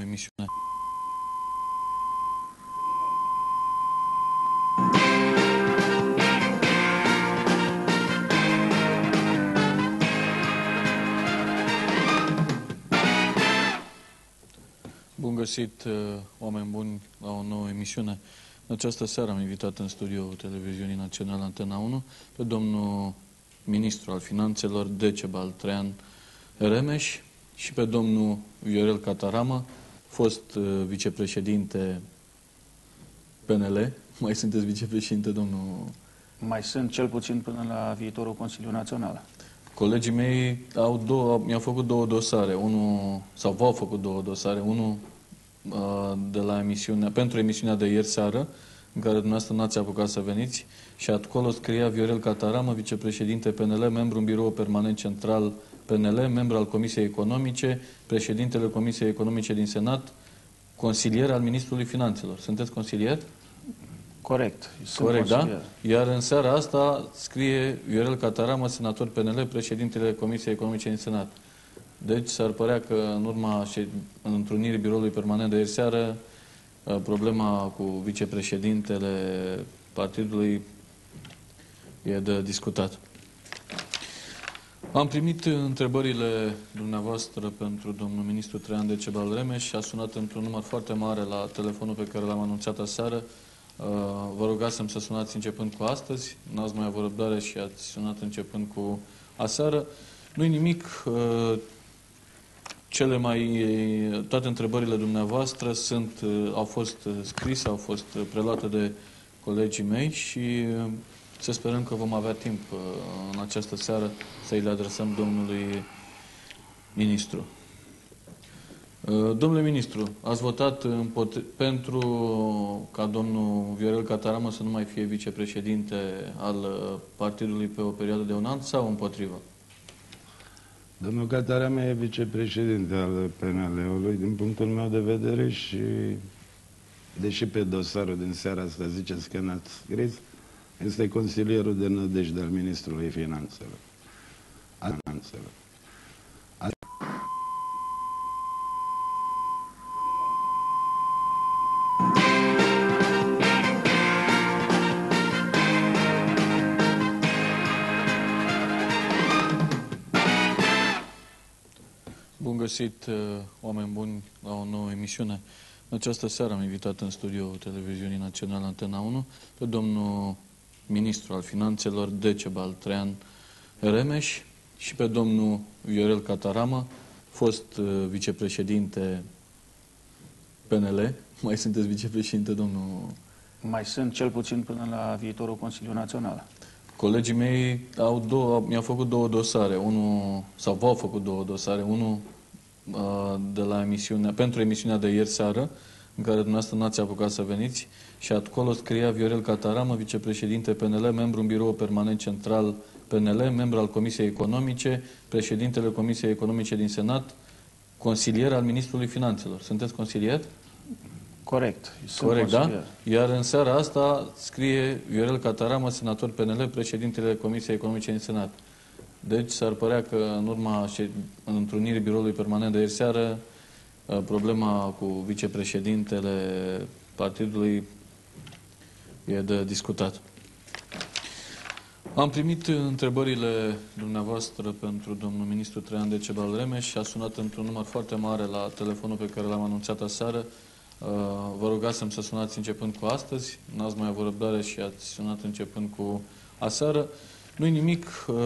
emisiune. Bun găsit, oameni buni, la o nouă emisiune. În această seară am invitat în studio Televiziunii Naționale Antena 1 pe domnul ministru al Finanțelor, Decebal Traian Remeș, și pe domnul Viorel Cataramă, fost vicepreședinte PNL. Mai sunteți vicepreședinte, domnul? Mai sunt cel puțin până la viitorul Consiliu Național. Colegii mei mi-au făcut două dosare, sau v-au făcut două dosare, unul pentru emisiunea de ieri seară, în care dumneavoastră n-ați apucat să veniți, și acolo scria Viorel Cataramă, vicepreședinte PNL, membru în Biroul Permanent Central PNL, membru al Comisiei Economice, președintele Comisiei Economice din Senat, consilier al Ministrului Finanțelor. Sunteți consilier? Corect. Corect, da? Iar în seara asta scrie Viorel Cataramă, senator PNL, președintele Comisiei Economice din Senat. Deci s-ar părea că în urma întrunirii Biroului Permanent de ieri seară, problema cu vicepreședintele partidului e de discutat. Am primit întrebările dumneavoastră pentru domnul ministru Traian Decebal Remeș și a sunat într-un număr foarte mare la telefonul pe care l-am anunțat aseară. Vă rugasem să sunați începând cu astăzi, n-ați mai avut răbdare și ați sunat începând cu aseară. Nu-i nimic, toate întrebările dumneavoastră au fost scrise, au fost preluate de colegii mei și să sperăm că vom avea timp în această seară să-i le adresăm domnului ministru. Domnule ministru, ați votat pentru ca domnul Viorel Cataramă să nu mai fie vicepreședinte al partidului pe o perioadă de un an sau împotrivă? Domnul Cataramă e vicepreședinte al PNL-ului din punctul meu de vedere și, deși pe dosarul din seara asta ziceți că n-ați scris, este consilierul de nădejde al Ministrului Finanțelor. Bun găsit, oameni buni, la o nouă emisiune. În această seară am invitat în studio Televiziunii Naționale Antena 1 pe domnul ministru al Finanțelor, Decebal Traian Remeș, și pe domnul Viorel Cataramă, fost vicepreședinte PNL. Mai sunteți vicepreședinte, domnul? Mai sunt cel puțin până la viitorul Consiliu Național. Colegii mei mi-au făcut două dosare, sau v-au făcut două dosare, unul pentru emisiunea de ieri seară, în care dumneavoastră n-ați apucat să veniți, și acolo scria Viorel Cataramă, vicepreședinte PNL, membru în Biroul Permanent Central PNL, membru al Comisiei Economice, președintele Comisiei Economice din Senat, consilier al Ministrului Finanțelor. Sunteți consilier? Corect. Corect, da? Iar în seara asta scrie Viorel Cataramă, senator PNL, președintele Comisiei Economice din Senat. Deci s-ar părea că în urma întrunirii Biroului Permanent de ieri seară, problema cu vicepreședintele partidului e de discutat. Am primit întrebările dumneavoastră pentru domnul ministru Traian Decebal Remeș și a sunat într-un număr foarte mare la telefonul pe care l-am anunțat aseară. Vă rugasem să sunați începând cu astăzi, n-ați mai avut răbdare și ați sunat începând cu aseară. Nu-i nimic,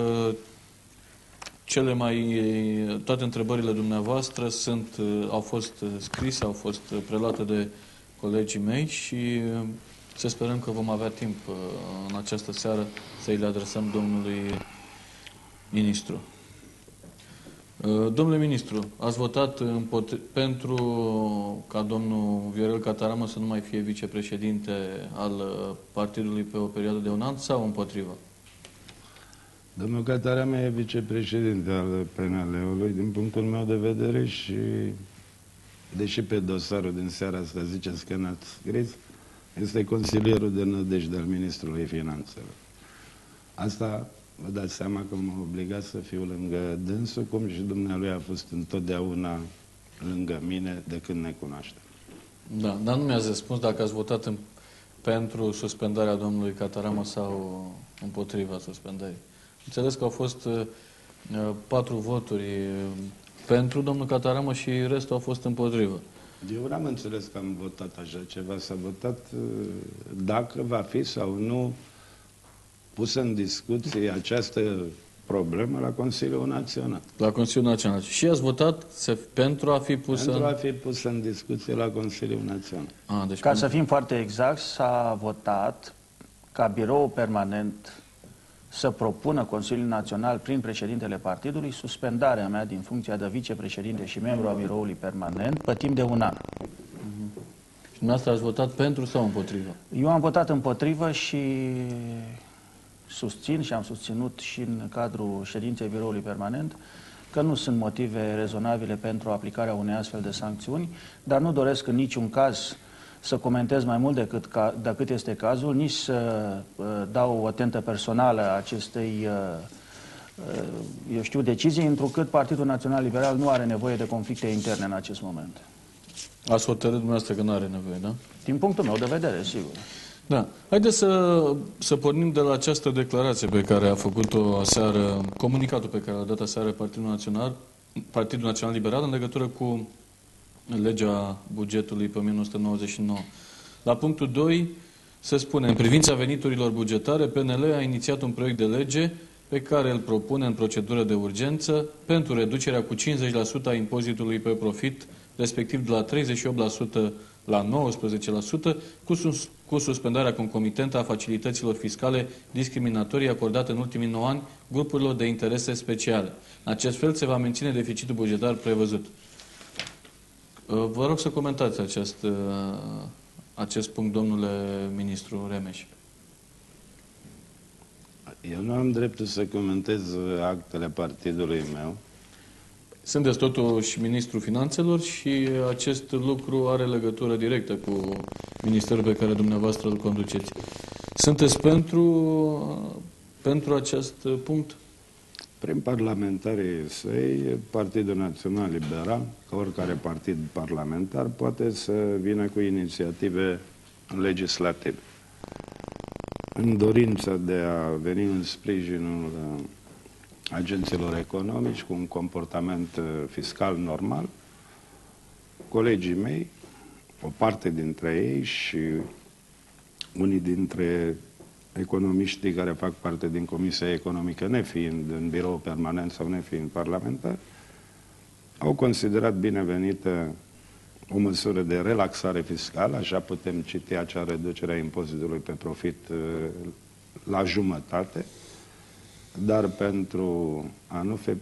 toate întrebările dumneavoastră au fost scrise, au fost preluate de colegii mei și să sperăm că vom avea timp în această seară să-i le adresăm domnului ministru. Domnule ministru, ați votat pentru ca domnul Viorel Cataramă să nu mai fie vicepreședinte al partidului pe o perioadă de un an sau împotrivă? Domnul Cataramă e vicepreședinte al PNL-ului din punctul meu de vedere și, deși pe dosarul din seara asta ziceți că n-ați scris, este consilierul de nădejde al Ministrului Finanțelor. Asta vă dați seama că m-a obligat să fiu lângă dânsul, cum și dumnealui a fost întotdeauna lângă mine de când ne cunoaștem. Da, dar nu mi-ați răspuns dacă ați votat pentru suspendarea domnului Cataramă sau împotriva suspendării. Înțeles că au fost 4 voturi pentru domnul Cataramă și restul au fost împotrivă. Eu n-am înțeles că am votat așa ceva. S-a votat dacă va fi sau nu pusă în discuție această problemă la Consiliul Național. La Consiliul Național. Și ați votat pentru a fi pusă... Pentru a fi pusă în discuție la Consiliul Național. Deci Ca să fim foarte exact, s-a votat ca birou permanent să propună Consiliul Național, prin președintele partidului, suspendarea mea din funcția de vicepreședinte și membru a biroului permanent pe timp de 1 an. Și dumneavoastră ați votat pentru sau împotrivă? Eu am votat împotrivă și susțin și am susținut și în cadrul ședinței biroului permanent că nu sunt motive rezonabile pentru aplicarea unei astfel de sancțiuni, dar nu doresc în niciun caz să comentez mai mult decât este cazul, nici să dau o tentă personală acestei, eu știu, decizii, întrucât Partidul Național Liberal nu are nevoie de conflicte interne în acest moment. Ați hotărât dumneavoastră că nu are nevoie, da? Din punctul meu de vedere, sigur. Da. Haideți să pornim de la această declarație pe care a făcut-o aseară, comunicatul pe care l-a dat aseară Partidul Național Liberal în legătură cu legea bugetului pe 1999. La punctul 2 se spune: în privința veniturilor bugetare, PNL a inițiat un proiect de lege pe care îl propune în procedură de urgență pentru reducerea cu 50% a impozitului pe profit, respectiv de la 38% la 19%, cu suspendarea concomitentă a facilităților fiscale discriminatorii acordate în ultimii 9 ani grupurilor de interese speciale. În acest fel se va menține deficitul bugetar prevăzut. Vă rog să comentați acest punct, domnule ministru Remeș. Eu nu am dreptul să comentez actele partidului meu. Sunteți totuși ministrul finanțelor și acest lucru are legătură directă cu ministerul pe care dumneavoastră îl conduceți. Sunteți pentru acest punct? Prin parlamentarii săi, Partidul Național Liberal, ca oricare partid parlamentar, poate să vină cu inițiative legislative. În dorința de a veni în sprijinul agenților economici cu un comportament fiscal normal, colegii mei, o parte dintre ei și unii dintre economiștii care fac parte din Comisia Economică, nefiind în birou permanent sau nefiind parlamentar, au considerat binevenită o măsură de relaxare fiscală, așa putem citi acea reducere a impozitului pe profit la jumătate, dar pentru a nu fi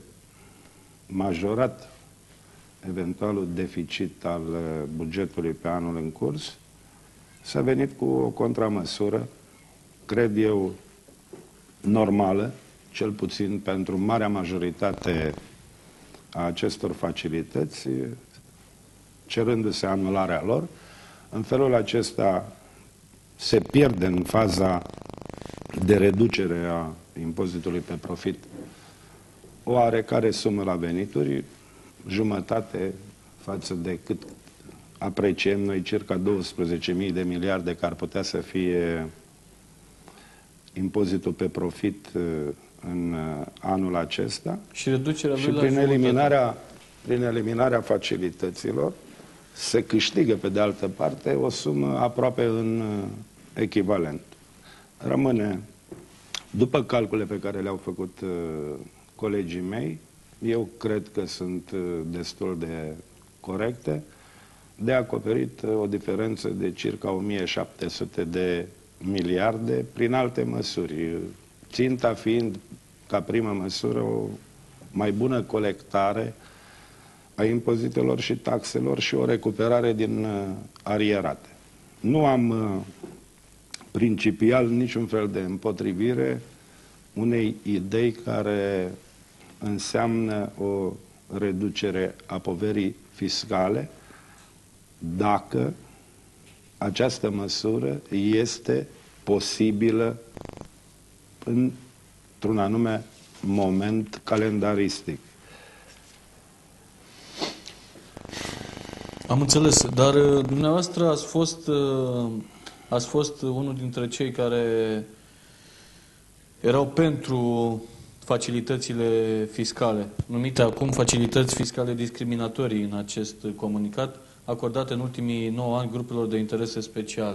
majorat eventualul deficit al bugetului pe anul în curs, s-a venit cu o contramăsură, cred eu, normală, cel puțin pentru marea majoritate a acestor facilități, cerându-se anularea lor. În felul acesta se pierde în faza de reducere a impozitului pe profit o oarecare sumă la venituri, jumătate față de cât apreciem noi, circa 12.000 de miliarde, care ar putea să fie impozitul pe profit în anul acesta. Și reducerea și prin eliminarea facilităților se câștigă, pe de altă parte, o sumă aproape în echivalent. Rămâne, după calcule pe care le-au făcut colegii mei, eu cred că sunt destul de corecte, de acoperit o diferență de circa 1700 de miliarde prin alte măsuri. Ținta fiind, ca primă măsură, o mai bună colectare a impozitelor și taxelor și o recuperare din arierate. Nu am principial niciun fel de împotrivire unei idei care înseamnă o reducere a poverii fiscale dacă această măsură este posibilă într-un anume moment calendaristic. Am înțeles, dar dumneavoastră ați fost unul dintre cei care erau pentru facilitățile fiscale, numite acum facilități fiscale discriminatorii în acest comunicat, acordate în ultimii 9 ani grupurilor de interese speciale.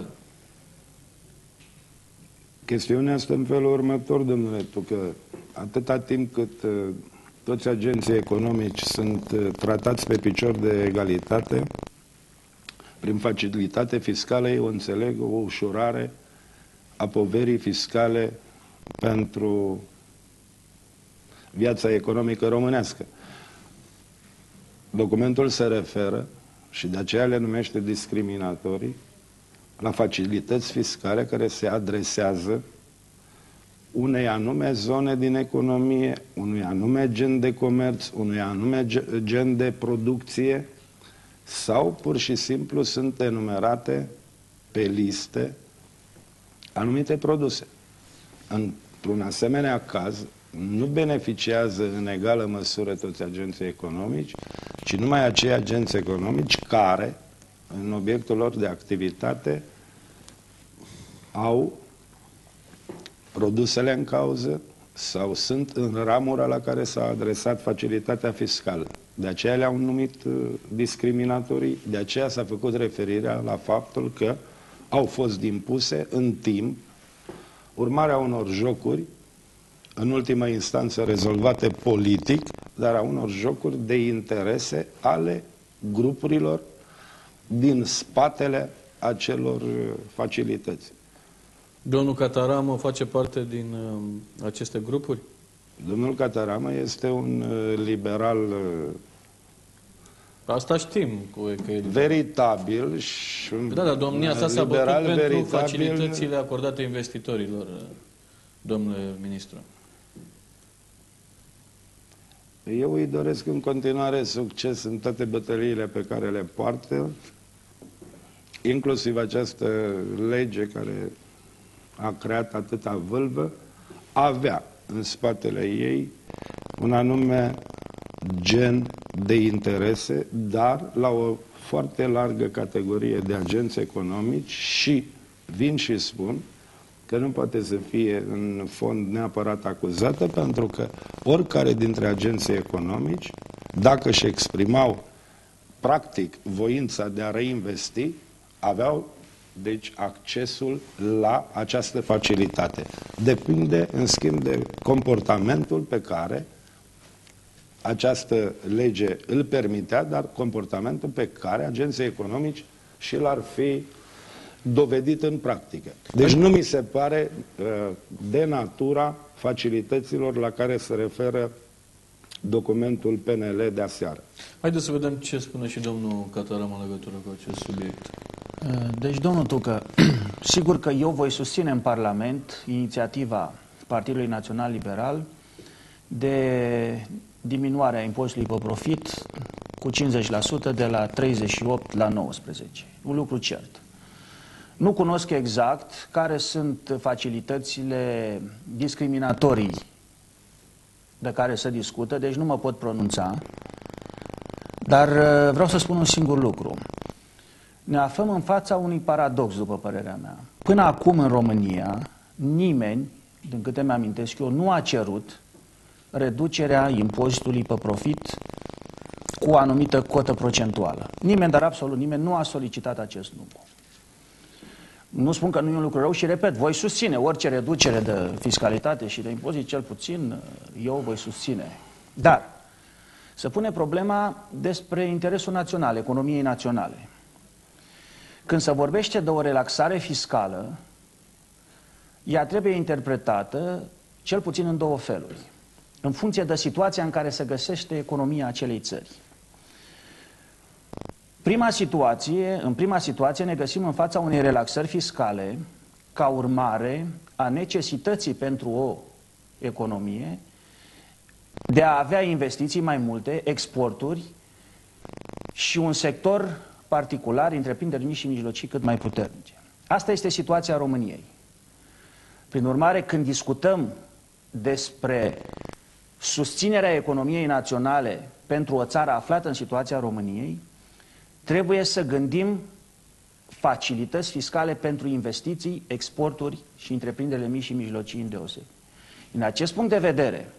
Chestiunea asta în felul următor, domnule Tucă, atâta timp cât toți agenții economici sunt tratați pe picior de egalitate, prin facilitate fiscală, eu înțeleg o ușurare a poverii fiscale pentru viața economică românească. Documentul se referă, și de aceea le numește discriminatorii, la facilități fiscale care se adresează unei anume zone din economie, unui anume gen de comerț, unui anume gen de producție, sau pur și simplu sunt enumerate pe liste anumite produse. Într-un asemenea caz, nu beneficiază în egală măsură toți agenții economici, ci numai acei agenți economici care, în obiectul lor de activitate, au produsele în cauză sau sunt în ramura la care s-a adresat facilitatea fiscală. De aceea le-au numit discriminatorii, de aceea s-a făcut referirea la faptul că au fost impuse în timp urmarea unor jocuri, în ultimă instanță rezolvate politic, dar a unor jocuri de interese ale grupurilor din spatele acelor facilități. Domnul Cataramă face parte din aceste grupuri? Domnul Cataramă este un liberal asta știm că e veritabil și un da, domnia sa s-a bătut pentru veritabil facilitățile acordate investitorilor, domnule ministru. Eu îi doresc în continuare succes în toate bătăliile pe care le poartă, inclusiv această lege care a creat atâta vâlvă, avea în spatele ei un anume gen de interese, dar la o foarte largă categorie de agenți economici și vin și spun că nu poate să fie în fond neapărat acuzată, pentru că oricare dintre agenții economici, dacă își exprimau practic voința de a reinvesti, aveau deci accesul la această facilitate. Depinde, în schimb, de comportamentul pe care această lege îl permitea, dar comportamentul pe care agenții economici și l-ar fi dovedit în practică. Deci nu mi se pare de natura facilităților la care se referă documentul PNL de aseară. Haideți să vedem ce spune și domnul Cataramă în legătură cu acest subiect. Deci, domnul Tucă, sigur că eu voi susține în Parlament inițiativa Partidului Național Liberal de diminuarea impozitului pe profit cu 50% de la 38 la 19. Un lucru cert. Nu cunosc exact care sunt facilitățile discriminatorii de care se discută, deci nu mă pot pronunța, dar vreau să spun un singur lucru. Ne aflăm în fața unui paradox, după părerea mea. Până acum în România, nimeni, din câte mi-amintesc eu, nu a cerut reducerea impozitului pe profit cu o anumită cotă procentuală. Nimeni, dar absolut nimeni, nu a solicitat acest lucru. Nu spun că nu e un lucru rău și, repet, voi susține orice reducere de fiscalitate și de impozit, cel puțin, eu voi susține. Dar se pune problema despre interesul național, economiei naționale. Când se vorbește de o relaxare fiscală, ea trebuie interpretată cel puțin în două feluri, în funcție de situația în care se găsește economia acelei țări. În prima situație ne găsim în fața unei relaxări fiscale ca urmare a necesității pentru o economie de a avea investiții mai multe, exporturi și un sector particular, întreprinderi mici și mijlocii cât mai puternice. Asta este situația României. Prin urmare, când discutăm despre susținerea economiei naționale pentru o țară aflată în situația României, trebuie să gândim facilități fiscale pentru investiții, exporturi și întreprinderile mici și mijlocii îndeosebi. În acest punct de vedere,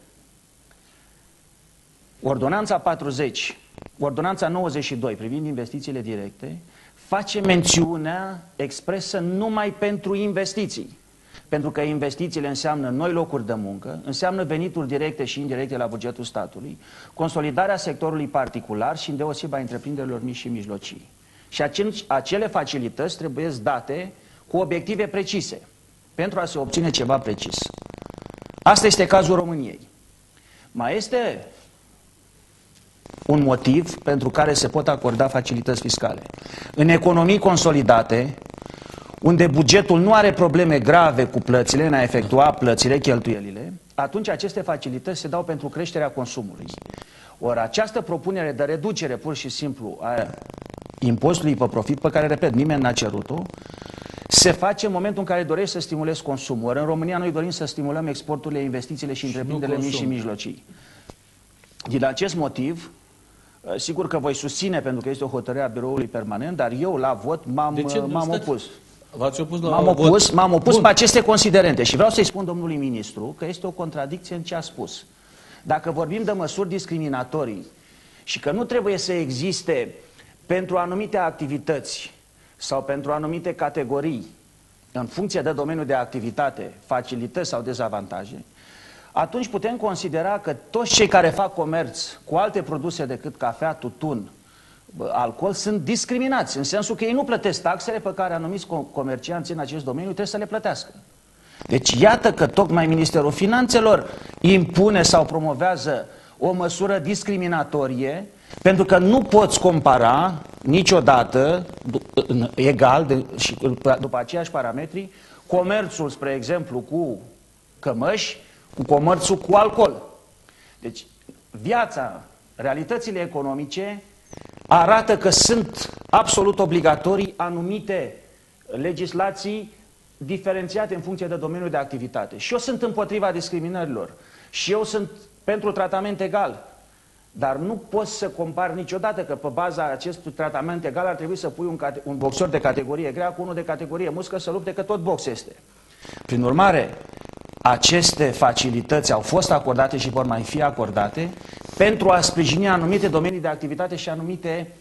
Ordonanța 92 privind investițiile directe face mențiunea expresă numai pentru investiții. Pentru că investițiile înseamnă noi locuri de muncă, înseamnă venituri directe și indirecte la bugetul statului, consolidarea sectorului particular și îndeosebit a întreprinderilor mici și mijlocii. Și acele facilități trebuie date cu obiective precise, pentru a se obține ceva precis. Asta este cazul României. Mai este un motiv pentru care se pot acorda facilități fiscale. În economii consolidate, unde bugetul nu are probleme grave cu plățile, în a efectua plățile, cheltuielile, atunci aceste facilități se dau pentru creșterea consumului. Ori această propunere de reducere pur și simplu a impozitului pe profit, pe care, repet, nimeni n-a cerut-o, se face în momentul în care dorești să stimulezi consumul. Ori în România noi dorim să stimulăm exporturile, investițiile și întreprinderile mici și mijlocii. Din acest motiv, sigur că voi susține, pentru că este o hotărâre a biroului permanent, dar eu la vot m-am opus. V-ați opus la vot? M-am opus pe aceste considerente și vreau să-i spun domnului ministru că este o contradicție în ce a spus. Dacă vorbim de măsuri discriminatorii și că nu trebuie să existe pentru anumite activități sau pentru anumite categorii, în funcție de domeniul de activitate, facilități sau dezavantaje, atunci putem considera că toți cei care fac comerț cu alte produse decât cafea, tutun, alcool, sunt discriminați, în sensul că ei nu plătesc taxele pe care anumiți comercianți în acest domeniu trebuie să le plătească. Deci iată că tocmai Ministerul Finanțelor impune sau promovează o măsură discriminatorie, pentru că nu poți compara niciodată egal și după aceiași parametri comerțul, spre exemplu, cu cămăși, cu comerțul cu alcool. Deci viața, realitățile economice arată că sunt absolut obligatorii anumite legislații diferențiate în funcție de domeniul de activitate. Și eu sunt împotriva discriminărilor. Și eu sunt pentru tratament egal. Dar nu poți să compari niciodată că pe baza acestui tratament egal ar trebui să pui un boxer de categorie grea cu unul de categorie muscă să lupte, că tot box este. Prin urmare, aceste facilități au fost acordate și vor mai fi acordate pentru a sprijini anumite domenii de activitate și anumite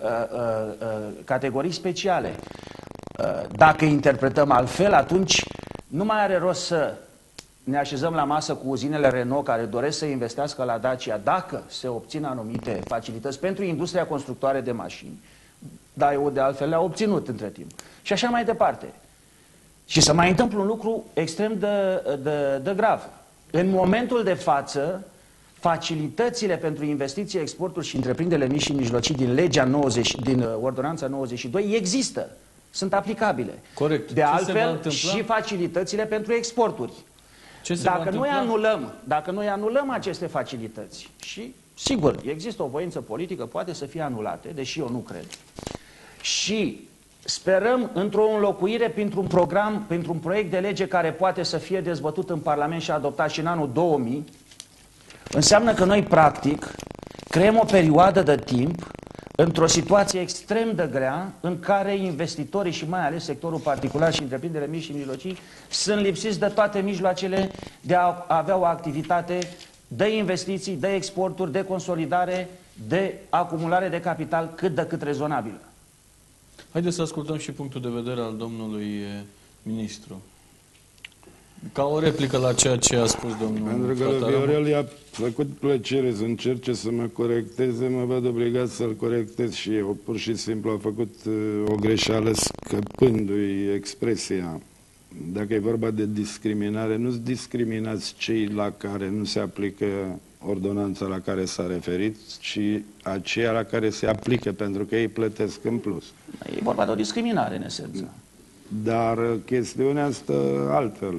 categorii speciale. Dacă interpretăm altfel, atunci nu mai are rost să ne așezăm la masă cu uzinele Renault care doresc să investească la Dacia dacă se obțin anumite facilități pentru industria constructoare de mașini, dar eu de altfel le-au obținut între timp. Și așa mai departe. Și să mai întâmplă un lucru extrem de grav. În momentul de față, facilitățile pentru investiții, exporturi și întreprinderile mici și mijlocii din Ordonanța 92 există. Sunt aplicabile. Corect. De altfel, și facilitățile pentru exporturi. Dacă noi anulăm aceste facilități și, sigur, există o voință politică, poate să fie anulate, deși eu nu cred, și sperăm într-o înlocuire printr-un proiect de lege care poate să fie dezbătut în Parlament și adoptat și în anul 2000, înseamnă că noi, practic, creăm o perioadă de timp într-o situație extrem de grea în care investitorii și mai ales sectorul particular și întreprinderile mici și mijlocii sunt lipsiți de toate mijloacele de a avea o activitate de investiții, de exporturi, de consolidare, de acumulare de capital cât de cât rezonabilă. Haideți să ascultăm și punctul de vedere al domnului ministru. Ca o replică la ceea ce a spus domnul Pentru că lui Viorel i-a făcut plăcere să încerce să mă corecteze, mă văd obligat să-l corectez și eu. Pur și simplu a făcut o greșeală scăpându-i expresia. Dacă e vorba de discriminare, nu-ți discriminați cei la care nu se aplică ordonanța la care s-a referit, ci aceia la care se aplică, pentru că ei plătesc în plus. E vorba de o discriminare, în esență. Dar chestiunea asta altfel.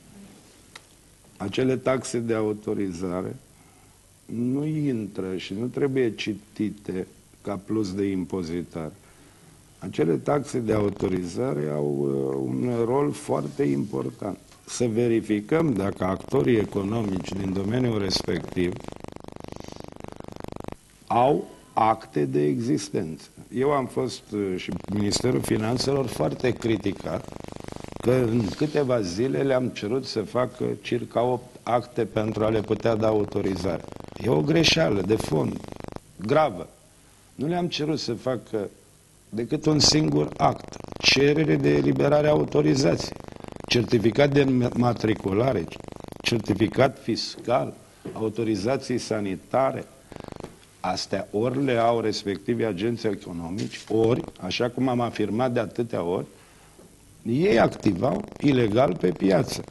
Acele taxe de autorizare nu intră și nu trebuie citite ca plus de impozitare. Acele taxe de autorizare au un rol foarte important. Să verificăm dacă actorii economici din domeniul respectiv au acte de existență. Eu am fost și Ministerul Finanțelor foarte criticat că în câteva zile le-am cerut să facă circa 8 acte pentru a le putea da autorizare. E o greșeală de fond, gravă. Nu le-am cerut să facă decât un singur act, cerere de eliberare a autorizației, certificat de matriculare, certificat fiscal, autorizații sanitare. Astea ori le au respectivii agenți economici, ori, așa cum am afirmat de atâtea ori, ei activau ilegal pe piață.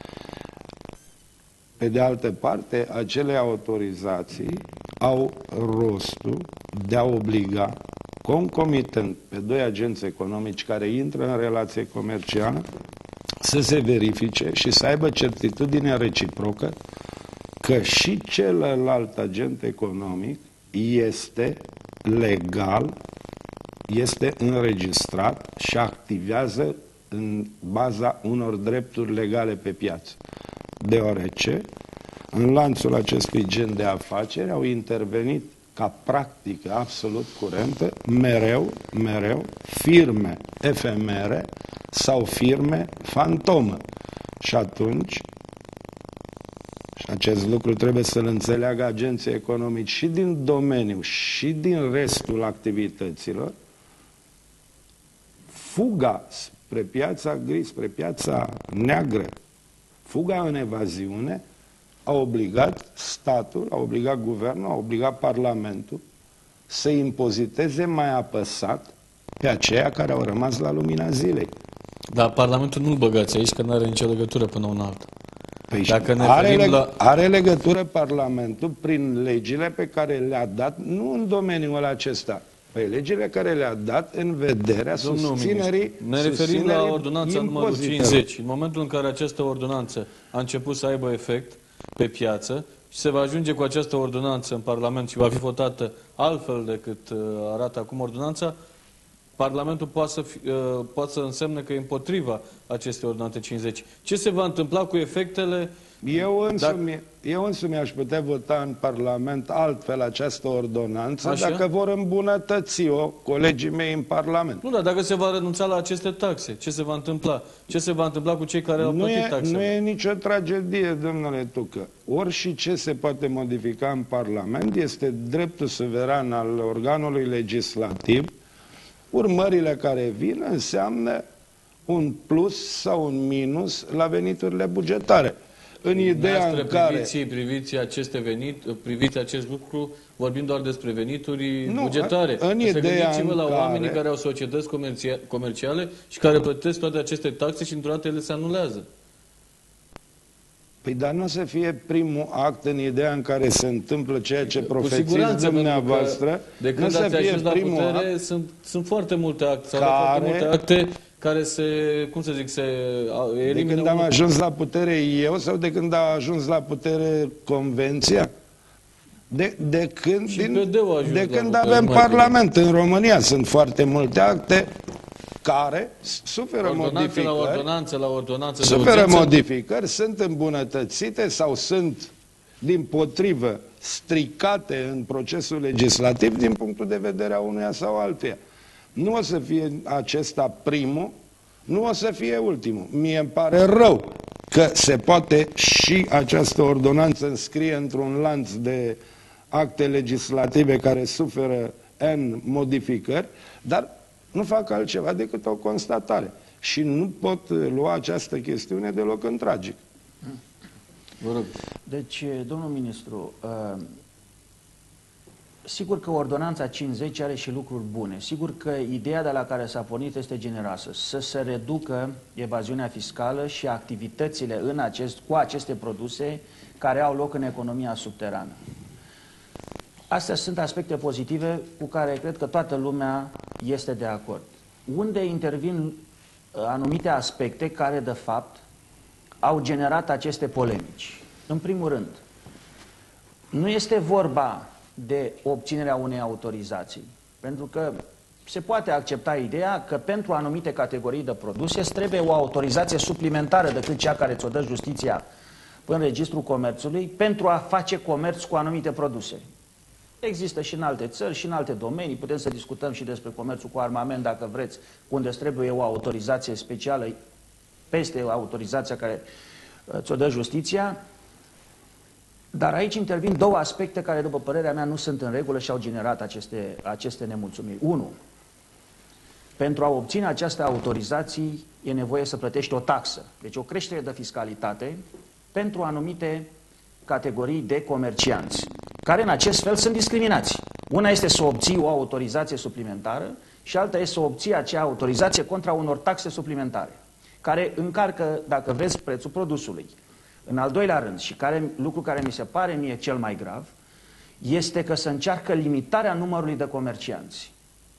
Pe de altă parte, acele autorizații au rostul de a obliga concomitent pe 2 agenți economici care intră în relație comercială să se verifice și să aibă certitudine reciprocă că și celălalt agent economic este legal, este înregistrat și activează în baza unor drepturi legale pe piață. Deoarece în lanțul acestui gen de afaceri au intervenit ca practică absolut curentă mereu firme efemere sau firme fantomă. Și atunci, și acest lucru trebuie să-l înțeleagă agenții economici și din domeniu și din restul activităților, fuga spre piața gri, spre piața neagră, fuga în evaziune, a obligat statul, a obligat guvernul, a obligat parlamentul să impoziteze mai apăsat pe aceia care au rămas la lumina zilei. Dar Parlamentul nu-l băgați aici, că nu are nicio legătură până una alta. Păi Dacă ne are legătură Parlamentul prin legile pe care le-a dat, nu în domeniul acesta, păi legile care le-a dat în vederea susținerii. Ne referim la ordonanța numărul 50. În momentul în care această ordonanță a început să aibă efect pe piață și se va ajunge cu această ordonanță în Parlament și va fi votată altfel decât arată acum ordonanța, Parlamentul poate să însemne că e împotriva acestei ordonanțe 50. Ce se va întâmpla cu efectele? Eu însumi aș putea vota în Parlament altfel această ordonanță. Așa? Dacă vor îmbunătăți-o colegii mei în Parlament. Nu, dar dacă se va renunța la aceste taxe, ce se va întâmpla? Ce se va întâmpla cu cei care au plătit taxele? Nu e nicio tragedie, domnule Tucă. Orice ce se poate modifica în Parlament este dreptul suveran al organului legislativ. Urmările care vin înseamnă un plus sau un minus la veniturile bugetare. În ideea în care... Priviți acest lucru, vorbim doar despre venituri bugetare. În ideea gândiți-vă la care... oamenii care au societăți comerciale și care plătesc toate aceste taxe și într-o dată ele se anulează. Păi dar nu o să fie primul act în ideea în care se întâmplă ceea ce profețiți dumneavoastră. De când ați ajuns la putere, sunt foarte multe acte, foarte multe acte care se, cum să zic, se elimină. De când am ajuns la putere eu sau de când a ajuns la putere Convenția? De când avem Parlament în România sunt foarte multe acte care suferă modificări, sunt îmbunătățite sau sunt, dimpotrivă, stricate în procesul legislativ din punctul de vedere a unuia sau altuia. Nu o să fie acesta primul, nu o să fie ultimul. Mie îmi pare rău că se poate și această ordonanță înscrie într-un lanț de acte legislative care suferă N modificări, dar nu fac altceva decât o constatare. Și nu pot lua această chestiune deloc în tragic. Vă rog. Deci, domnul ministru, sigur că ordonanța 50 are și lucruri bune. Sigur că ideea de la care s-a pornit este generoasă. Să se reducă evaziunea fiscală și activitățile cu aceste produse care au loc în economia subterană. Astea sunt aspecte pozitive cu care cred că toată lumea este de acord. Unde intervin anumite aspecte care, de fapt, au generat aceste polemici? În primul rând, nu este vorba de obținerea unei autorizații, pentru că se poate accepta ideea că pentru anumite categorii de produse îți trebuie o autorizație suplimentară decât cea care ți-o dă justiția în Registrul Comerțului pentru a face comerț cu anumite produse. Există și în alte țări, și în alte domenii. Putem să discutăm și despre comerțul cu armament, dacă vreți, unde îți trebuie o autorizație specială peste autorizația care ți-o dă justiția. Dar aici intervin două aspecte care, după părerea mea, nu sunt în regulă și au generat aceste nemulțumiri. 1. Pentru a obține aceste autorizații e nevoie să plătești o taxă, deci o creștere de fiscalitate pentru anumite categorii de comercianți, care în acest fel sunt discriminați. Una este să obții o autorizație suplimentară și alta este să obții acea autorizație contra unor taxe suplimentare, care încarcă, dacă vreți, prețul produsului. În al doilea rând, și lucru care mi se pare mie cel mai grav, este că se încearcă limitarea numărului de comercianți.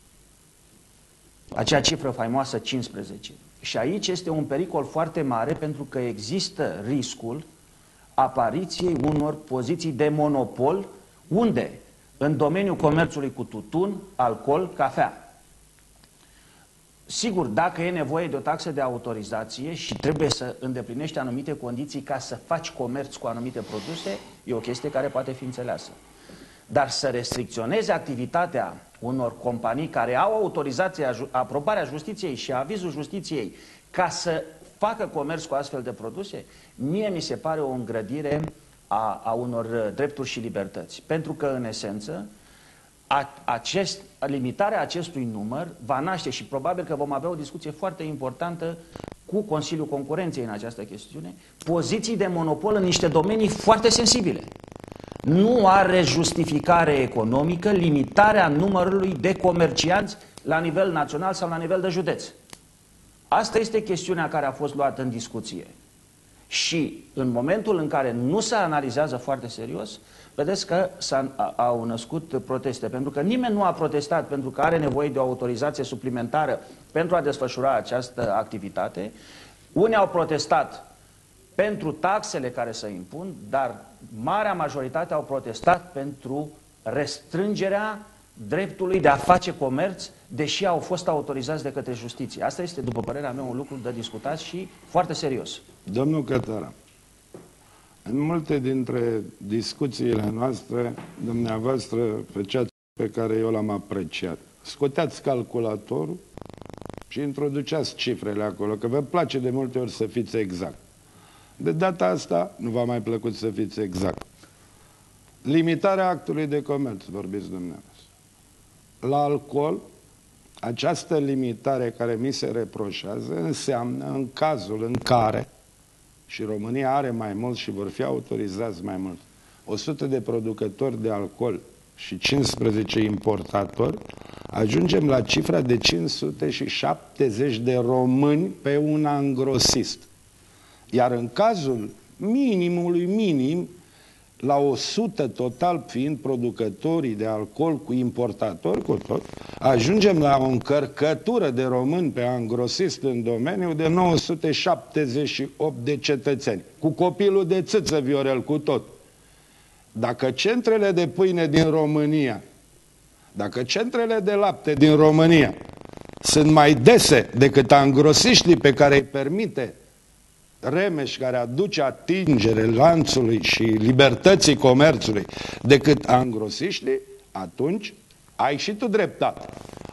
Acea cifră faimoasă 15. Și aici este un pericol foarte mare, pentru că există riscul apariției unor poziții de monopol. Unde? În domeniul comerțului cu tutun, alcool, cafea. Sigur, dacă e nevoie de o taxă de autorizație și trebuie să îndeplinești anumite condiții ca să faci comerț cu anumite produse, e o chestie care poate fi înțeleasă. Dar să restricționeze activitatea unor companii care au autorizația, aprobarea justiției și avizul justiției ca să facă comerț cu astfel de produse, mie mi se pare o îngrădire a unor drepturi și libertăți. Pentru că, în esență, limitarea acestui număr va naște, și probabil că vom avea o discuție foarte importantă cu Consiliul Concurenței în această chestiune, poziții de monopol în niște domenii foarte sensibile. Nu are justificare economică limitarea numărului de comercianți la nivel național sau la nivel de județ. Asta este chestiunea care a fost luată în discuție. Și în momentul în care nu se analizează foarte serios, vedeți că au născut proteste. Pentru că nimeni nu a protestat pentru că are nevoie de o autorizație suplimentară pentru a desfășura această activitate. Unii au protestat pentru taxele care se impun, dar marea majoritate au protestat pentru restrângerea dreptului de a face comerț, deși au fost autorizați de către justiție. Asta este, după părerea mea, un lucru de discutat și foarte serios. Domnul Cătara, în multe dintre discuțiile noastre, dumneavoastră făceați pe care eu l-am apreciat. Scoteați calculatorul și introduceați cifrele acolo, că vă place de multe ori să fiți exact. De data asta nu v-a mai plăcut să fiți exact. Limitarea actului de comerț, vorbiți dumneavoastră. La alcool, această limitare care mi se reproșează înseamnă, în cazul în care, și România are mai mult și vor fi autorizați mai mult, 100 de producători de alcool și 15 importatori, ajungem la cifra de 570 de români pe un angrosist. Iar în cazul minimului minim, la 100 total fiind producătorii de alcool cu importatori, cu tot, ajungem la o încărcătură de români pe angrosist în domeniu de 978 de cetățeni, cu copilul de țâță, Viorel, cu tot. Dacă centrele de pâine din România, dacă centrele de lapte din România sunt mai dese decât angrosiștii pe care îi permite Remeș, care aduce atingere lanțului și libertății comerțului, decât angrosiștii, atunci ai și tu dreptate.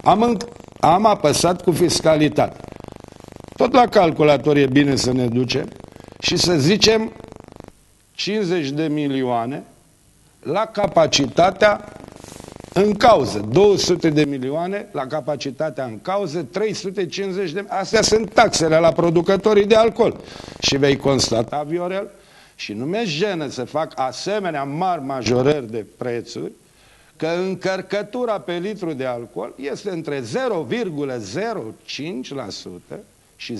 Am apăsat cu fiscalitate. Tot la calculator e bine să ne ducem și să zicem 50 de milioane la capacitatea în cauză, 200 de milioane la capacitatea în cauză, 350 de... Astea sunt taxele la producătorii de alcool. Și vei constata, Viorel, și nu mi-e jenă să fac asemenea mari majorări de prețuri, că încărcătura pe litru de alcool este între 0,05% și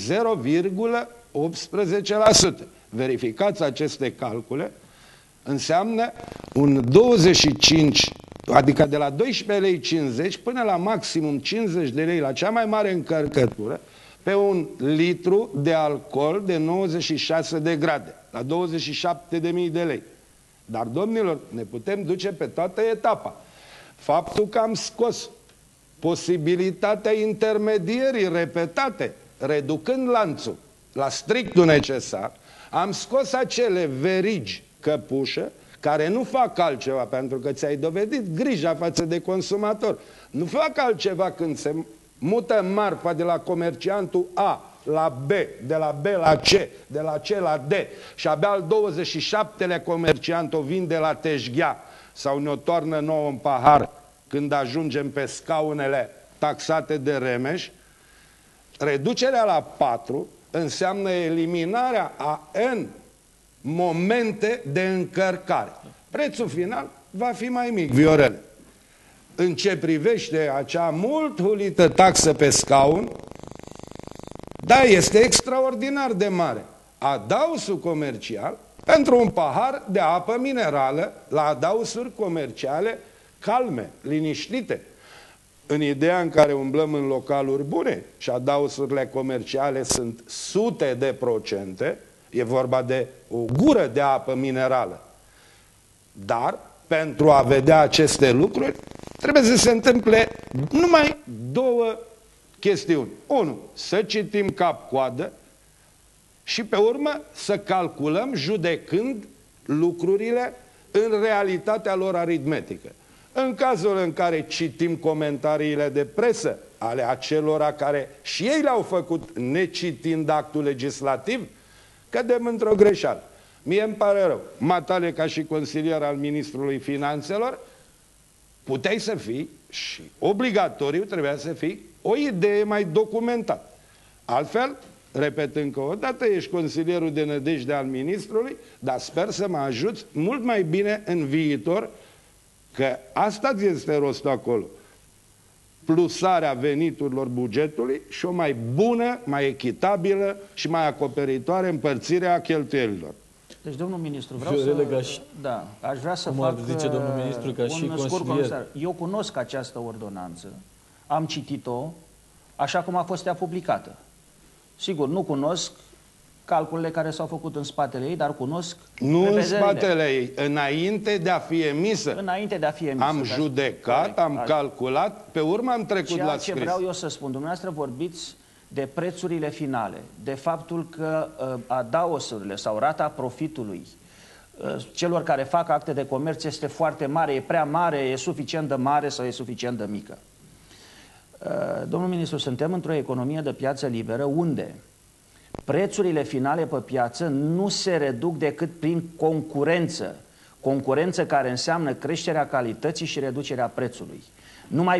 0,18%. Verificați aceste calcule, înseamnă un 25, adică de la 12 lei 50 până la maximum 50 de lei la cea mai mare încărcătură pe un litru de alcool de 96 de grade, la 27.000 de lei. Dar, domnilor, ne putem duce pe toată etapa. Faptul că am scos posibilitatea intermedierii repetate, reducând lanțul la strictul necesar, am scos acele verigi căpușă care nu fac altceva, pentru că ți-ai dovedit grija față de consumator, nu fac altceva când se mută marfa de la comerciantul A la B, de la B la C, de la C la D și abia al 27-lea comerciant o vinde la teșghea sau ne-o toarnă nouă în pahar când ajungem pe scaunele taxate de Remeș, reducerea la 4 înseamnă eliminarea a N momente de încărcare. Prețul final va fi mai mic, Viorel. În ce privește acea mult hulită taxă pe scaun, da, este extraordinar de mare. Adausul comercial pentru un pahar de apă minerală la adausuri comerciale calme, liniștite. În ideea în care umblăm în localuri bune și adausurile comerciale sunt sute de procente, e vorba de o gură de apă minerală. Dar, pentru a vedea aceste lucruri, trebuie să se întâmple numai două chestiuni. 1. Să citim cap-coadă și pe urmă să calculăm judecând lucrurile în realitatea lor aritmetică. În cazul în care citim comentariile de presă ale acelora care și ei le-au făcut necitind actul legislativ, cădem într-o greșeală. Mie îmi pare rău. Matale, ca și consilier al Ministrului Finanțelor, puteai să fii și obligatoriu trebuia să fii o idee mai documentată. Altfel, repet încă o dată, ești consilierul de nădejde al Ministrului, dar sper să mă ajuți mult mai bine în viitor, că asta este rostul acolo. Plusarea veniturilor bugetului și o mai bună, mai echitabilă și mai acoperitoare împărțire a cheltuielilor. Deci, domnul ministru, aș vrea să fac zice domnul ministru, ca și consilier. Eu cunosc această ordonanță, am citit-o așa cum a fost ea publicată. Sigur, nu cunosc calculele care s-au făcut în spatele ei, dar cunosc nu în spatele ei, înainte de a fi emisă. Înainte de a fi emisă. Am judecat, am calculat, pe urmă am trecut la scris. Ceea ce vreau eu să spun, dumneavoastră vorbiți de prețurile finale, de faptul că adaosurile sau rata profitului celor care fac acte de comerț este foarte mare, e prea mare, e suficient de mare sau e suficient de mică. Domnul ministru, suntem într-o economie de piață liberă unde prețurile finale pe piață nu se reduc decât prin concurență. Concurență care înseamnă creșterea calității și reducerea prețului. Numai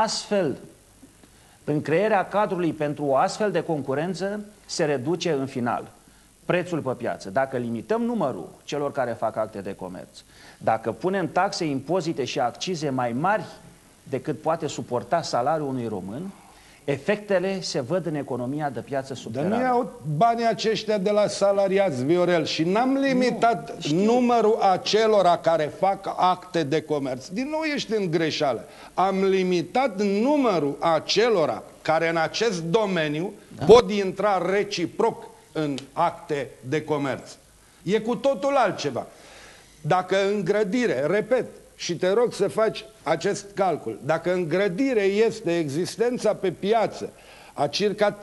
prin crearea cadrului pentru o astfel de concurență se reduce în final prețul pe piață. Dacă limităm numărul celor care fac acte de comerț, dacă punem taxe, impozite și accize mai mari decât poate suporta salariul unui român, efectele se văd în economia de piață subterană. Dar nu iau banii aceștia de la salariați, Viorel, și n-am limitat numărul acelora care fac acte de comerț. Din nou ești în greșeală. Am limitat numărul acelora care în acest domeniu pot intra reciproc în acte de comerț. E cu totul altceva. Dacă în repet, și te rog să faci acest calcul, dacă în grădire este existența pe piață a circa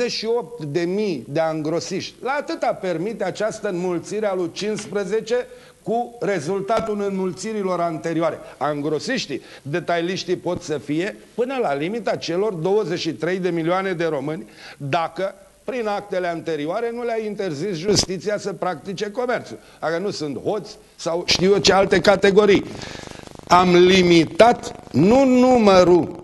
38.000 de angrosiști, la atâta permite această înmulțire a lui 15 cu rezultatul înmulțirilor anterioare. Angrosiștii, detailiștii pot să fie până la limita celor 23 de milioane de români, dacă prin actele anterioare nu le-a interzis justiția să practice comerțul. Dacă nu sunt hoți sau știu eu ce alte categorii. Am limitat nu numărul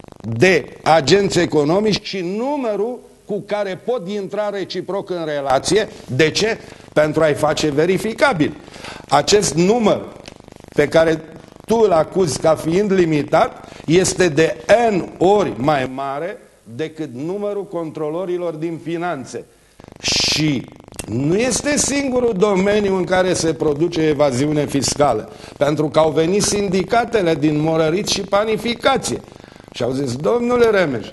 de agenți economici, ci numărul cu care pot intra reciproc în relație. De ce? Pentru a-i face verificabil. Acest număr pe care tu îl acuzi ca fiind limitat este de N ori mai mare decât numărul controlorilor din finanțe. Și nu este singurul domeniu în care se produce evaziune fiscală, pentru că au venit sindicatele din morărit și panificație și au zis: domnule Remeș,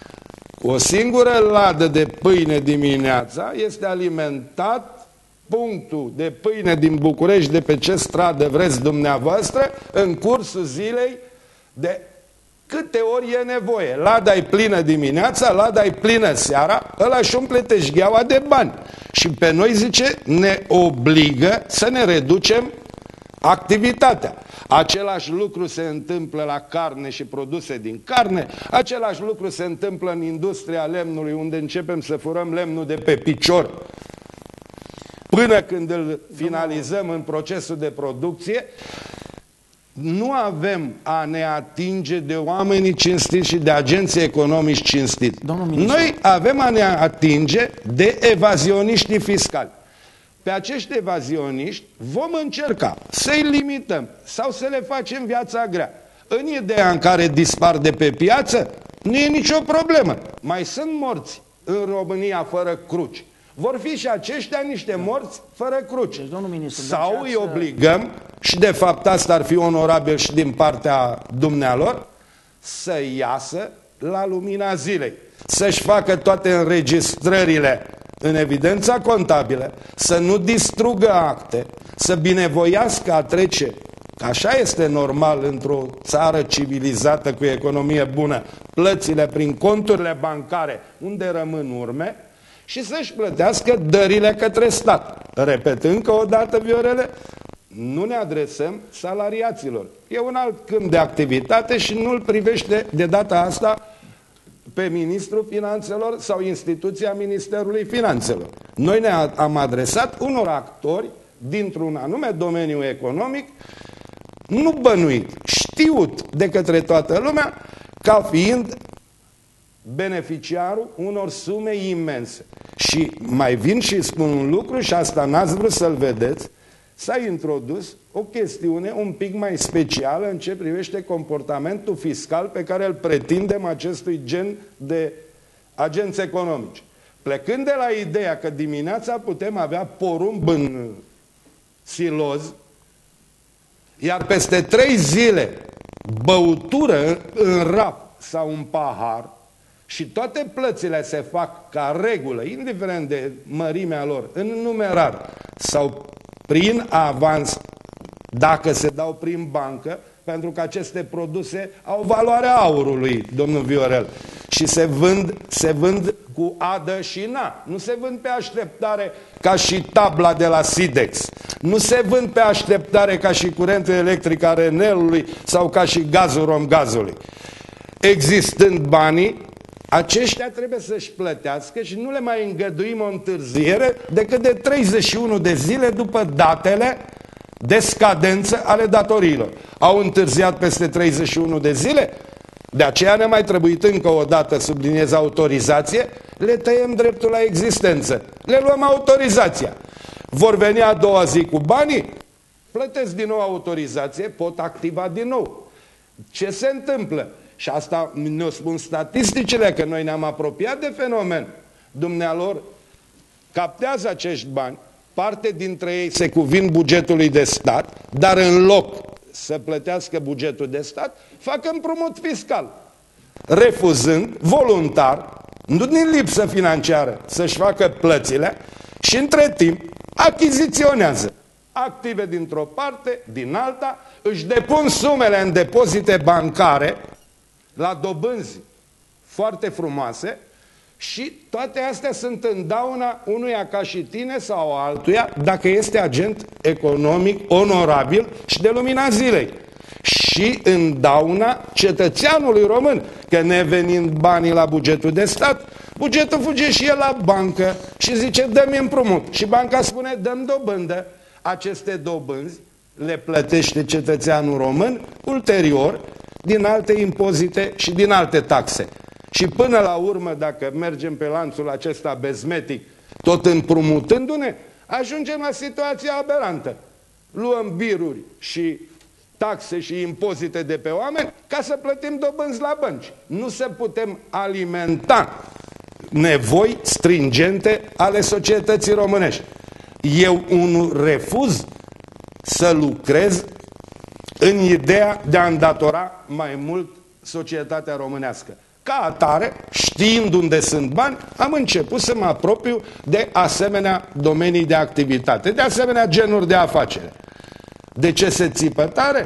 o singură ladă de pâine dimineața este alimentat punctul de pâine din București, de pe ce stradă vreți dumneavoastră, în cursul zilei de câte ori e nevoie. Lada-i plină dimineața, lada-i plină seara, ăla își umple teșgheaua de bani. Și pe noi, zice, ne obligă să ne reducem activitatea. Același lucru se întâmplă la carne și produse din carne, același lucru se întâmplă în industria lemnului, unde începem să furăm lemnul de pe picior până când îl finalizăm în procesul de producție. Nu avem a ne atinge de oamenii cinstiți și de agenții economici cinstiți. Noi avem a ne atinge de evazioniștii fiscali. Pe acești evazioniști vom încerca să-i limităm sau să le facem viața grea. În ideea în care dispar de pe piață, nu e nicio problemă. Mai sunt morți în România fără cruci. Vor fi și aceștia niște morți fără cruci. Sau îi obligăm, și de fapt asta ar fi onorabil și din partea dumnealor, să iasă la lumina zilei, să-și facă toate înregistrările în evidența contabilă, să nu distrugă acte, să binevoiască a trece, că așa este normal într-o țară civilizată cu economie bună, plățile prin conturile bancare unde rămân urme, și să-și plătească dările către stat. Repet încă o dată, Viorele, nu ne adresăm salariaților. E un alt câmp de activitate și nu-l privește de data asta pe Ministrul Finanțelor sau instituția Ministerului Finanțelor. Noi ne-am adresat unor actori dintr-un anume domeniu economic, nu bănuit, știut de către toată lumea, ca fiind beneficiarul unor sume imense. Și mai vin și spun un lucru, și asta n-ați vrut să-l vedeți, s-a introdus o chestiune un pic mai specială în ce privește comportamentul fiscal pe care îl pretindem acestui gen de agenți economici. Plecând de la ideea că dimineața putem avea porumb în siloz, iar peste 3 zile băutură în raf sau în pahar, și toate plățile se fac ca regulă, indiferent de mărimea lor, în numerar sau prin avans, dacă se dau prin bancă, pentru că aceste produse au valoarea aurului, domnul Viorel, și se vând cu adă și na. Nu se vând pe așteptare ca și tabla de la Sidex. Nu se vând pe așteptare ca și curentul electric al Renelului sau ca și gazul Romgazului. Existând banii, aceștia trebuie să-și plătească și nu le mai îngăduim o întârziere decât de 31 de zile după datele de scadență ale datoriilor. Au întârziat peste 31 de zile? De aceea ne-a mai trebuit încă o dată, subliniez, autorizație, le tăiem dreptul la existență. Le luăm autorizația. Vor veni a doua zi cu banii, plătesc din nou autorizație, pot activa din nou. Ce se întâmplă? Și asta ne spun statisticile, că noi ne-am apropiat de fenomen. Dumnealor captează acești bani, parte dintre ei se cuvin bugetului de stat, dar în loc să plătească bugetul de stat, fac împrumut fiscal, refuzând voluntar, nu din lipsă financiară, să-și facă plățile și între timp achiziționează active dintr-o parte, din alta, își depun sumele în depozite bancare la dobânzi foarte frumoase și toate astea sunt în dauna unuia ca și tine sau altuia, dacă este agent economic onorabil și de lumina zilei. Și în dauna cetățeanului român, că nevenind banii la bugetul de stat, bugetul fuge și el la bancă și zice dă-mi împrumut. Și banca spune dă-mi dobândă. Aceste dobânzi le plătește cetățeanul român ulterior din alte impozite și din alte taxe. Și până la urmă, dacă mergem pe lanțul acesta bezmetic, tot împrumutându-ne, ajungem la situația aberantă. Luăm biruri și taxe și impozite de pe oameni ca să plătim dobânzi la bănci. Nu se putem alimenta nevoi stringente ale societății românești. Eu unul refuz să lucrez în ideea de a îndatora mai mult societatea românească. Ca atare, știind unde sunt bani, am început să mă apropiu de asemenea domenii de activitate, de asemenea genuri de afacere. De ce se țipă tare?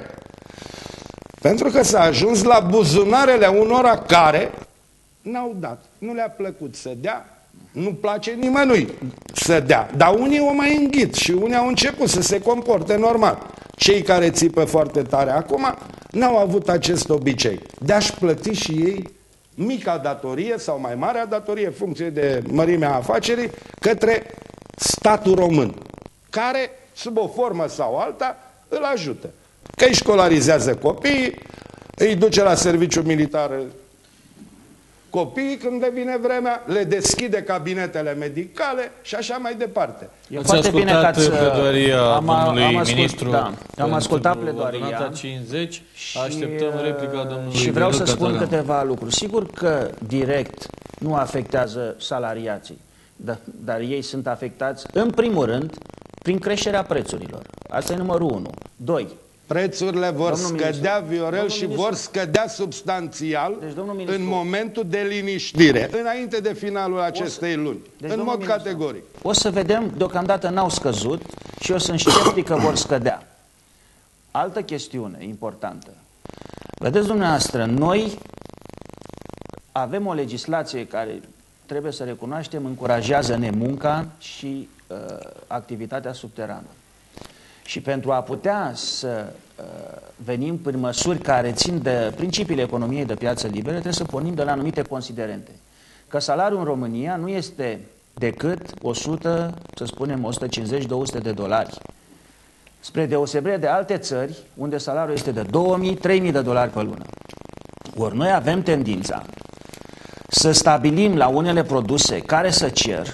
Pentru că s-a ajuns la buzunarele unora care n-au dat. Nu le-a plăcut să dea, nu place nimănui să dea. Dar unii o mai înghit și unii au început să se comporte normal. cei care țipă foarte tare acum n-au avut acest obicei de a-și plăti și ei mica datorie sau mai marea datorie, în funcție de mărimea afacerii, către statul român, care, sub o formă sau alta, îl ajută. Că îi școlarizează copiii, îi duce la serviciu militar copiii când devine vremea, le deschide cabinetele medicale și așa mai departe. E foarte bine că ați ministru. Da, am ascultat pledoaria 50, așteptăm replica domnului. Și vreau să spun câteva lucruri. Sigur că direct nu afectează salariații, dar ei sunt afectați în primul rând prin creșterea prețurilor. Asta e numărul 1. 2. Prețurile vor scădea, Viorel, și vor scădea substanțial în momentul de liniștire, înainte de finalul acestei luni, în mod categoric. O să vedem, deocamdată n-au scăzut și eu sunt sceptic că vor scădea. Altă chestiune importantă. Vedeți dumneavoastră, noi avem o legislație care, trebuie să recunoaștem, încurajează nemunca și activitatea subterană. Și pentru a putea să venim prin măsuri care țin de principiile economiei de piață liberă, trebuie să pornim de la anumite considerente. Că salariul în România nu este decât 100, să spunem 150-200 de dolari. Spre deosebire de alte țări, unde salariul este de 2000-3000 de dolari pe lună. Ori noi avem tendința să stabilim la unele produse care să cer,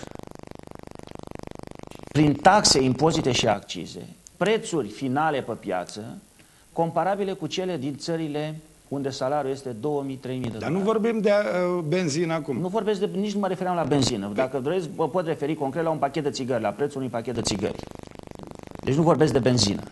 prin taxe, impozite și accize, prețuri finale pe piață comparabile cu cele din țările unde salariul este 2000-3000 de dolari. Dar nu vorbim de benzină acum. Nu vorbesc de, nici nu mă refeream la benzină. Dacă vreți, vă pot referi concret la un pachet de țigări, la prețul unui pachet de țigări. Deci nu vorbesc de benzină.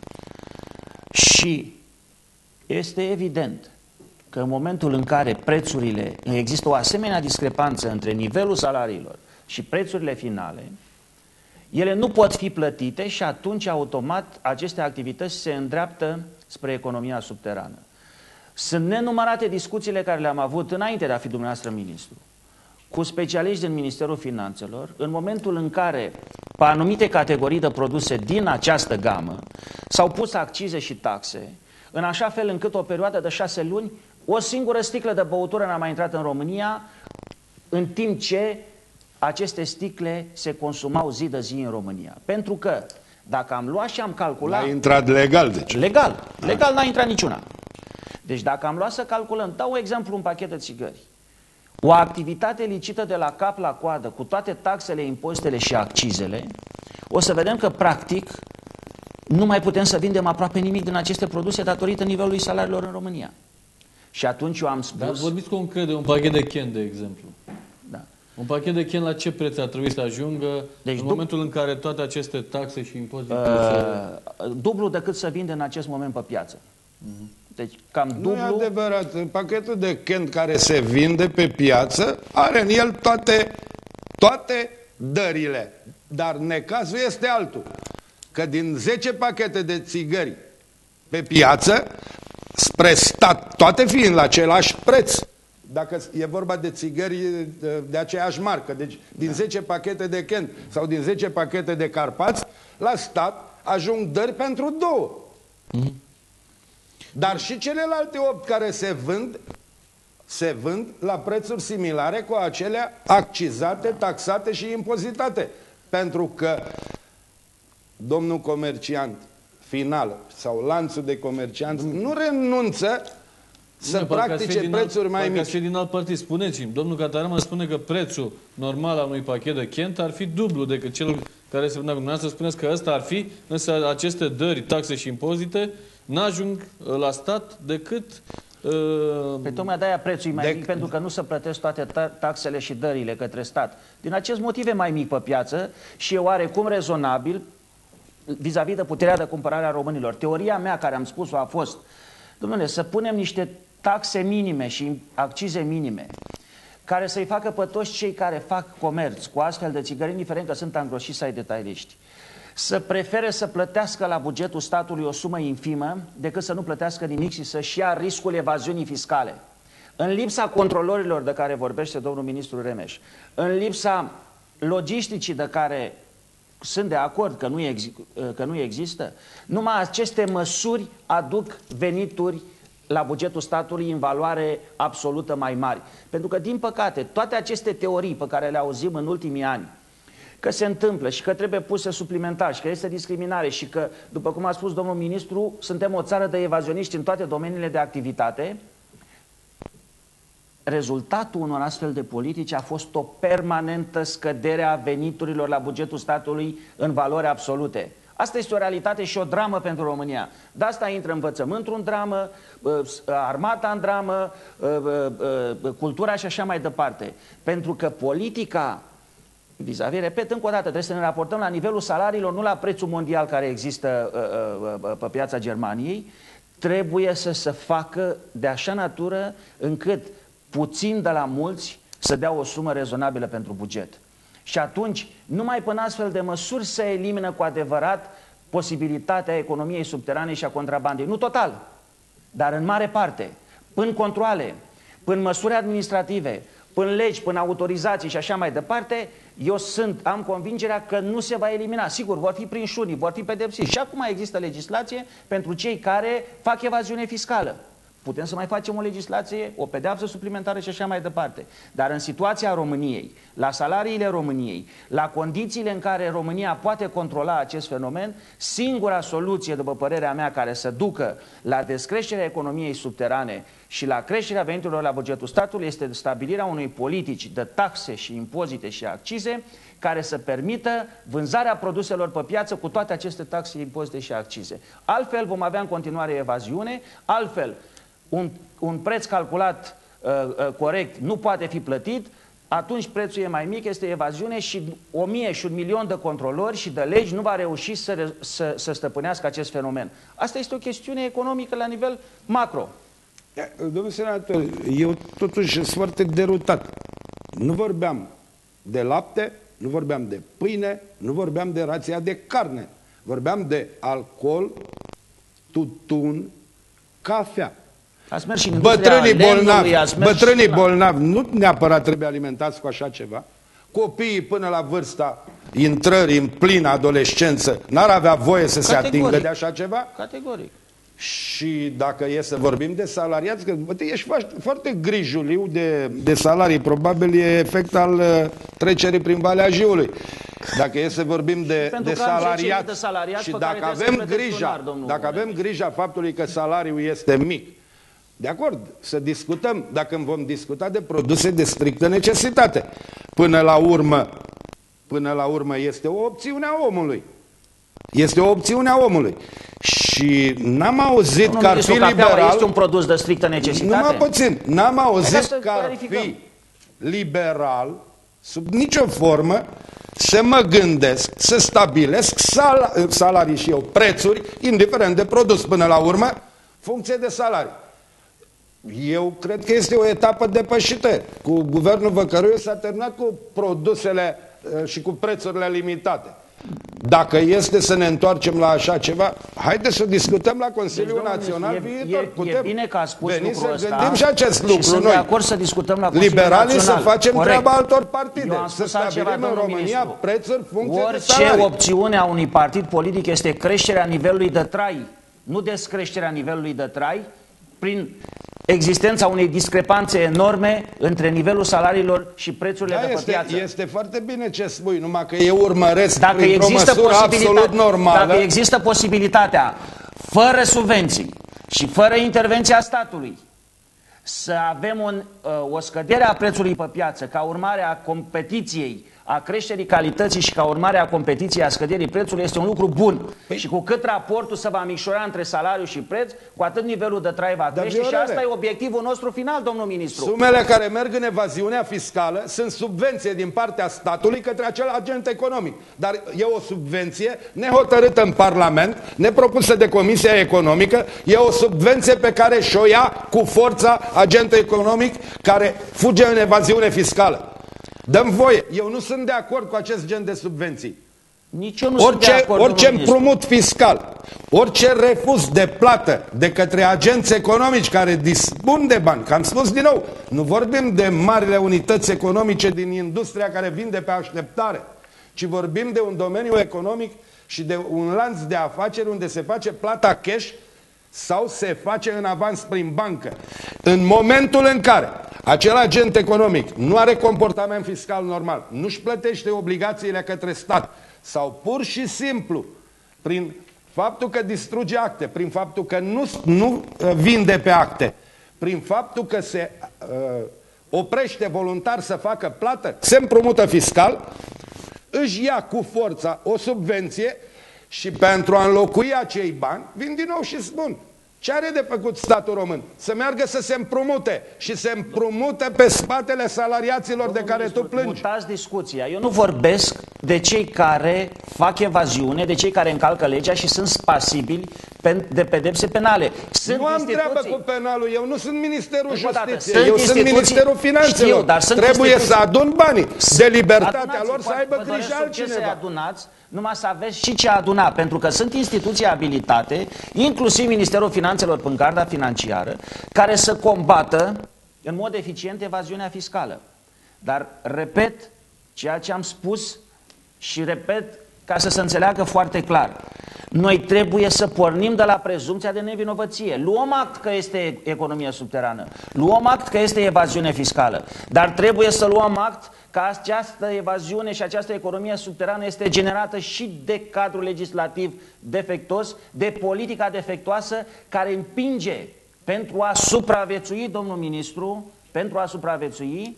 Și este evident că în momentul în care prețurile, există o asemenea discrepanță între nivelul salariilor și prețurile finale, ele nu pot fi plătite și atunci automat aceste activități se îndreaptă spre economia subterană. Sunt nenumărate discuțiile care le-am avut înainte de a fi dumneavoastră ministru, cu specialiști din Ministerul Finanțelor, în momentul în care pe anumite categorii de produse din această gamă s-au pus accize și taxe, în așa fel încât o perioadă de 6 luni, o singură sticlă de băutură n-a mai intrat în România, în timp ce aceste sticle se consumau zi de zi în România. Pentru că dacă am luat și am calculat... N-a intrat legal, deci. Legal n-a intrat niciuna. Deci dacă am luat să calculăm, dau exemplu un pachet de țigări. O activitate licită de la cap la coadă, cu toate taxele, impozitele și accizele, o să vedem că practic nu mai putem să vindem aproape nimic din aceste produse datorită nivelului salariilor în România. Și atunci eu am spus... Dar vorbiți concret de un pachet de Ken, de exemplu. Da. Un pachet de Ken la ce preț ar trebui să ajungă în momentul în care toate aceste taxe și impozite... Dublu decât să vinde în acest moment pe piață. Deci cam dublu... Nu e adevărat. Pachetul de Ken care se vinde pe piață are în el toate dările. Dar necazul este altul. Că din 10 pachete de țigări pe piață, spre stat, toate fiind la același preț, dacă e vorba de țigări de aceeași marcă, deci din 10 pachete de Ken sau din 10 pachete de Carpați, la stat ajung dări pentru 2. Dar și celelalte 8 care se vând la prețuri similare cu acelea accizate, taxate și impozitate. Pentru că domnul comerciant final sau lanțul de comercianți nu renunță să practice prețuri mai mici. Ca din alt partid, spuneți-mi, domnul Cataramă spune că prețul normal al unui pachet de Kent ar fi dublu decât cel care se vândea cu dumneavoastră. Spuneți că ăsta ar fi, însă aceste dări, taxe și impozite n-ajung la stat decât... Pe tocmai de-aia prețul e mai mic, pentru că nu se plătesc toate taxele și dările către stat. Din acest motiv e mai mic pe piață și e oarecum rezonabil vis-a-vis de puterea de cumpărare a românilor. Teoria mea care am spus-o a fost, domnule, să punem niște taxe minime și accize minime care să-i facă pe toți cei care fac comerț cu astfel de țigări, indiferent că sunt angroșiți sau detailiști, să prefere să plătească la bugetul statului o sumă infimă decât să nu plătească nimic și să-și ia riscul evaziunii fiscale. În lipsa controlorilor de care vorbește domnul ministru Remeș, în lipsa logisticii de care sunt de acord că nu există. Numai aceste măsuri aduc venituri la bugetul statului în valoare absolută mai mari. Pentru că, din păcate, toate aceste teorii pe care le auzim în ultimii ani, că se întâmplă și că trebuie puse suplimentar și că este discriminare și că, după cum a spus domnul ministru, suntem o țară de evazioniști în toate domeniile de activitate, rezultatul unor astfel de politici a fost o permanentă scădere a veniturilor la bugetul statului în valori absolute. Asta este o realitate și o dramă pentru România. De asta intră învățământul în dramă, armata în dramă, cultura și așa mai departe. Pentru că politica vis-a-vis, repet încă o dată, trebuie să ne raportăm la nivelul salariilor, nu la prețul mondial care există pe piața Germaniei, trebuie să se facă de așa natură încât puțin de la mulți să dea o sumă rezonabilă pentru buget. Și atunci, numai până astfel de măsuri se elimină cu adevărat posibilitatea economiei subterane și a contrabandei. Nu total, dar în mare parte. Până controale, până măsuri administrative, până legi, până autorizații și așa mai departe, eu am convingerea că nu se va elimina. Sigur, vor fi prinși unii, vor fi pedepsiți. Și acum există legislație pentru cei care fac evaziune fiscală. Putem să mai facem o legislație, o pedeapsă suplimentară și așa mai departe. Dar în situația României, la salariile României, la condițiile în care România poate controla acest fenomen, singura soluție, după părerea mea, care să ducă la descreșterea economiei subterane și la creșterea veniturilor la bugetul statului este stabilirea unei politici de taxe și impozite și accize care să permită vânzarea produselor pe piață cu toate aceste taxe, impozite și accize. Altfel vom avea în continuare evaziune, altfel un preț calculat corect nu poate fi plătit, atunci prețul e mai mic, este evaziune și 1000 și 1 milion de controlori și de legi nu va reuși să stăpânească acest fenomen. Asta este o chestiune economică la nivel macro. Domnul senator, eu totuși sunt foarte derutat. Nu vorbeam de lapte, nu vorbeam de pâine, nu vorbeam de rația de carne. Vorbeam de alcool, tutun, cafea. Bătrânii bolnavi nu neapărat trebuie alimentați cu așa ceva. Copiii până la vârsta intrării în plină adolescență n-ar avea voie să se atingă de așa ceva? Categoric. Și dacă e să vorbim de salariați, că bă, ești foarte grijuliu de salarii, probabil e efect al trecerii prin Valea Jiului. Dacă e să vorbim de salariați și dacă avem grija faptului că salariul este mic, de acord, să discutăm, dacă vom discuta de produse de strictă necesitate. Până la urmă este o opțiune a omului. Este o opțiune a omului. Și n-am auzit că ar fi liberal... Este un produs de strictă necesitate? Numai puțin. N-am auzit că ar fi liberal, sub nicio formă, să mă gândesc, să stabilesc salarii și eu, prețuri, indiferent de produs până la urmă, funcție de salarii. Eu cred că este o etapă depășită. Cu guvernul Văcăruiu s-a terminat cu produsele și cu prețurile limitate. Dacă este să ne întoarcem la așa ceva, haideți să discutăm la Consiliul Național viitor. E bine că a spus lucrul ăsta. Gândim și acest lucru. Sunt de acord să discutăm la Consiliul Liberalii Național. Să facem corect. Treaba altor partide. Să stabilim în România prețuri funcție de orice salarii. opțiune a unui partid politic este creșterea nivelului de trai, nu descreșterea nivelului de trai, prin existența unei discrepanțe enorme între nivelul salariilor și prețurile de pe piață. Este foarte bine ce spui, numai că eu urmăresc printr-o măsură absolut normală. Dacă există posibilitatea, fără subvenții și fără intervenția statului, să avem o scădere a prețului pe piață ca urmare a competiției, a creșterii calității și ca urmare a competiției, a scăderii prețului, este un lucru bun. Și cu cât raportul se va micșora între salariu și preț, cu atât nivelul de trai va crește și asta e obiectivul nostru final, domnul ministru. Sumele care merg în evaziunea fiscală sunt subvenție din partea statului către acel agent economic. Dar e o subvenție nehotărâtă în Parlament, nepropusă de Comisia Economică, e o subvenție pe care și-o ia cu forța agentul economic care fuge în evaziune fiscală. Dăm voie. Eu nu sunt de acord cu acest gen de subvenții. Nici eu nu sunt de acord, orice împrumut fiscal, orice refuz de plată de către agenți economici care dispun de bani, că am spus din nou, nu vorbim de marile unități economice din industria care vin de pe așteptare, ci vorbim de un domeniu economic și de un lanț de afaceri unde se face plata cash sau se face în avans prin bancă. În momentul în care acel agent economic nu are comportament fiscal normal, nu-și plătește obligațiile către stat sau pur și simplu prin faptul că distruge acte, prin faptul că nu vinde pe acte, prin faptul că se oprește voluntar să facă plată, se împrumută fiscal, își ia cu forța o subvenție și pentru a înlocui acei bani, vin din nou și spun, ce are de făcut statul român? Să meargă să se împrumute și se împrumute pe spatele salariaților de care tu plângi. Mutați discuția. Eu nu vorbesc de cei care fac evaziune, de cei care încalcă legea și sunt pasibili de pedepse penale. Nu am treabă cu penalul, eu nu sunt Ministerul Justiției, eu sunt Ministerul Finanțelor. Trebuie să adun banii de libertatea lor, să aibă grijă altcineva. Numai să aveți și ce aduna, pentru că sunt instituții abilitate, inclusiv Ministerul Finanțelor prin garda financiară, care să combată în mod eficient evaziunea fiscală. Dar repet ceea ce am spus și repet ca să se înțeleagă foarte clar. Noi trebuie să pornim de la prezumția de nevinovăție. Luăm act că este economie subterană, luăm act că este evaziune fiscală, dar trebuie să luăm act că această evaziune și această economie subterană este generată și de cadrul legislativ defectuos, de politica defectuoasă care împinge pentru a supraviețui, domnul ministru, pentru a supraviețui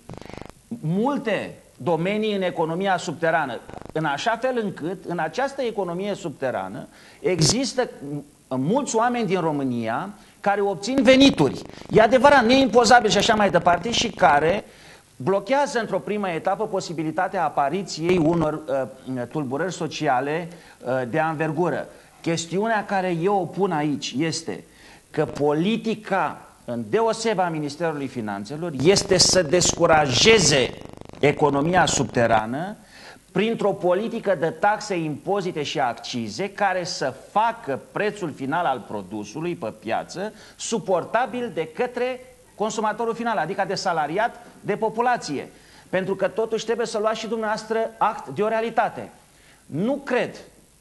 multe domenii în economia subterană, în așa fel încât în această economie subterană există mulți oameni din România care obțin venituri, e adevărat, neimpozabili și așa mai departe, și care blochează într-o primă etapă posibilitatea apariției unor tulburări sociale de anvergură. Chestiunea care eu o pun aici este că politica, în deosebă a Ministerului Finanțelor, este să descurajeze economia subterană printr-o politică de taxe, impozite și accize care să facă prețul final al produsului pe piață suportabil de către consumatorul final, adică de salariat, de populație. Pentru că totuși trebuie să luați și dumneavoastră act de o realitate. Nu cred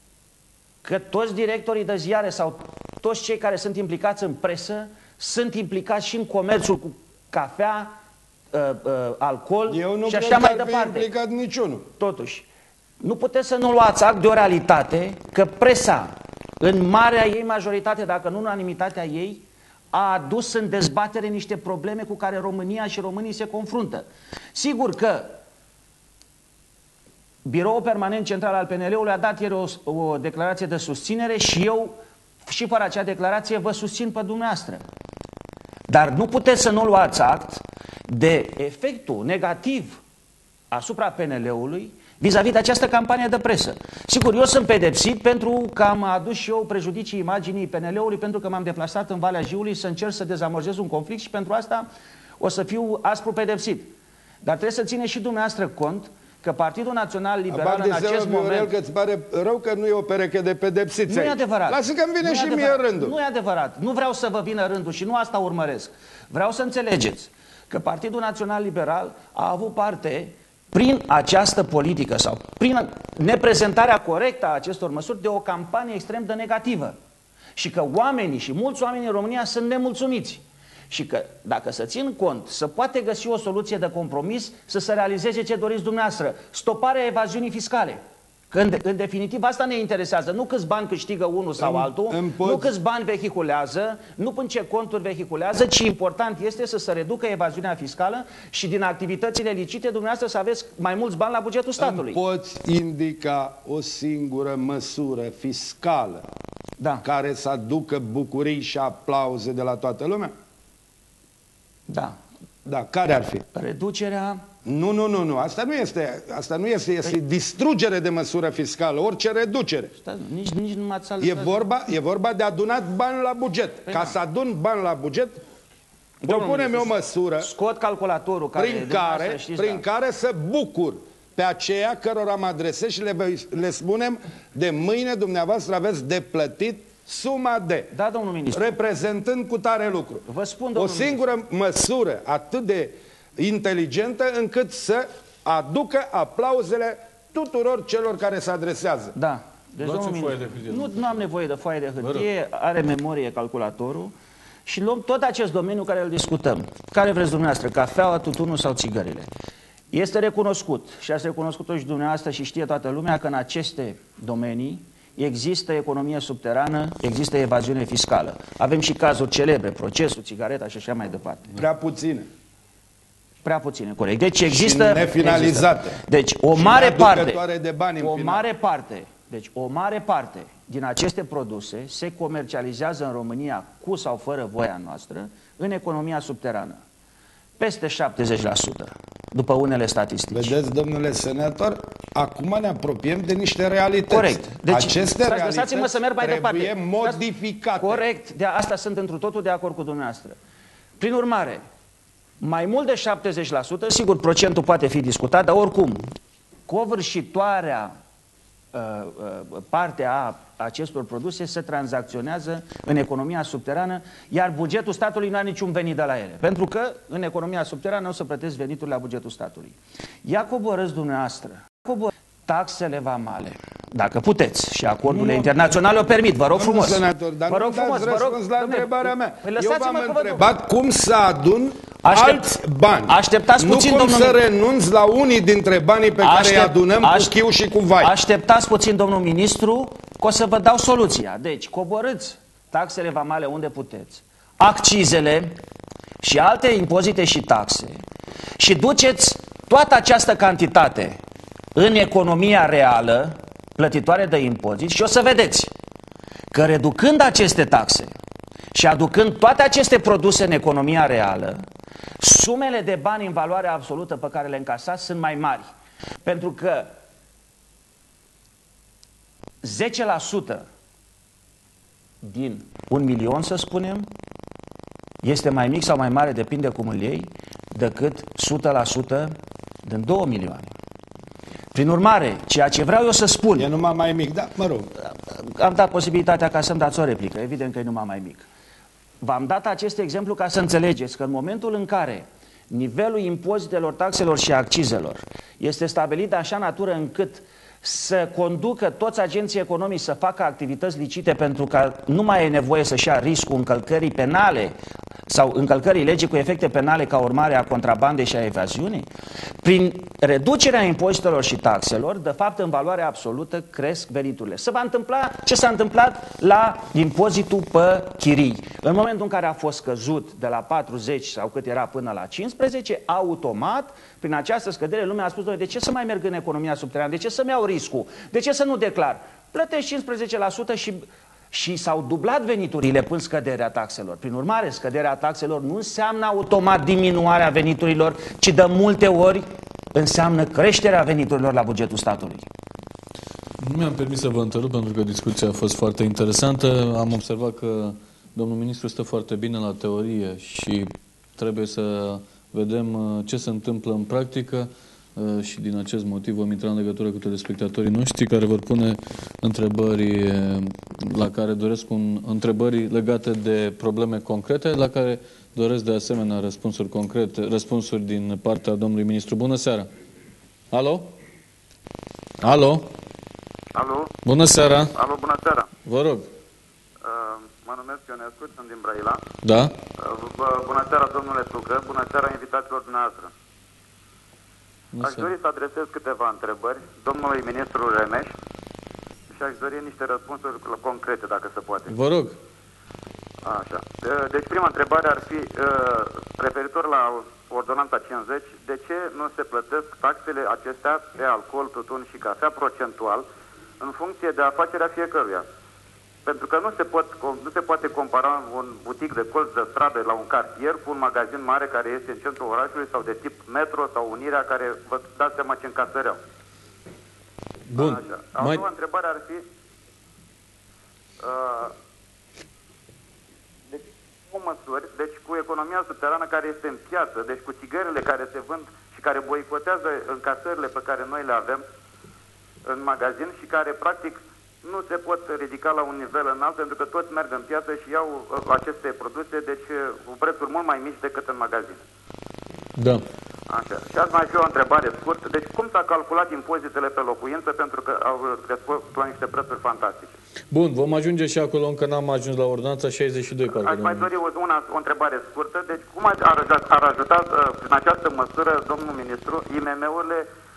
că toți directorii de ziare sau toți cei care sunt implicați în presă sunt implicați și în comerțul cu cafea, alcool și așa mai departe. Eu nu cred că ar fi implicat niciunul. Totuși, nu puteți să nu luați act de o realitate că presa, în marea ei majoritate, dacă nu în unanimitatea ei, a adus în dezbatere niște probleme cu care România și românii se confruntă. Sigur că Biroul Permanent Central al PNL-ului a dat ieri o declarație de susținere și eu, și fără acea declarație, vă susțin pe dumneavoastră. Dar nu puteți să nu luați act de efectul negativ asupra PNL-ului vis-a-vis de această campanie de presă. Sigur, eu sunt pedepsit pentru că am adus și eu prejudicii imaginii PNL-ului, pentru că m-am deplasat în Valea Jiului să încerc să dezamorjez un conflict și pentru asta o să fiu aspru pedepsit. Dar trebuie să țineți și dumneavoastră cont că Partidul Național Liberal în acest moment... că îți pare rău că nu e o pereche de pedepsiți. Nu e adevărat. Lasă că-mi vine și mie rândul. Nu e adevărat. Nu vreau să vă vină rândul și nu asta urmăresc. Vreau să înțelegeți că Partidul Național Liberal a avut parte, prin această politică sau prin neprezentarea corectă a acestor măsuri, de o campanie extrem de negativă. Și că oamenii și mulți oameni în România sunt nemulțumiți. Și că, dacă să țin cont, să poate găsi o soluție de compromis să se realizeze ce doriți dumneavoastră, stoparea evaziunii fiscale. Că în definitiv asta ne interesează, nu câți bani câștigă unul sau altul, nu câți bani vehiculează, nu în ce conturi vehiculează, ci important este să se reducă evaziunea fiscală și din activitățile licite dumneavoastră să aveți mai mulți bani la bugetul statului. Îmi poți indica o singură măsură fiscală care să aducă bucurii și aplauze de la toată lumea? Da. Da, care ar fi? Reducerea... Nu. Asta nu este, este distrugere de măsură fiscală, orice reducere. Nici nu m-ați e vorba de adunat bani la buget. Ca să adun bani la buget, propunem o măsură scot calculatorul prin care să bucur pe aceia cărora mă adresez și le spunem: de mâine dumneavoastră aveți de plătit suma de, da, domnul ministru, reprezentând cu tare lucru. Vă spun, o singură măsură atât de inteligentă încât să aducă aplauzele tuturor celor care se adresează. Da. Deci, Luați domnul o foaie ministru, de hârtie. nu am nevoie de foaie de hârtie, are memorie calculatorul și luăm tot acest domeniu care îl discutăm. Care vreți dumneavoastră, cafeaua, tutunul sau țigările? Este recunoscut și ați recunoscut-o și dumneavoastră și știe toată lumea că în aceste domenii există economie subterană, există evaziune fiscală. Avem și cazuri celebre, procesul, țigareta și așa mai departe. Prea puține. Prea puține, corect. Deci există... Și nefinalizate. Există. Deci o Și mare parte... neaducătoare de bani în final. O mare parte din aceste produse se comercializează în România cu sau fără voia noastră în economia subterană. Peste 70%, după unele statistici. Vedeți, domnule senator, acum ne apropiem de niște realități. Corect. Deci, aceste realități lăsați-mă să merg mai trebuie departe. modificate. Corect, de asta sunt întru totul de acord cu dumneavoastră. Prin urmare, mai mult de 70%, sigur, procentul poate fi discutat, dar oricum, covârșitoarea parte a acestor produse se tranzacționează în economia subterană, iar bugetul statului nu are niciun venit de la ele. Pentru că în economia subterană o să plătesc venituri la bugetul statului. Ia coborâți dumneavoastră taxele vamale, dacă puteți, și acordurile internaționale o permit, vă rog frumos. Senator, dar vă rog nu dați răspuns la întrebarea mea. Eu v-am întrebat cum să adun alți bani. Așteptați puțin, nu cum domnul... să renunț la unii dintre banii pe care îi adunăm cu chiu și cu vai. Așteptați puțin, domnul ministru, că o să vă dau soluția. Deci, coborâți taxele vamale unde puteți, accizele și alte impozite și taxe și duceți toată această cantitate în economia reală, plătitoare de impozit, și o să vedeți că reducând aceste taxe și aducând toate aceste produse în economia reală, sumele de bani în valoare absolută pe care le încasați sunt mai mari. Pentru că 10% din 1 milion, să spunem, este mai mic sau mai mare, depinde cum îl iei, decât 100% din 2 milioane. Prin urmare, ceea ce vreau eu să spun... E numai mai mic, da, mă rog. Am dat posibilitatea ca să-mi dați o replică, evident că e numai mai mic. V-am dat acest exemplu ca să înțelegeți că în momentul în care nivelul impozitelor, taxelor și accizelor este stabilit de așa natură încât să conducă toți agenții economici să facă activități licite pentru că nu mai e nevoie să-și ia riscul încălcării penale sau încălcării legii cu efecte penale ca urmare a contrabandei și a evaziunii, prin reducerea impozitelor și taxelor, de fapt, în valoare absolută, cresc veniturile. Se va întâmpla ce s-a întâmplat la impozitul pe chirii. În momentul în care a fost scăzut de la 40 sau cât era până la 15, automat, prin această scădere, lumea a spus: de ce să mai merg în economia subterană? De ce să-mi iau riscul? De ce să nu declar? Plătești 15% și s-au dublat veniturile până scăderea taxelor. Prin urmare, scăderea taxelor nu înseamnă automat diminuarea veniturilor, ci de multe ori înseamnă creșterea veniturilor la bugetul statului. Nu mi-am permis să vă întrerup pentru că discuția a fost foarte interesantă. Am observat că domnul ministru stă foarte bine la teorie și trebuie să vedem ce se întâmplă în practică. Și din acest motiv vom intra în legătură cu telespectatorii noștri care vor pune întrebări la care doresc întrebări legate de probleme concrete, la care doresc de asemenea răspunsuri concrete, răspunsuri din partea domnului ministru. Bună seara! Alo? Alo? Alo? Bună seara! Alo, bună seara! Vă rog! Mă numesc Ionescu, sunt din Brăila. Da? Bună seara, domnule Tucă, bună seara invitaților dumneavoastră. Aș dori să adresez câteva întrebări domnului ministru Remeș și aș dori niște răspunsuri concrete, dacă se poate. Vă rog. Așa. Deci prima întrebare ar fi referitor la ordonanța 50. De ce nu se plătesc taxele acestea pe alcool, tutun și cafea procentual în funcție de afacerea fiecăruia? Pentru că nu se poate compara un butic de colț de stradă la un cartier cu un magazin mare care este în centrul orașului sau de tip Metro sau Unirea, care vă dați seama ce încasăreau. Bun. Așa. A doua întrebare ar fi deci cu economia subterană care este în piață, deci cu țigările care se vând și care boicotează încasările pe care noi le avem în magazin și care practic nu se pot ridica la un nivel înalt pentru că toți merg în piață și iau aceste produse, deci cu prețuri mult mai mici decât în magazin. Da. Așa. Și azi mai fi o întrebare scurtă. Deci cum s-a calculat impozitele pe locuință pentru că au crescut la niște prețuri fantastice? Bun, vom ajunge și acolo, încă n-am ajuns la ordonanța 62. Aș mai dori o întrebare scurtă. Deci cum ar ajuta prin această măsură, domnul ministru, IMM-urile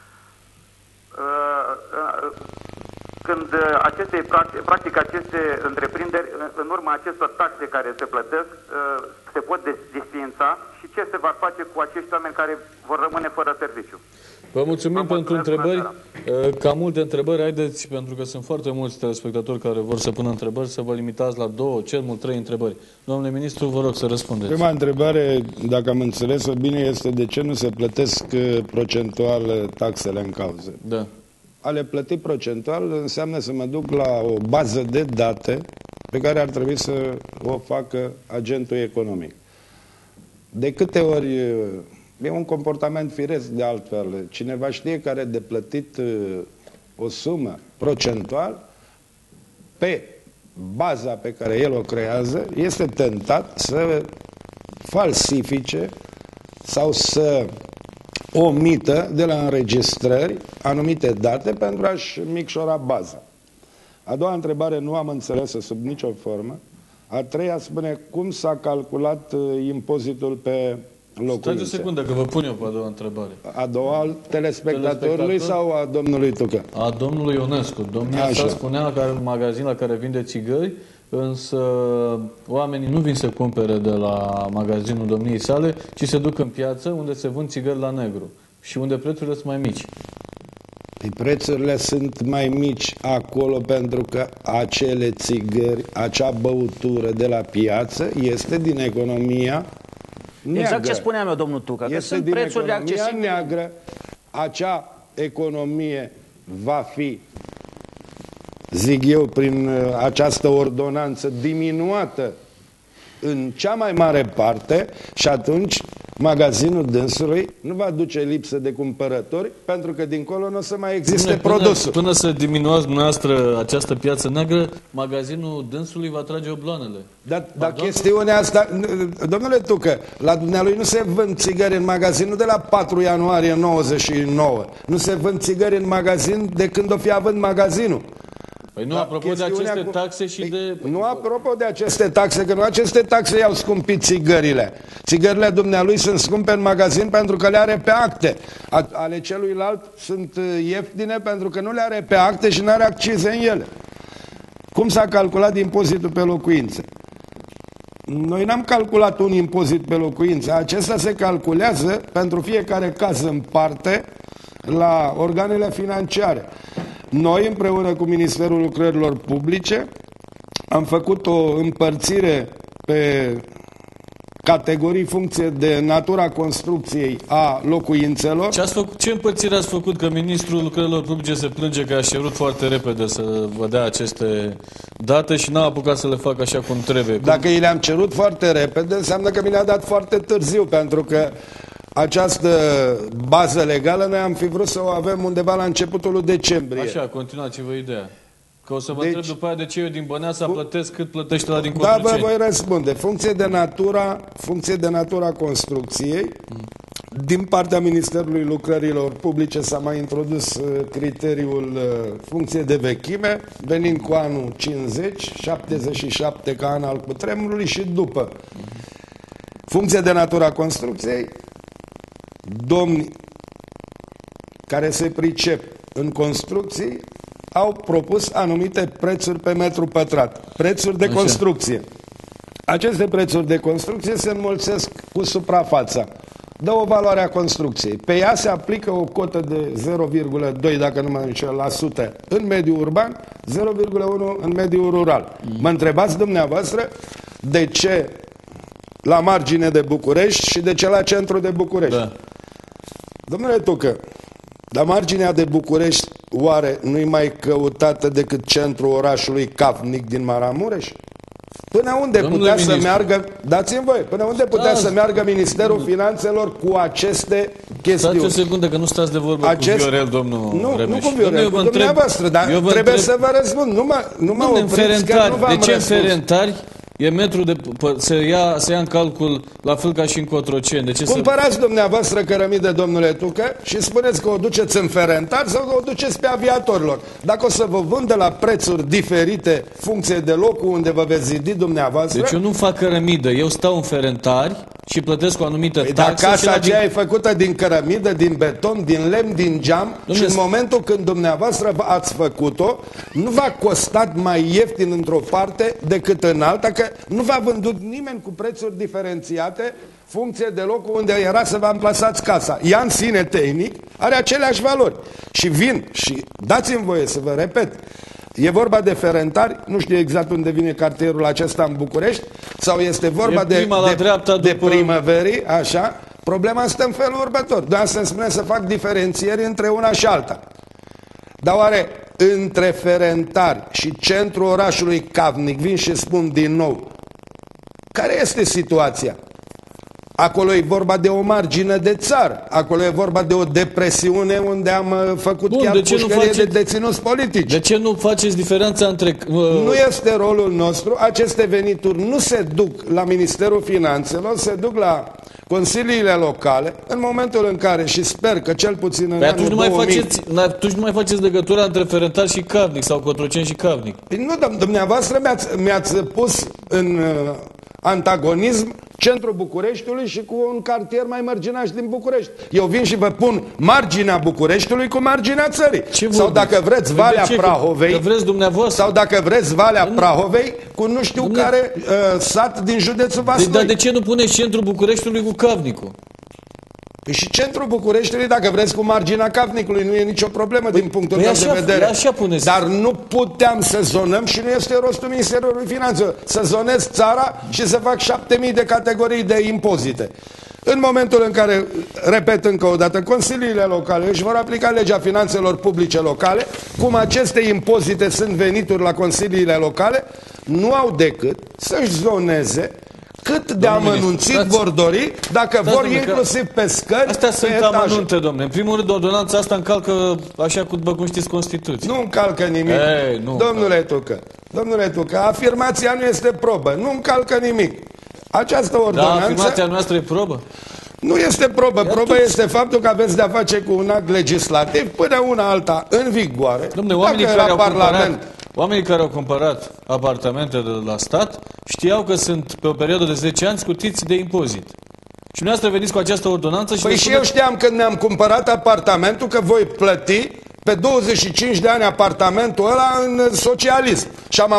când practic aceste întreprinderi, în urma acestor taxe care se plătesc, se pot desființa și ce se va face cu acești oameni care vor rămâne fără serviciu? Vă mulțumim pentru întrebări. Ca multe întrebări, haideți, pentru că sunt foarte mulți telespectatori care vor să pună întrebări, să vă limitați la 2, cel mult 3 întrebări. Domnule ministru, vă rog să răspundeți. Prima întrebare, dacă am înțeles-o bine, este de ce nu se plătesc procentual taxele în cauză. Da. A le plăti procentual înseamnă să mă duc la o bază de date pe care ar trebui să o facă agentul economic. De câte ori, e un comportament firesc de altfel, cineva știe că are de plătit o sumă procentual, pe baza pe care el o creează, este tentat să falsifice sau să omită de la înregistrări anumite date pentru a-și micșora baza. A doua întrebare nu am înțeles-o sub nicio formă. A treia spune cum s-a calculat impozitul pe locuințe. Stați o secundă că vă pun eu pe a doua întrebare. A doua al telespectatorului sau a domnului Tucă? A domnului Ionescu. Domnia sa spunea că are un magazin la care vinde țigări, însă oamenii nu vin să cumpere de la magazinul domniei sale, ci se duc în piață unde se vând țigări la negru și unde prețurile sunt mai mici. Prețurile sunt mai mici acolo pentru că acele țigări, acea băutură de la piață este din economia neagră. Exact ce spuneam eu, domnul Tucă, că sunt prețuri accesibile. Neagră. Acea economie va fi, zic eu, prin această ordonanță diminuată în cea mai mare parte și atunci magazinul dânsului nu va duce lipsă de cumpărători pentru că dincolo nu o să mai existe produsul. Până să diminuați dumneavoastră această piață neagră, magazinul dânsului va trage obloanele. Dar chestiunea asta, domnule Tucă, la dumnealui nu se vând țigări în magazinul de la 4 ianuarie 99. Nu se vând țigări în magazin de când o fi având magazinul. Păi nu, apropo de aceste taxe și de... Nu apropo de aceste taxe, că nu aceste taxe i-au scumpit țigările. Țigările dumnealui sunt scumpe în magazin pentru că le are pe acte. Ale celuilalt sunt ieftine pentru că nu le are pe acte și nu are accize în ele. Cum s-a calculat impozitul pe locuințe? Noi n-am calculat un impozit pe locuințe. Acesta se calculează pentru fiecare caz în parte la organele financiare. Noi, împreună cu Ministerul Lucrărilor Publice, am făcut o împărțire pe categorii funcție de natura construcției a locuințelor. Ce împărțire ați făcut? Că Ministrul Lucrărilor Publice se plânge că a cerut foarte repede să vă dea aceste date și n-a apucat să le facă așa cum trebuie. Dacă i le-am cerut foarte repede, înseamnă că mi le-a dat foarte târziu, pentru că această bază legală noi am fi vrut să o avem undeva la începutul lui decembrie. Așa, continuați-vă ideea. Că o să vă întreb după aia de ce eu din Băneasa plătesc cât plătește la din Cotroceni. Da, vă voi răspunde. Funcție de natura construcției, din partea Ministerului Lucrărilor Publice s-a mai introdus criteriul funcție de vechime, venind cu anul 50, 77 ca an al cutremurului și după. Funcție de natura construcției, domni care se pricep în construcții au propus anumite prețuri pe metru pătrat, prețuri de construcție. Aceste prețuri de construcție se înmulțesc cu suprafața. Dă o valoare a construcției. Pe ea se aplică o cotă de 0,2, dacă nu mă înșel, la sută în mediul urban, 0,1 în mediul rural. Mă întrebați dumneavoastră de ce la margine de București și de ce la centru de București? Da. Domnule Tucă, la marginea de București oare nu-i mai căutată decât centrul orașului Cavnic din Maramureș? Până unde putea să meargă, dați-mi voie, până unde putea să meargă Ministerul Finanțelor cu aceste chestiuni? Stați o secundă, că nu stați de vorbă cu Viorel, domnul Remeș. Nu cu Viorel, cu dumneavoastră, dar trebuie să vă răspund. Nu mă opriți că nu v-am De ce în Ferentari E metru de... să ia în calcul la fel ca și în Cotroceni. De ce Cumpărați dumneavoastră cărămidă, domnule Tucă, și spuneți că o duceți în Ferentari sau că o duceți pe Aviatorilor. Dacă o să vă vândă la prețuri diferite, funcție de locul unde vă veți zidi dumneavoastră... Deci eu nu fac cărămidă, eu stau în Ferentari și plătesc o anumită taxă. Dar casa aceea e făcută din cărămidă, din beton, din lemn, din geam, și în momentul când dumneavoastră ați făcut-o, nu v-a costat mai ieftin într-o parte decât în alta, că nu v-a vândut nimeni cu prețuri diferențiate, funcție de locul unde era să vă amplasați casa. Ea în sine tehnic are aceleași valori. Și vin, și dați-mi voie să vă repet, e vorba de Ferentari, nu știu exact unde vine cartierul acesta în București, sau este vorba de Primăverii, așa. Problema stă în felul următor. De asta îmi spune să fac diferențieri între una și alta. Dar oare între Ferentari și centrul orașului Cavnic, vin și spun din nou, care este situația? Acolo e vorba de o margine de țară. Acolo e vorba de o depresiune unde am făcut chiar pușcărie de deținuți politici. De ce nu faceți diferența între... Nu este rolul nostru. Aceste venituri nu se duc la Ministerul Finanțelor, se duc la consiliile locale, în momentul în care, și sper că cel puțin în anul 2000... Atunci nu mai faceți legătura între Ferentari și Cavnic sau Cotroceni și Cavnic. Nu, dumneavoastră mi-ați pus în antagonism centrul Bucureștiului și cu un cartier mai marginaș din București. Eu vin și vă pun marginea Bucureștiului cu marginea țării. Sau dacă vreți Valea Prahovei, sau dacă vreți Valea Prahovei cu nu știu care sat din județul Vaslui. Dar de ce nu puneți centrul Bucureștiului cu Cavnicul? Păi și centrul Bucureștiului, dacă vreți, cu marginea Cavnicului, nu e nicio problemă din punctul meu de vedere. Dar nu puteam să zonăm și nu este rostul Ministerului Finanțelor. Să zonez țara și să fac 7000 de categorii de impozite. În momentul în care, repet încă o dată, consiliile locale își vor aplica legea finanțelor publice locale, cum aceste impozite sunt venituri la consiliile locale, nu au decât să-și zoneze cât de amănunțit vor dori, dacă vor inclusiv pe scări, astea sunt amănunte, domnule. În primul rând, ordonanța asta încalcă, așa cum știți, Constituția. Nu încalcă nimic. Domnule Tucă, afirmația nu este probă. Nu încalcă nimic. Această ordonanță... Da, afirmația noastră e probă? Nu este probă. Probă este faptul că aveți de-a face cu un act legislativ până una alta în vigoare. Dom'le, oamenii care au cumpărat apartamente de la stat știau că sunt pe o perioadă de 10 ani scutiți de impozit. Și dumneavoastră veniți cu această ordonanță și... Păi și eu știam când ne-am cumpărat apartamentul că voi plăti pe 25 de ani apartamentul ăla în socialism. Și am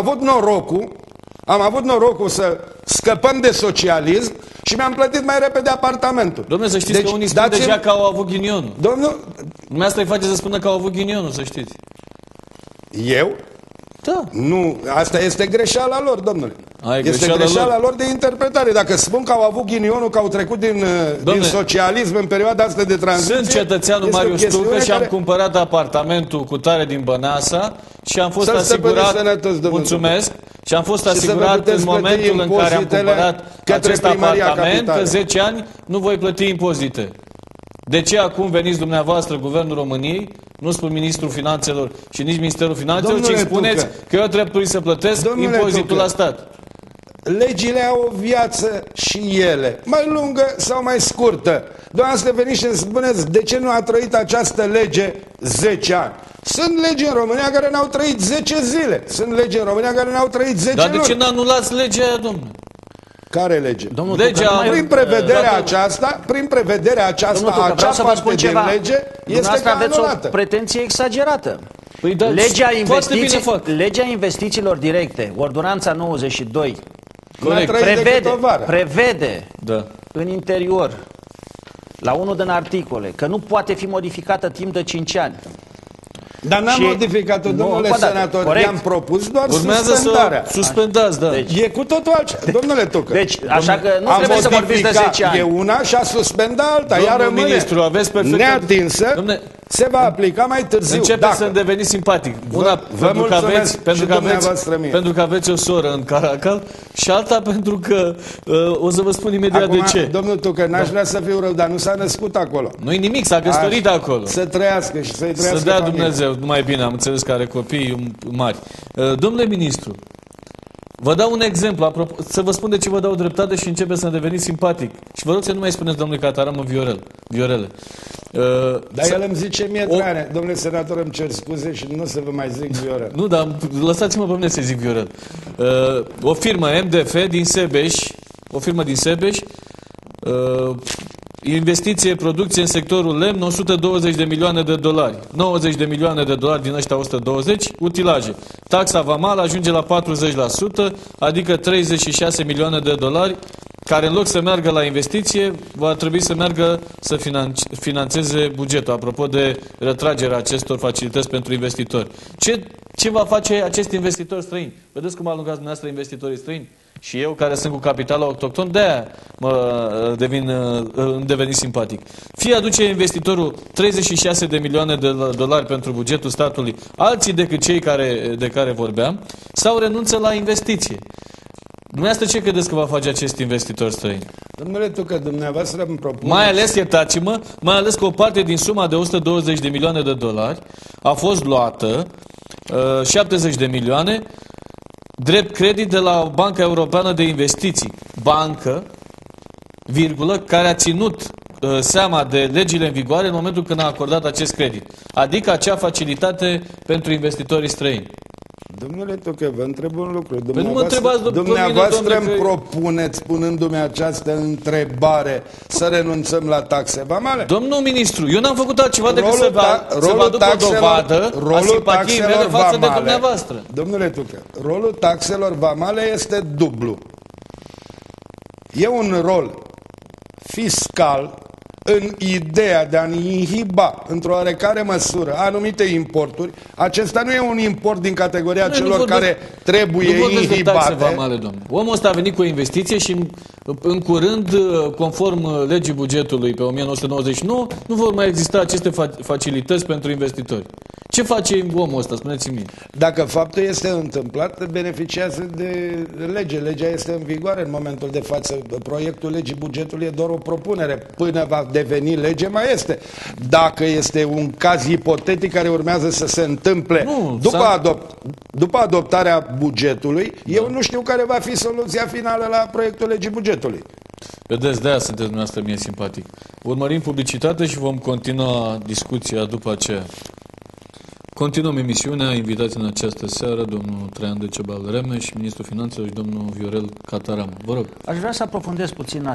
avut norocul să scăpăm de socialism și mi-am plătit mai repede apartamentul. Dom'le, să știți că unii spun deja că au avut ghinionul. Dumneavoastră îi face să spună că au avut ghinionul, să știți. Eu? Da. Nu, asta este greșeala lor, domnule. Este greșeala lor de interpretare. Dacă spun că au avut ghinionul, că au trecut din socialism în perioada asta de tranziție... Sunt cetățeanul Marius Tucă și am cumpărat apartamentul cu tare din Băneasa și am fost asigurat... Mulțumesc! Și am fost asigurat în momentul în care am cumpărat acest apartament că 10 ani nu voi plăti impozite. De ce acum veniți dumneavoastră, Guvernul României, nu spun Ministrul Finanțelor și nici Ministerul Finanțelor, ci spuneți că eu trebuie să plătesc impozitul la stat? Legile au o viață și ele, mai lungă sau mai scurtă. Dumneavoastră veniți și spuneți de ce nu a trăit această lege 10 ani. Sunt legi în România care n-au trăit 10 zile. Sunt legi în România care n-au trăit 10 luni. Dar de ce n-anulați legea aia, domnule? Care lege? Prin prevederea aceasta, acea parte din lege este ca aveți o pretenție exagerată. Legea investițiilor directe, ordonanța 92, prevede în interior, la unul din articole, că nu poate fi modificată timp de 5 ani. Dar n-am modificat-o, domnule senator, i-am propus doar suspendarea. Suspendați, da. Deci, e cu totul altceva. Domnule Tucă. Deci, așa că nu trebuie să vorbiți de 10 ani. E una și a suspendat alta, iar rămâne neatinsă, se va aplica mai târziu. Începe să deveniți simpatic. Una, pentru că aveți o soră în Caracal și alta pentru că o să vă spun imediat de ce. Domnul Tucă, n-aș vrea să fiu rău, dar nu s-a născut acolo. Nu-i nimic, s-a căsătorit acolo. Să trăiască și să-i trăiască să dea Dumnezeu, numai bine, am înțeles că are copii mari. Domnule ministru, Vă dau un exemplu, apropo, să vă spun de ce vă dau dreptate și începe să-mi deveniți simpatic. Și vă rog să nu mai spuneți domnului Cataramă Viorele. Dar el îmi zice mie, Traiane, domnule senator, îmi cer scuze și nu o să vă mai zic Viorel. Nu, dar lăsați-mă pe mine să zic Viorel. O firmă MDF din Sebeș, investiție, producție în sectorul lemn, 120 de milioane de dolari. 90 de milioane de dolari din ăștia 120, utilaje. Taxa vamală ajunge la 40%, adică 36 milioane de dolari, care în loc să meargă la investiție, va trebui să meargă să finanțeze bugetul. Apropo de retragerea acestor facilități pentru investitori. Ce va face acest investitor străin? Vedeți cum alungați dumneavoastră investitorii străini? Și eu, care sunt cu capital autohton, de-aia îmi deveni simpatic. Fie aduce investitorul 36 de milioane de dolari pentru bugetul statului, alții decât cei de care vorbeam, sau renunță la investiție. Dumneavoastră ce credeți că va face acest investitor străin? Domnule Tucă, dumneavoastră îmi propune... Mai ales că o parte din suma de 120 de milioane de dolari a fost luată, 70 de milioane, drept credit de la Banca Europeană de Investiții. Bancă, care a ținut seama de legile în vigoare în momentul când a acordat acest credit. Adică acea facilitate pentru investitorii străini. Domnule Tucă, vă întreb un lucru. Dumneavoastră îmi propuneți, spunându-mi această întrebare, să renunțăm la taxe vamale? Domnul ministru, eu n-am făcut altceva decât să vă aduc o dovadă a simpatiei mele față de dumneavoastră. Domnule Tucă, rolul taxelor vamale este dublu. E un rol fiscal în ideea de a inhiba într-o oarecare măsură anumite importuri. Acesta nu e un import din categoria celor care trebuie inhibate. Omul ăsta a venit cu o investiție și în curând, conform legii bugetului pe 1999, nu vor mai exista aceste facilități pentru investitori. Ce face omul ăsta? Spuneți-mi. Dacă faptul este întâmplat, beneficiază de lege. Legea este în vigoare în momentul de față. Proiectul legii bugetului e doar o propunere. Până va deveni lege, mai este. Dacă este un caz ipotetic care urmează să se întâmple după adoptarea bugetului, eu nu știu care va fi soluția finală la proiectul legii bugetului. Vedeți, de-aia sunteți dumneavoastră mie simpatic. Urmărim publicitate și vom continua discuția după aceea. Continuăm emisiunea, invitați în această seară domnul Traian Decebal Remeș, ministrul finanțelor și domnul Viorel Cataramă. Vă rog. Aș vrea să aprofundez puțin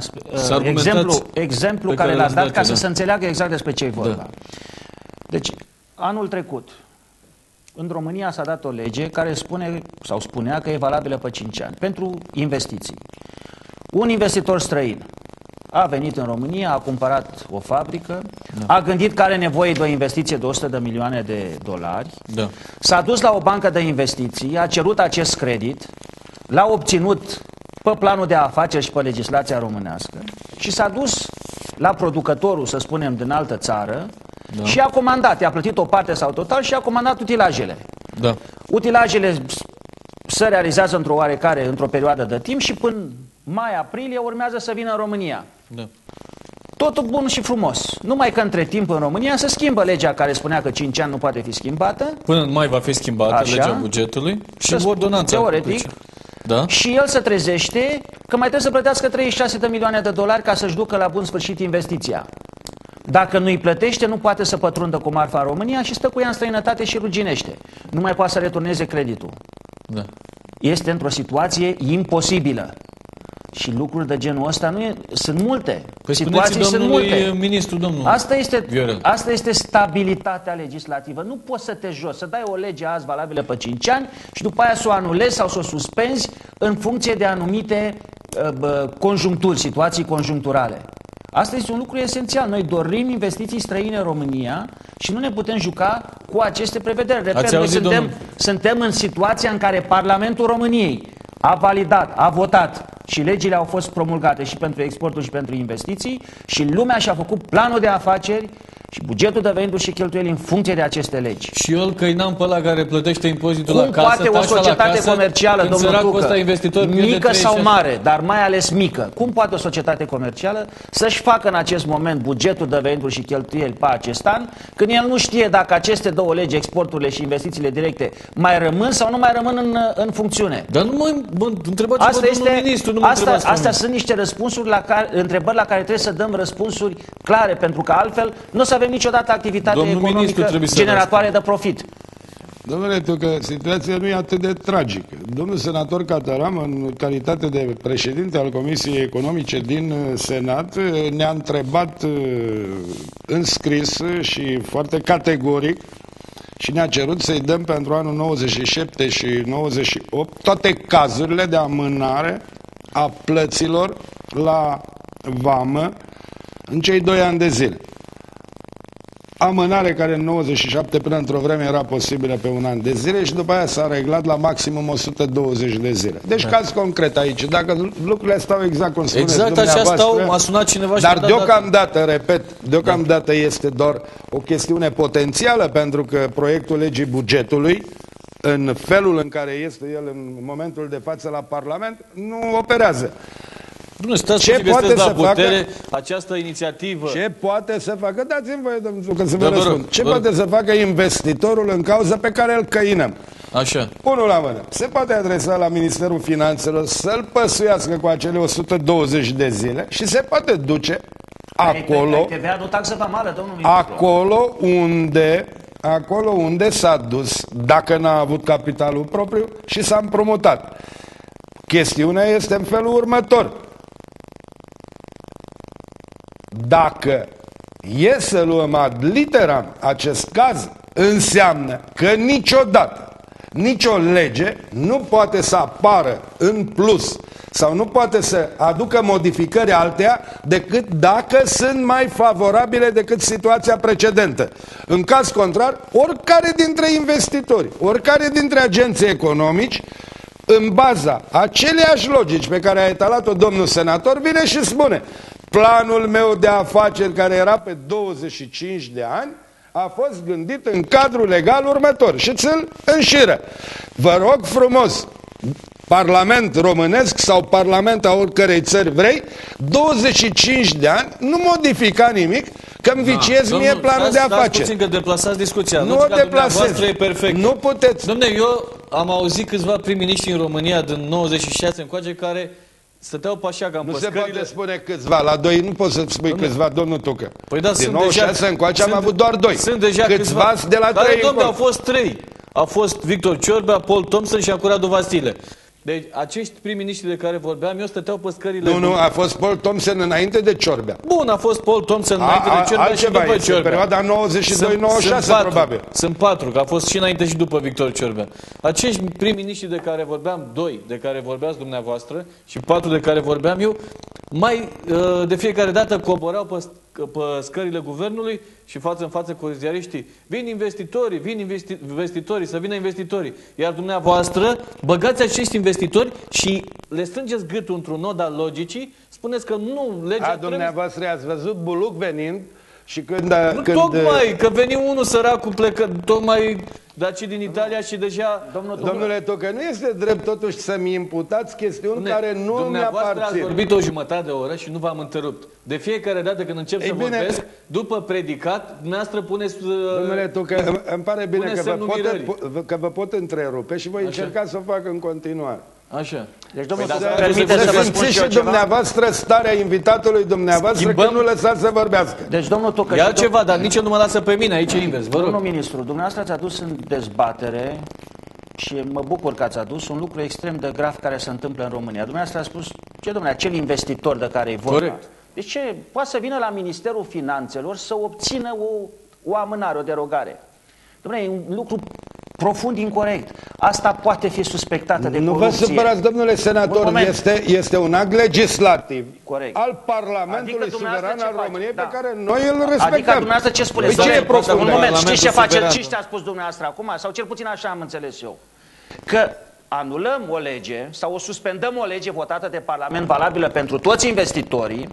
exemplu care l-ați dat ca să se înțeleagă exact despre ce e vorba. Da. Deci, anul trecut, în România s-a dat o lege care spunea că e valabilă pe 5 ani pentru investiții. Un investitor străin a venit în România, a cumpărat o fabrică, a gândit că are nevoie de o investiție de 100 de milioane de dolari, s-a dus la o bancă de investiții, a cerut acest credit, l-a obținut pe planul de afaceri și pe legislația românească și s-a dus la producătorul, să spunem, din altă țară și a comandat, i-a plătit o parte sau total și a comandat utilajele. Utilajele se realizează într-o perioadă de timp și până mai-aprilie urmează să vină în România. Totul bun și frumos. Numai că între timp în România se schimbă legea care spunea că 5 ani nu poate fi schimbată. Până în mai va fi schimbată legea bugetului și ordonanța. Teoretic. Și el se trezește că mai trebuie să plătească 36 de milioane de dolari ca să-și ducă la bun sfârșit investiția. Dacă nu îi plătește, nu poate să pătrundă cu marfa în România și stă cu ea în străinătate și ruginește. Nu mai poate să returneze creditul. Este într-o situație imposibilă. Și lucruri de genul ăsta sunt multe. Situații sunt multe. Ministru, asta este stabilitatea legislativă. Nu poți să te joci, să dai o lege azi valabilă pe 5 ani și după aia să o anulezi sau să o suspenzi în funcție de anumite conjuncturi, situații conjuncturale. Asta este un lucru esențial. Noi dorim investiții străine în România și nu ne putem juca cu aceste prevederi. Repet, noi suntem în situația în care Parlamentul României a validat, a votat și legile au fost promulgate și pentru exportul și pentru investiții și lumea și-a făcut planul de afaceri Și bugetul de venituri și cheltuieli în funcție de aceste legi. Și eu îl căinam pe ăla care plătește impozitul Cum la casă, poate o taxa la societate casă, comercială, când domnul săracul Tucă, ăsta investitor pierde mică 36. sau mare, dar mai ales mică, cum poate o societate comercială să-și facă în acest moment bugetul de venituri și cheltuieli pe acest an, când el nu știe dacă aceste două legi, exporturile și investițiile directe, mai rămân sau nu mai rămân în funcțiune? Dar nu mă întrebați Asta pe domnul ministru, nu mă întrebați pe astea mine. sunt niște răspunsuri întrebări la care trebuie să dăm răspunsuri clare, pentru că altfel nu o să avem niciodată activitate Domnul ministru economică trebuie să generatoare de profit. Domnule Tucă, situația nu e atât de tragică. Domnul senator Cataram, în calitate de președinte al Comisiei Economice din Senat, ne-a întrebat în scris și foarte categoric și ne-a cerut să-i dăm pentru anul 97 și 98 toate cazurile de amânare a plăților la vamă în cei 2 ani de zile. Amânare care în 97 până într-o vreme era posibilă pe 1 an de zile și după aia s-a reglat la maximum 120 de zile. Deci caz concret aici, dacă lucrurile stau exact cum spuneți Exact așa dumneavoastră, stau, m-a sunat cineva și dar mi-a dat deocamdată, repet, deocamdată este doar o chestiune potențială, pentru că proiectul legii bugetului, în felul în care este el în momentul de față la Parlament, nu operează. Nu, stați Ce puțin, poate sunteți la să facă? putere, această inițiativă. Ce poate să facă? Dați-mi voie, domnul Tucă, să vă Da, vă rog, răspund. Ce vă rog. poate să facă investitorul în cauza pe care îl căinăm? Așa. Unul la mână. Se poate adresa la Ministerul Finanțelor să-l păsuiască cu acele 120 de zile și se poate duce acolo, TVA nu taxă vamală, domnul ministru. acolo unde s-a dus, dacă n-a avut capitalul propriu, și s-a împrumutat. Chestiunea este în felul următor. Dacă e să luăm ad literam acest caz, înseamnă că niciodată nicio lege nu poate să apară în plus sau nu poate să aducă modificări alteia decât dacă sunt mai favorabile decât situația precedentă. În caz contrar, oricare dintre investitori, oricare dintre agenții economici, în baza aceleiași logici pe care a etalat-o domnul senator, vine și spune: planul meu de afaceri, care era pe 25 de ani, a fost gândit în cadrul legal următor și ți-l înșiră. Vă rog frumos, Parlament românesc sau Parlament a oricărei țări vrei, 25 de ani, nu modifica nimic, că îmi viciez mie planul de afaceri. Stați puțin că deplasați discuția. Nu o deplasez. E perfect. Nu puteți. Dom'le, eu am auzit câțiva prim-miniștri în România din 96 încoace care stăteau pe așa, cam Nu pe se scările. poate spune câțiva, la doi nu poți să spui câțiva, domnul Tucă. Păi da, din 96 încoace am avut doar 2. Sunt deja câțiva de la 3 încolo. Au fost 3. Au fost Victor Ciorbea, Paul Thompson și acum Radu Vasile. Deci acești prim-miniștri de care vorbeam eu stăteau pe scările... Nu, a fost Paul Thompson înainte de Ciorbea. Bun, a fost Paul Thompson înainte de Ciorbea și după Ciorbea. Perioada 92-96 probabil. Sunt 4, că a fost și înainte și după Victor Ciorbea. Acești prim-miniștri de care vorbeam, 2 de care vorbeați dumneavoastră și 4 de care vorbeam eu, mai de fiecare dată coborau pe scările guvernului și față în față cu ziariștii: vin investitorii, să vină investitorii. Iar dumneavoastră băgați acești investitori și le strângeți gâtul într-un nod al logicii, spuneți că nu, legea Dumneavoastră ați văzut Buluc venind și când... Tocmai, că veni unul săracul plecă, tocmai de aici din Italia și deja... Domnule Tucă, nu este drept totuși să-mi imputați chestiuni care nu mi-aparțin. Dumneavoastră ați vorbit o jumătate de oră și nu v-am întrerupt. De fiecare dată când încep să vorbesc, după predicat, dumneavoastră puneți... Domnule Tucă, îmi pare bine că vă pot întrerupe și voi încerca să o fac în continuare. Așa. Deci, domnul, să simțiți și dumneavoastră starea invitatului dumneavoastră, că nu lăsați să vorbească. Deci, domnul Tucă, e altceva, dar nici nu mă lasă pe mine, aici e invers, vă rog. Domnul ministru, dumneavoastră ați adus în dezbatere, și mă bucur că ați adus un lucru extrem de grav care se întâmplă în România. Dumneavoastră a spus, acel investitor de care e vorba. Corect. Deci ce, poate să vină la Ministerul Finanțelor să obțină o amânare, o derogare. Dom'le, e un lucru profund incorect. Asta poate fi suspectată de corupție. Nu vă supărați, domnule senator, este un act legislativ al Parlamentului suveran al României pe care noi îl respectăm. Adică dumneavoastră ce spuneți? Ce e profund? Un moment, știți ce face? Ce a spus dumneavoastră acum? Sau cel puțin așa am înțeles eu. Că anulăm o lege sau o suspendăm o lege votată de Parlament valabilă pentru toți investitorii,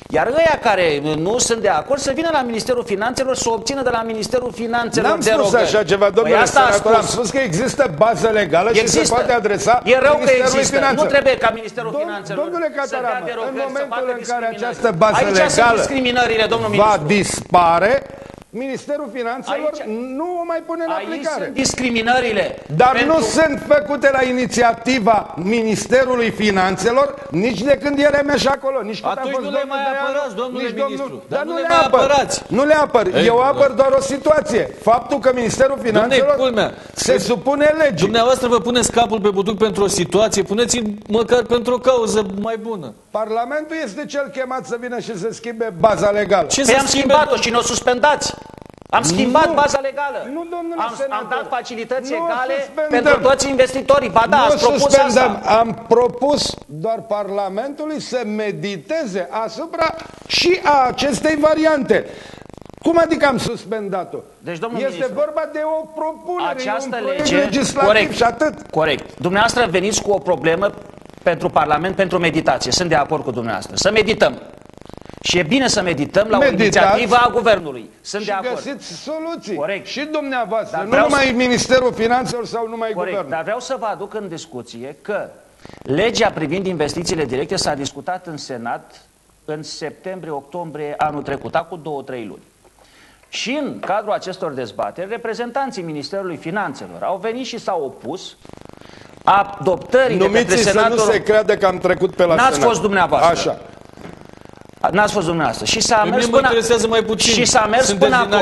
Iar ăia care nu sunt de acord să vină la Ministerul Finanțelor să obțină de la Ministerul Finanțelor N-am spus așa ceva, domnule senator, am spus că există bază legală și se poate adresa Ministerului Finanțelor. Nu trebuie ca Ministerul Finanțelor domnule Cataramă, în momentul în care această Aici bază legală va ministru. dispare, Ministerul Finanțelor nu o mai pune în Aici aplicare. sunt discriminările. Dar nu sunt făcute la inițiativa Ministerului Finanțelor nici de când el e acolo, nici când Atunci a fost nu le mai apărați, domnule ministru. Dar nu le mai apărați. Nu le apăr. Eu apăr doar o situație. Faptul că Ministerul Finanțelor se supune legii. Dumneavoastră vă puneți capul pe butuc pentru o situație, puneți-l măcar pentru o cauză mai bună. Parlamentul este cel chemat să vină și să schimbe baza legală. Păi am schimbat-o și ne-o suspendați. Am schimbat baza legală. Nu, domnule senator. Am dat facilități egale pentru toți investitorii. Ba da, nu ați propus asta. Am propus doar Parlamentului să mediteze asupra și a acestei variante. Cum adică am suspendat-o? Deci, domnul este ministru, vorba de o propunere, această un proiect lege, legislativ corect, și atât. Corect. Dumneavoastră veniți cu o problemă pentru Parlament, pentru meditație. Sunt de acord cu dumneavoastră. Să medităm. Și e bine să medităm la o inițiativă a Guvernului. Sunt de acord. Și găsiți soluții. Corect. Și dumneavoastră, Dar nu numai Ministerul Finanțelor sau numai Guvernul. Dar vreau să vă aduc în discuție că legea privind investițiile directe s-a discutat în Senat în septembrie-octombrie anul trecut, cu 2-3 luni. Și în cadrul acestor dezbateri, reprezentanții Ministerului Finanțelor au venit și s-au opus adoptării de către senatorul... să nu se creadă că am trecut pe la Senat. N-ați fost dumneavoastră. Așa. N-ați fost dumneavoastră. Și s-a mers până... mă interesează mai puțin. Și s-a mers până acolo.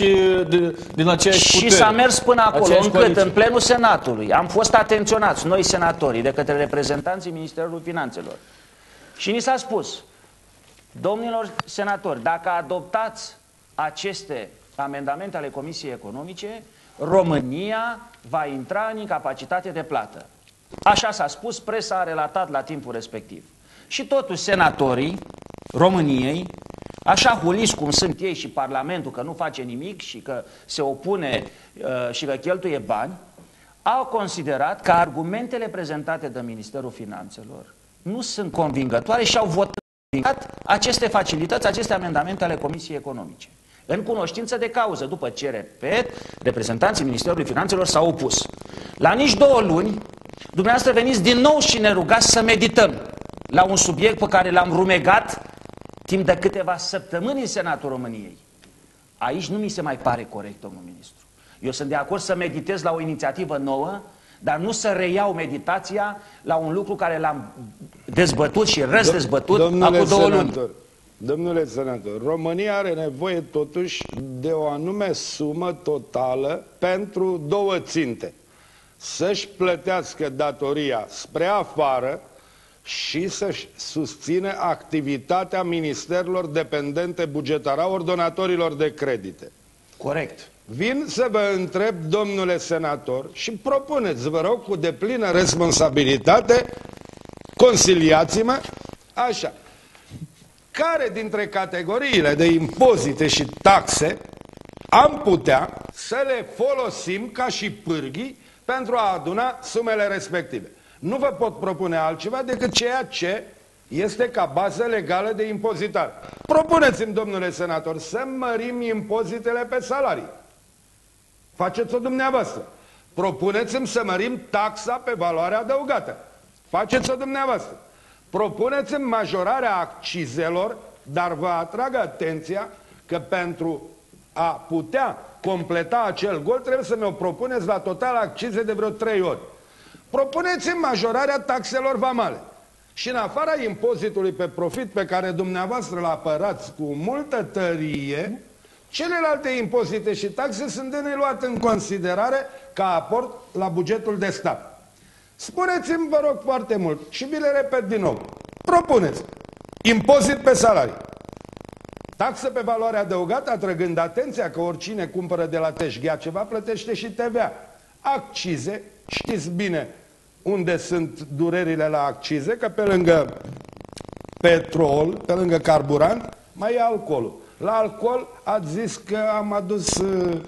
Din aceeași putere. Și s-a mers până acolo, încât coaliție. în plenul Senatului am fost atenționați, noi senatorii, de către reprezentanții Ministerului Finanțelor. Și ni s-a spus, domnilor senatori, dacă adoptați aceste amendamente ale Comisiei Economice, România va intra în incapacitate de plată. Așa s-a spus, presa a relatat la timpul respectiv. Și totuși senatorii României, așa huliți cum sunt ei și Parlamentul, că nu face nimic și că se opune și că cheltuie bani, au considerat că argumentele prezentate de Ministerul Finanțelor nu sunt convingătoare și au votat aceste facilități, aceste amendamente ale Comisiei Economice. În cunoștință de cauză, după ce, repet, reprezentanții Ministerului Finanțelor s-au opus. La nici 2 luni, dumneavoastră veniți din nou și ne rugați să medităm la un subiect pe care l-am rumegat timp de câteva săptămâni în Senatul României. Aici nu mi se mai pare corect, domnul ministru. Eu sunt de acord să meditez la o inițiativă nouă, dar nu să reiau meditația la un lucru care l-am dezbătut și răzdezbătut acum 2 luni. Domnule senator, România are nevoie totuși de o anume sumă totală pentru 2 ținte. Să-și plătească datoria spre afară și să-și susține activitatea ministerilor dependente bugetar, a ordonatorilor de credite. Corect. Vin să vă întreb, domnule senator, și propuneți, vă rog, cu deplină responsabilitate, conciliați-mă, așa, care dintre categoriile de impozite și taxe am putea să le folosim ca și pârghii pentru a aduna sumele respective. Nu vă pot propune altceva decât ceea ce este ca bază legală de impozitare. Propuneți-mi, domnule senator, să mărim impozitele pe salarii. Faceți-o dumneavoastră. Propuneți-mi să mărim taxa pe valoare adăugată. Faceți-o dumneavoastră. Propuneți-mi majorarea accizelor, dar vă atrag atenția că pentru a putea completa acel gol trebuie să mi-o propuneți la total accize de vreo 3 ori. Propuneți-mi majorarea taxelor vamale. Și în afara impozitului pe profit pe care dumneavoastră îl apărați cu multă tărie, celelalte impozite și taxe sunt de neluat în considerare ca aport la bugetul de stat. Spuneți-mi, vă rog foarte mult, și vi le repet din nou, propuneți impozit pe salarii, taxă pe valoare adăugată, atrăgând atenția că oricine cumpără de la Teșghea ceva plătește și TVA, accize, știți bine unde sunt durerile la accize, că pe lângă petrol, pe lângă carburant, mai e alcoolul. La alcool ați zis că am adus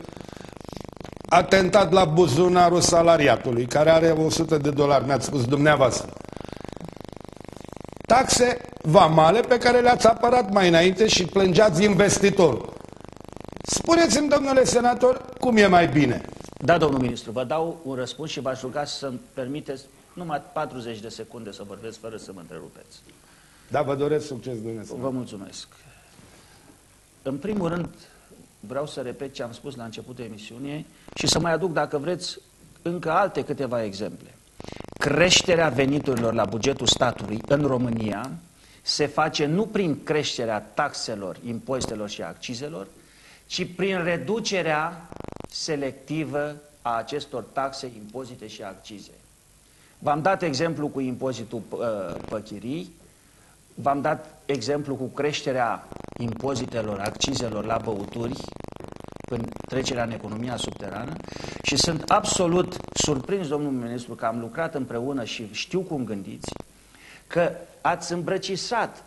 atentat la buzunarul salariatului, care are $100, mi-ați spus dumneavoastră. taxe vamale pe care le-ați apărat mai înainte și plângeați investitorul. Spuneți-mi, domnule senator, cum e mai bine? Da, domnul ministru, vă dau un răspuns și v-aș ruga să-mi permiteți numai 40 de secunde să vorbesc fără să mă întrerupeți. Da, vă doresc succes, domnule senator. Vă mulțumesc. În primul rând, vreau să repet ce am spus la începutul emisiunii și să mai aduc, dacă vreți, încă alte câteva exemple. Creșterea veniturilor la bugetul statului în România se face nu prin creșterea taxelor, impozitelor și accizelor, ci prin reducerea selectivă a acestor taxe, impozite și accize. V-am dat exemplu cu impozitul pe chirii, v-am dat exemplu cu creșterea impozitelor, accizelor la băuturi, în trecerea în economia subterană și sunt absolut surprins, domnul ministru, că am lucrat împreună și știu cum gândiți, că ați îmbrățișat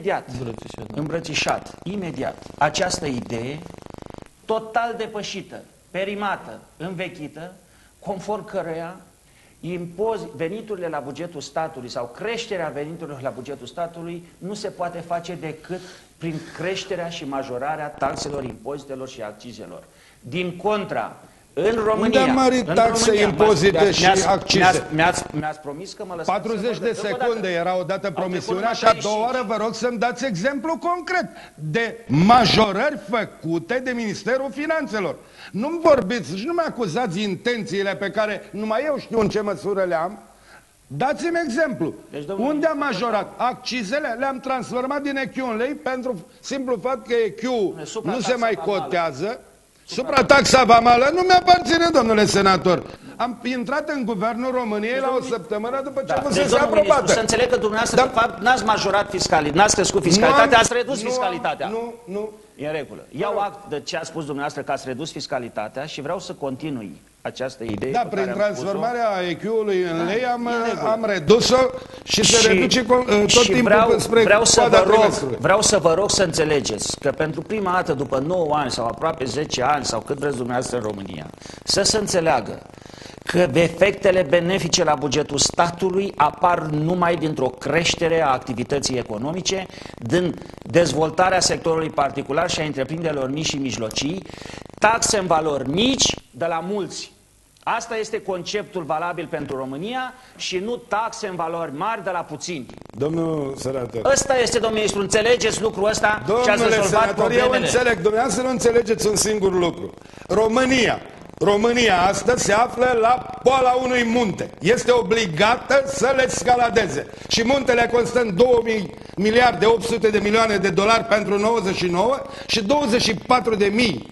imediat această idee total depășită, perimată, învechită, conform căreia veniturile la bugetul statului sau creșterea veniturilor la bugetul statului nu se poate face decât prin creșterea și majorarea taxelor, impozitelor și accizelor. Din contra, în România... Unde am mărit taxe, impozite și accize? Mi-ați promis că mă lăsați 40 de secunde era odată promisiunea și a doua oară vă rog să-mi dați exemplu concret de majorări făcute de Ministerul Finanțelor. Nu-mi vorbiți și nu mă acuzați intențiile pe care numai eu știu în ce măsură le am. Dați-mi exemplu. Deci, unde am majorat? Accizele le-am transformat din EQ în lei pentru simplu fapt că EQ nu se mai cotează. Suprataxa vamală nu mi-aparține, domnule senator. Am intrat în guvernul României la o săptămână după ce fusese aprobată. Să înțeleg că dumneavoastră, de fapt, n-ați majorat fiscalitatea, n-ați crescut fiscalitatea, ați redus fiscalitatea. Nu. E în regulă. Iau act de ce a spus dumneavoastră că ați redus fiscalitatea și vreau să continui această idee. Da, prin transformarea EQ-ului în lei am redus-o și se reduce tot timpul spre coada trimestrului. Vreau să vă rog să înțelegeți că pentru prima dată după 9 ani sau aproape 10 ani sau cât vreți dumneavoastră în România, să se înțeleagă că efectele benefice la bugetul statului apar numai dintr-o creștere a activității economice, din dezvoltarea sectorului particular și a întreprinderilor mici și mijlocii, taxe în valori mici de la mulți. Asta este conceptul valabil pentru România și nu taxe în valori mari de la puțini. Domnul senator. Ăsta este, domnul ministru, înțelegeți lucrul ăsta și ați rezolvat senator, problemele. eu înțeleg, dumneavoastră nu înțelegeți un singur lucru. România astăzi se află la poala unui munte. Este obligată să le escaladeze. Și muntele constă în 2 miliarde 800 de milioane de dolari pentru 99 și 24 de mii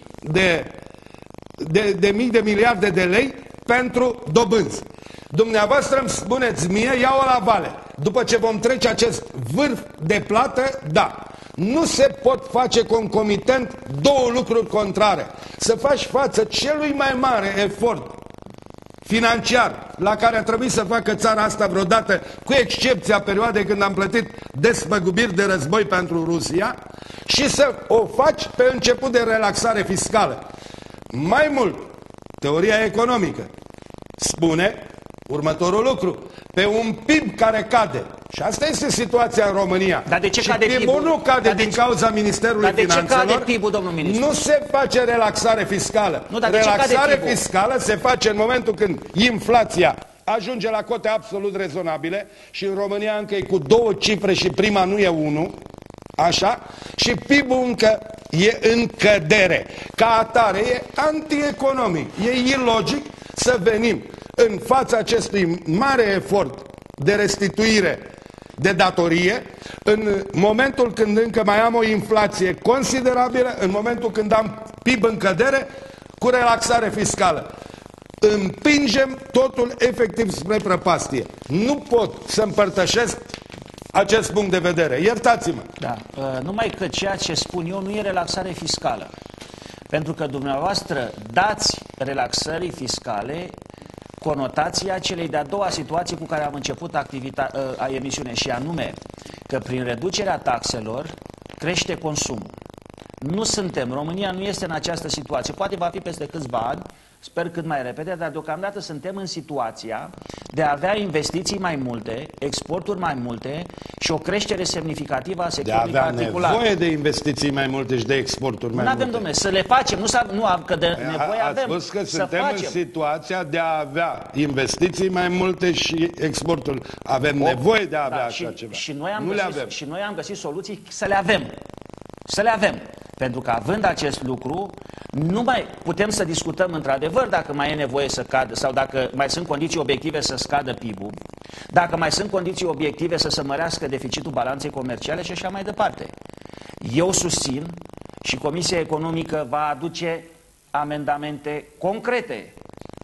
de miliarde de lei pentru dobânzi. Dumneavoastră îmi spuneți mie, ia-o la vale. După ce vom trece acest vârf de plată, da. Nu se pot face concomitent două lucruri contrare. Să faci față celui mai mare efort financiar la care a trebuit să facă țara asta vreodată, cu excepția perioadei când am plătit despăgubiri de război pentru Rusia, și să o faci pe început de relaxare fiscală. Mai mult, teoria economică spune următorul lucru: pe un PIB care cade, și asta este situația în România. Dar de ce cade PIB-ul? Nu cade din cauza Ministerului Finanțelor. Dar de ce cade PIB-ul, domnul ministru? Nu se face relaxare fiscală. Relaxare fiscală se face în momentul când inflația ajunge la cote absolut rezonabile, și în România încă e cu 2 cifre și prima nu e 1, așa, și PIB-ul încă e în cădere. Ca atare e antieconomic, e ilogic să venim în fața acestui mare efort de restituire de datorie, în momentul când încă mai am o inflație considerabilă, în momentul când am PIB în cădere, cu relaxare fiscală. Împingem totul efectiv spre prăpastie. Nu pot să împărtășesc acest punct de vedere. Iertați-mă. Da. Numai că ceea ce spun eu nu e relaxare fiscală. Pentru că dumneavoastră dați relaxării fiscale conotația celei de-a doua situații cu care am început emisiunea, și anume că prin reducerea taxelor crește consumul. Nu suntem. România nu este în această situație. Poate va fi peste câțiva ani, sper cât mai repede, dar deocamdată suntem în situația de a avea investiții mai multe, exporturi mai multe și o creștere semnificativă a sectorului particular. De a avea nevoie de investiții mai multe și de exporturi mai multe. Nu avem, domnule, să le facem, nu am, că de nevoie avem. Ați spus că să suntem facem. în situația de a avea investiții mai multe și exporturi. Avem nevoie de a avea așa ceva. Și noi am găsit soluții să le avem. Să le avem. Pentru că având acest lucru, nu mai putem să discutăm într-adevăr dacă mai e nevoie să cadă sau dacă mai sunt condiții obiective să scadă PIB-ul, dacă mai sunt condiții obiective să se mărească deficitul balanței comerciale și așa mai departe. Eu susțin și Comisia Economică va aduce amendamente concrete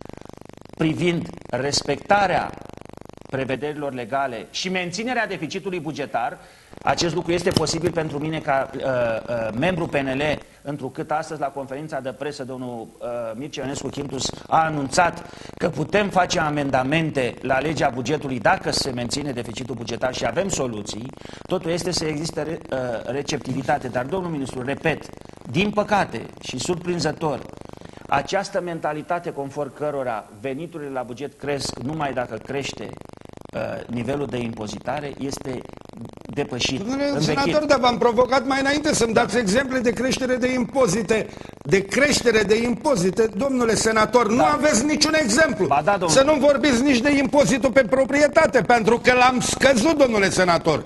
privind respectarea prevederilor legale și menținerea deficitului bugetar. Acest lucru este posibil pentru mine ca membru PNL, întrucât astăzi la conferința de presă domnul Mircea Ionescu-Chimtus a anunțat că putem face amendamente la legea bugetului dacă se menține deficitul bugetar și avem soluții. Totul este să existe receptivitate. Dar, domnul ministru, repet, din păcate și surprinzător, această mentalitate conform cărora veniturile la buget cresc numai dacă crește nivelul de impozitare este depășit. Domnule senator, dar v-am provocat mai înainte să-mi dați exemple de creștere de impozite. De creștere de impozite, domnule senator, nu aveți niciun exemplu. Ba da, să nu vorbiți nici de impozitul pe proprietate, pentru că l-am scăzut, domnule senator.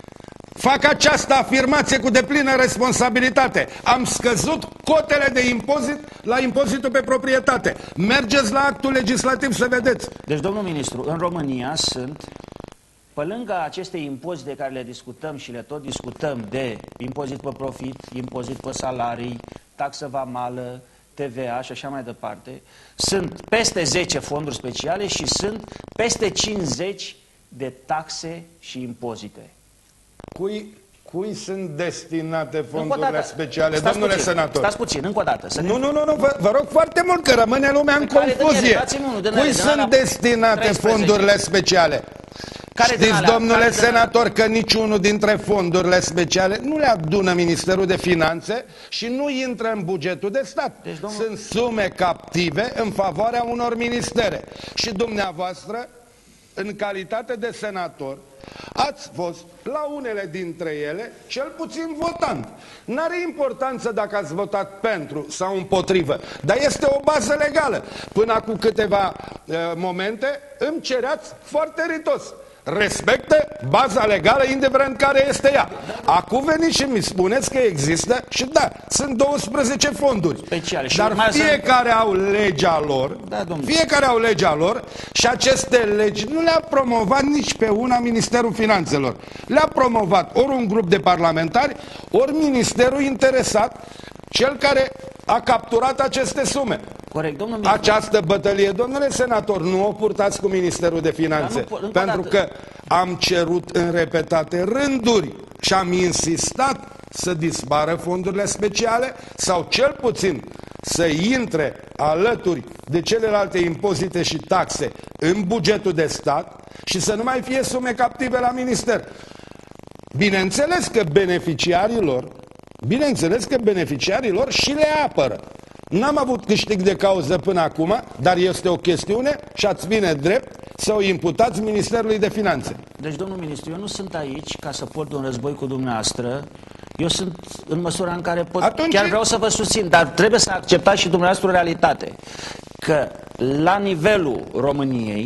Fac această afirmație cu deplină responsabilitate. Am scăzut cotele de impozit la impozitul pe proprietate. Mergeți la actul legislativ să vedeți. Deci, domnul ministru, în România sunt, pe lângă aceste impozite de care le discutăm și le tot discutăm, de impozit pe profit, impozit pe salarii, taxă vamală, TVA și așa mai departe, sunt peste 10 fonduri speciale și sunt peste 50 de taxe și impozite. Cui sunt destinate fondurile speciale, domnule senator? Stați puțin, încă o dată. Nu, vă rog foarte mult, că rămâne lumea în confuzie. Cui sunt destinate fondurile speciale? Știți, domnule senator, că niciunul dintre fondurile speciale nu le adună Ministerul de Finanțe și nu intră în bugetul de stat. Sunt sume captive în favoarea unor ministere. Și dumneavoastră, în calitate de senator, ați fost la unele dintre ele cel puțin votant. N-are importanță dacă ați votat pentru sau împotrivă, dar este o bază legală. Până acum câteva momente îmi cereați foarte ritos: respectă baza legală, indiferent care este ea. Acum veniți și mi spuneți că există, și da, sunt 12 fonduri speciale, dar fiecare au legea lor, fiecare au legea lor și aceste legi nu le-a promovat nici pe una Ministerul Finanțelor. Le-a promovat ori un grup de parlamentari, ori ministerul interesat, cel care a capturat aceste sume. Corect, domnul ministru. Această bătălie, domnule senator, nu o purtați cu Ministerul de Finanțe, pentru că am cerut în repetate rânduri și am insistat să dispară fondurile speciale sau cel puțin să intre alături de celelalte impozite și taxe în bugetul de stat și să nu mai fie sume captive la minister. Bineînțeles că beneficiarii lor și le apără. N-am avut câștig de cauză până acum, dar este o chestiune și ați bine drept să o imputați Ministerului de Finanțe. Deci, domnul ministru, eu nu sunt aici ca să port un război cu dumneavoastră. Eu sunt în măsura în care chiar vreau să vă susțin, dar trebuie să acceptați și dumneavoastră o realitate. Că la nivelul României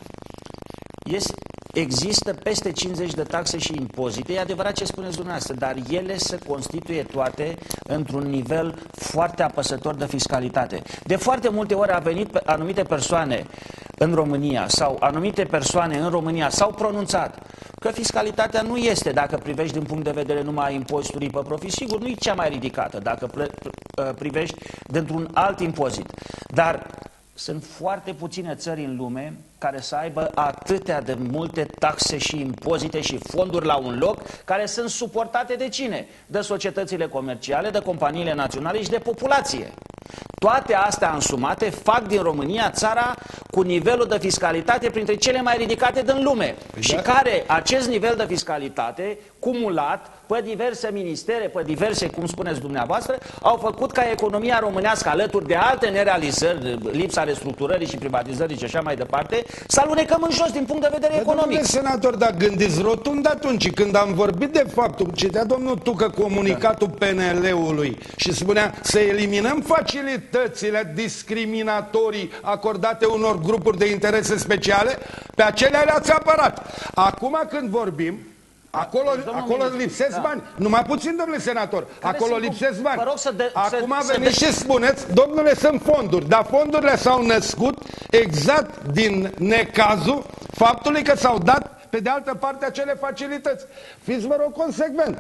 există peste 50 de taxe și impozite. E adevărat ce spuneți dumneavoastră, dar ele se constituie toate într-un nivel foarte apăsător de fiscalitate. De foarte multe ori a venit anumite persoane în România sau anumite persoane în România s-au pronunțat că fiscalitatea nu este, dacă privești din punct de vedere numai a impozitului pe profit, sigur, nu e cea mai ridicată dacă privești dintr-un alt impozit. Dar sunt foarte puține țări în lume care să aibă atâtea de multe taxe și impozite și fonduri la un loc, care sunt suportate de cine? De societățile comerciale, de companiile naționale și de populație. Toate astea însumate fac din România țara cu nivelul de fiscalitate printre cele mai ridicate din lume. Și care acest nivel de fiscalitate, cumulat pe diverse ministere, pe diverse, cum spuneți dumneavoastră, au făcut ca economia românească, alături de alte nerealizări, lipsa restructurării și privatizării și așa mai departe, să alunecăm în jos din punct de vedere economic. Domnule senator, dar gândiți rotund atunci când am vorbit de faptul, citea domnul Tucă comunicatul PNL-ului și spunea să eliminăm facilitățile discriminatorii acordate unor grupuri de interese speciale, pe acelea le-ați apărat. Acum când vorbim, acolo lipsesc bani. Numai puțin, domnule senator. Acolo lipsesc bani. Acum veniți și spuneți, domnule, sunt fonduri. Dar fondurile s-au născut exact din necazul faptului că s-au dat pe de altă parte acele facilități. Fiți, vă rog, consecvent.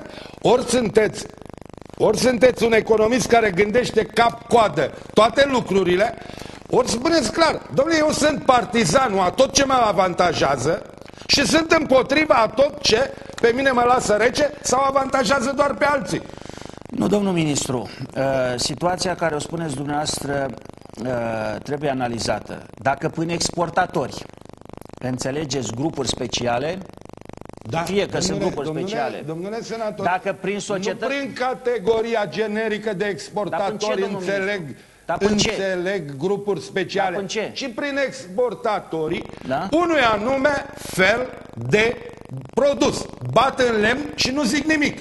Ori sunteți un economist care gândește cap-coadă toate lucrurile, ori spuneți clar, domnule, eu sunt partizanul a tot ce mă avantajează și sunt împotriva a tot ce pe mine mă lasă rece sau avantajează doar pe alții. Nu, domnul ministru, situația care o spuneți dumneavoastră trebuie analizată. Dacă prin exportatori înțelegeți grupuri speciale, da, fie că sunt grupuri speciale. Domnule senator, dacă prin societate... nu prin categoria generică de exportatori înțeleg grupuri speciale, ci prin exportatorii unui anume fel de produs. Bat în lemn și nu zic nimic.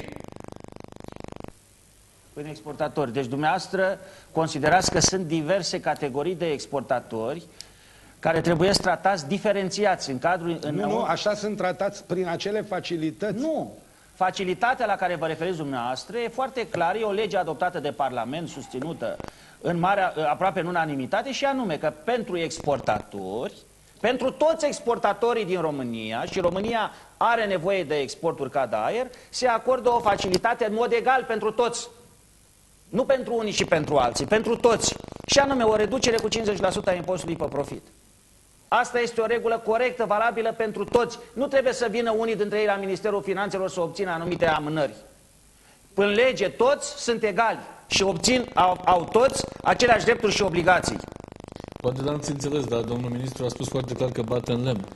Prin exportatori. Deci dumneavoastră considerați că sunt diverse categorii de exportatori care trebuie tratați diferențiați în cadrul... Nu, așa sunt tratați prin acele facilități. Nu. Facilitatea la care vă referiți dumneavoastră e foarte clar, e o lege adoptată de Parlament, susținută aproape în unanimitate, și anume că pentru exportatori, pentru toți exportatorii din România, și România are nevoie de exporturi ca de aer, se acordă o facilitate în mod egal pentru toți. Nu pentru unii și pentru alții, pentru toți. Și anume o reducere cu 50% a impozitului pe profit. Asta este o regulă corectă, valabilă pentru toți. Nu trebuie să vină unii dintre ei la Ministerul Finanțelor să obțină anumite amânări. În lege toți sunt egali și au toți aceleași drepturi și obligații. Poate n-ați înțeles, dar domnul ministru a spus foarte clar că bate în lemn.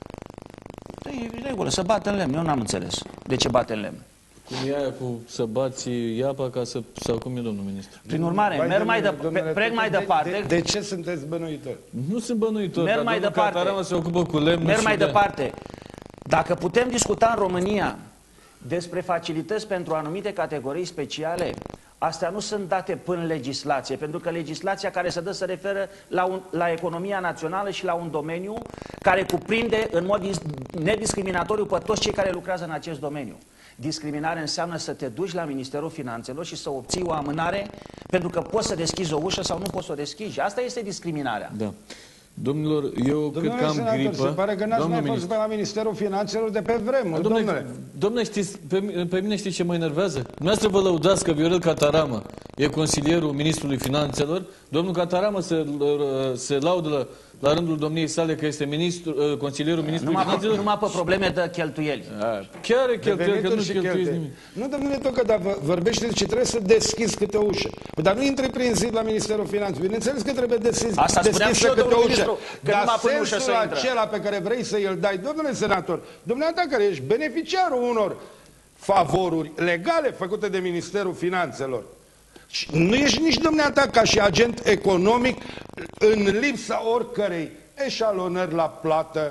E regulă, să bată în lemn. Eu n-am înțeles de ce bate în lemn. Cum e aia cu să bați iapa ca să... sau cum e, domnul ministru? Prin urmare, merg mai departe. De ce sunteți bănuitori? Nu sunt bănuitori, merg mai departe. Catarama se ocupă cu lemnul. Merg mai departe. Dacă putem discuta în România despre facilități pentru anumite categorii speciale, astea nu sunt date până în legislație, pentru că legislația care se dă se referă la economia națională și la un domeniu care cuprinde în mod nediscriminatoriu pe toți cei care lucrează în acest domeniu. Discriminare înseamnă să te duci la Ministerul Finanțelor și să obții o amânare pentru că poți să deschizi o ușă sau nu poți să o deschizi. Asta este discriminarea. Da. Domnilor, eu cred că am gripă. Se pare că n-ați mai fost pe la Ministerul Finanțelor de pe vremuri, domnule, știți, pe mine știți ce mă enervează? Dumneavoastră vă lăudați că Viorel Cataramă e consilierul Ministrului Finanțelor. Domnul Cataramă se laudă la rândul domniei sale că este consilierul Ministrului Finanțelor. Numai pe probleme de cheltuieli. Chiar e cheltuieli, că nu-și cheltuiți nimic. Nu, domnule Tocă, dar vorbește și trebuie să deschizi câte o ușă. Dar nu intri prin zid la Ministerul Finanțelor. Bineînțeles că trebuie deschisă câte o ușă. Dar sensul acela pe care vrei să îl dai, domnule senator, dumneavoastră care ești beneficiarul unor favoruri legale făcute de Ministerul Finanțelor, nu ești nici dumneata ca și agent economic în lipsa oricărei eșalonări la plată,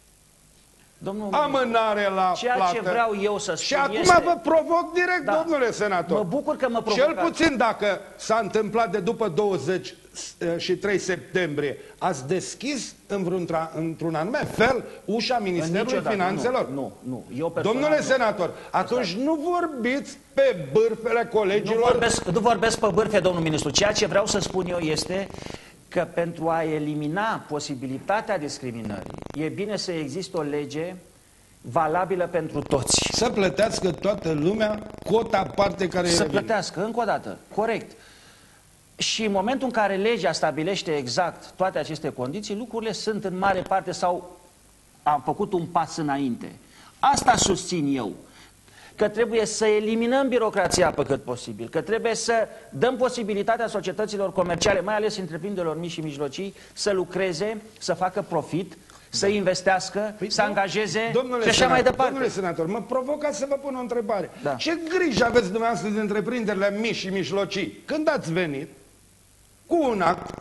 amânare la plată. Ceea ce vreau eu să spun și acum vă provoc direct, domnule senator. Mă bucur că mă provocați. Cel puțin dacă s-a întâmplat de după 23 septembrie, ați deschis într-un anume fel ușa Ministerului Finanțelor? Nu. Eu personal, domnule senator, atunci nu vorbiți pe bârfele colegilor. Nu vorbesc pe bârfe, domnul ministru. Ceea ce vreau să spun eu este că pentru a elimina posibilitatea discriminării, e bine să existe o lege valabilă pentru toți. Să plătească toată lumea cota parte care să plătească, încă o dată, corect. Și în momentul în care legea stabilește exact toate aceste condiții, lucrurile sunt în mare parte sau am făcut un pas înainte. Asta susțin eu. că trebuie să eliminăm birocrația pe cât posibil, că trebuie să dăm posibilitatea societăților comerciale, mai ales întreprinderilor mici și mijlocii, să lucreze, să facă profit, să investească, să angajeze și așa mai departe. Domnule senator, mă provocați să vă pun o întrebare. Da. Ce grijă aveți dumneavoastră de întreprinderile mici și mijlocii? Când ați venit cu un act,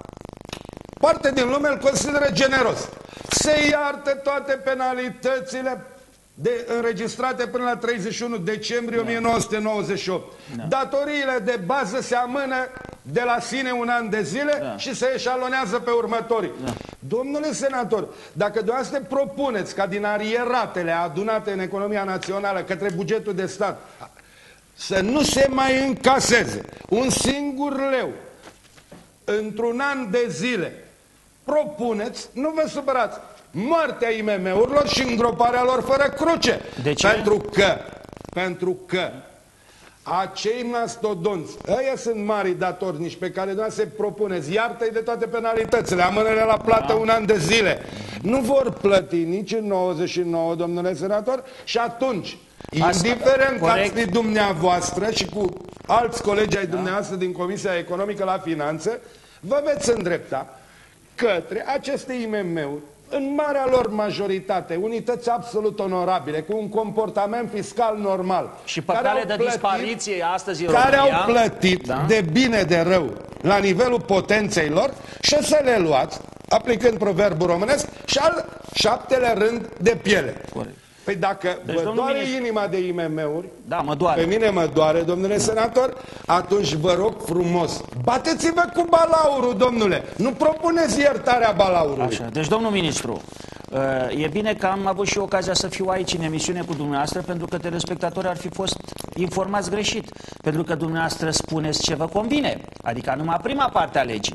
parte din lume îl consideră generos. Se iartă toate penalitățile înregistrate până la 31 decembrie 1998. Datoriile de bază se amână de la sine un an de zile și se eșalonează pe următorii. Domnule senator, dacă dumneavoastră propuneți ca din arieratele adunate în economia națională către bugetul de stat să nu se mai încaseze un singur leu într-un an de zile, propuneți, nu vă supărați, moartea IMM-urilor și îngroparea lor fără cruce. De ce? Pentru că acei mastodonți, ăia sunt mari datornici pe care doar se propuneți, iartă-i de toate penalitățile, amână-le la plată un an de zile. Nu vor plăti nici în 99, domnule senator, și atunci, indiferent că ați fi dumneavoastră și cu alți colegi ai dumneavoastră din Comisia Economică la Finanțe, vă veți îndrepta către aceste IMM-uri, în marea lor majoritate, unități absolut onorabile, cu un comportament fiscal normal. Și pe cale de dispariție astăzi în care România, au plătit de bine de rău la nivelul potenței lor și să le luați, aplicând proverbul românesc, și al 7-lea rând de piele. Corect. Păi dacă vă doare inima de IMM-uri, mă doare. Pe mine mă doare, domnule senator, atunci vă rog frumos, bateți-vă cu balaurul, domnule, nu propuneți iertarea balaurului. Așa. Deci, domnul ministru, e bine că am avut și ocazia să fiu aici în emisiune cu dumneavoastră, pentru că telespectatorii ar fi fost informați greșit, pentru că dumneavoastră spuneți ce vă convine, adică numai prima parte a legii.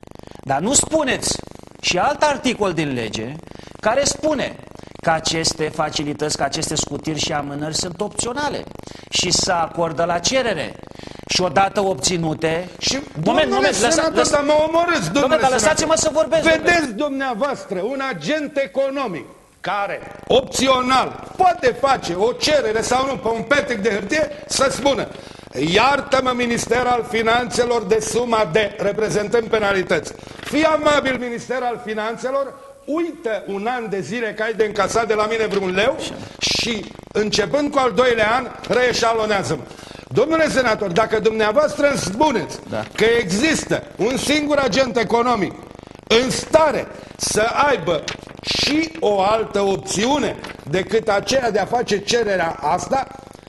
Dar nu spuneți și alt articol din lege care spune că aceste facilități, că aceste scutiri și amânări sunt opționale și să acordă la cerere. Și odată obținute... Și, domnule senator, dar mă omorâți, domnule senator. Lăsați-mă să vorbesc. Vedeți dumneavoastră un agent economic care, opțional, poate face o cerere sau nu pe un petec de hârtie să spună: iartă-mă, Minister al Finanțelor, de suma de, reprezentând penalități. Fii amabil, Minister al Finanțelor, uită un an de zile că ai de încasat de la mine vreun leu și, începând cu al doilea an, reeșalonează-mă. Domnule senator, dacă dumneavoastră îmi spuneți că există un singur agent economic în stare să aibă și o altă opțiune decât aceea de a face cererea asta,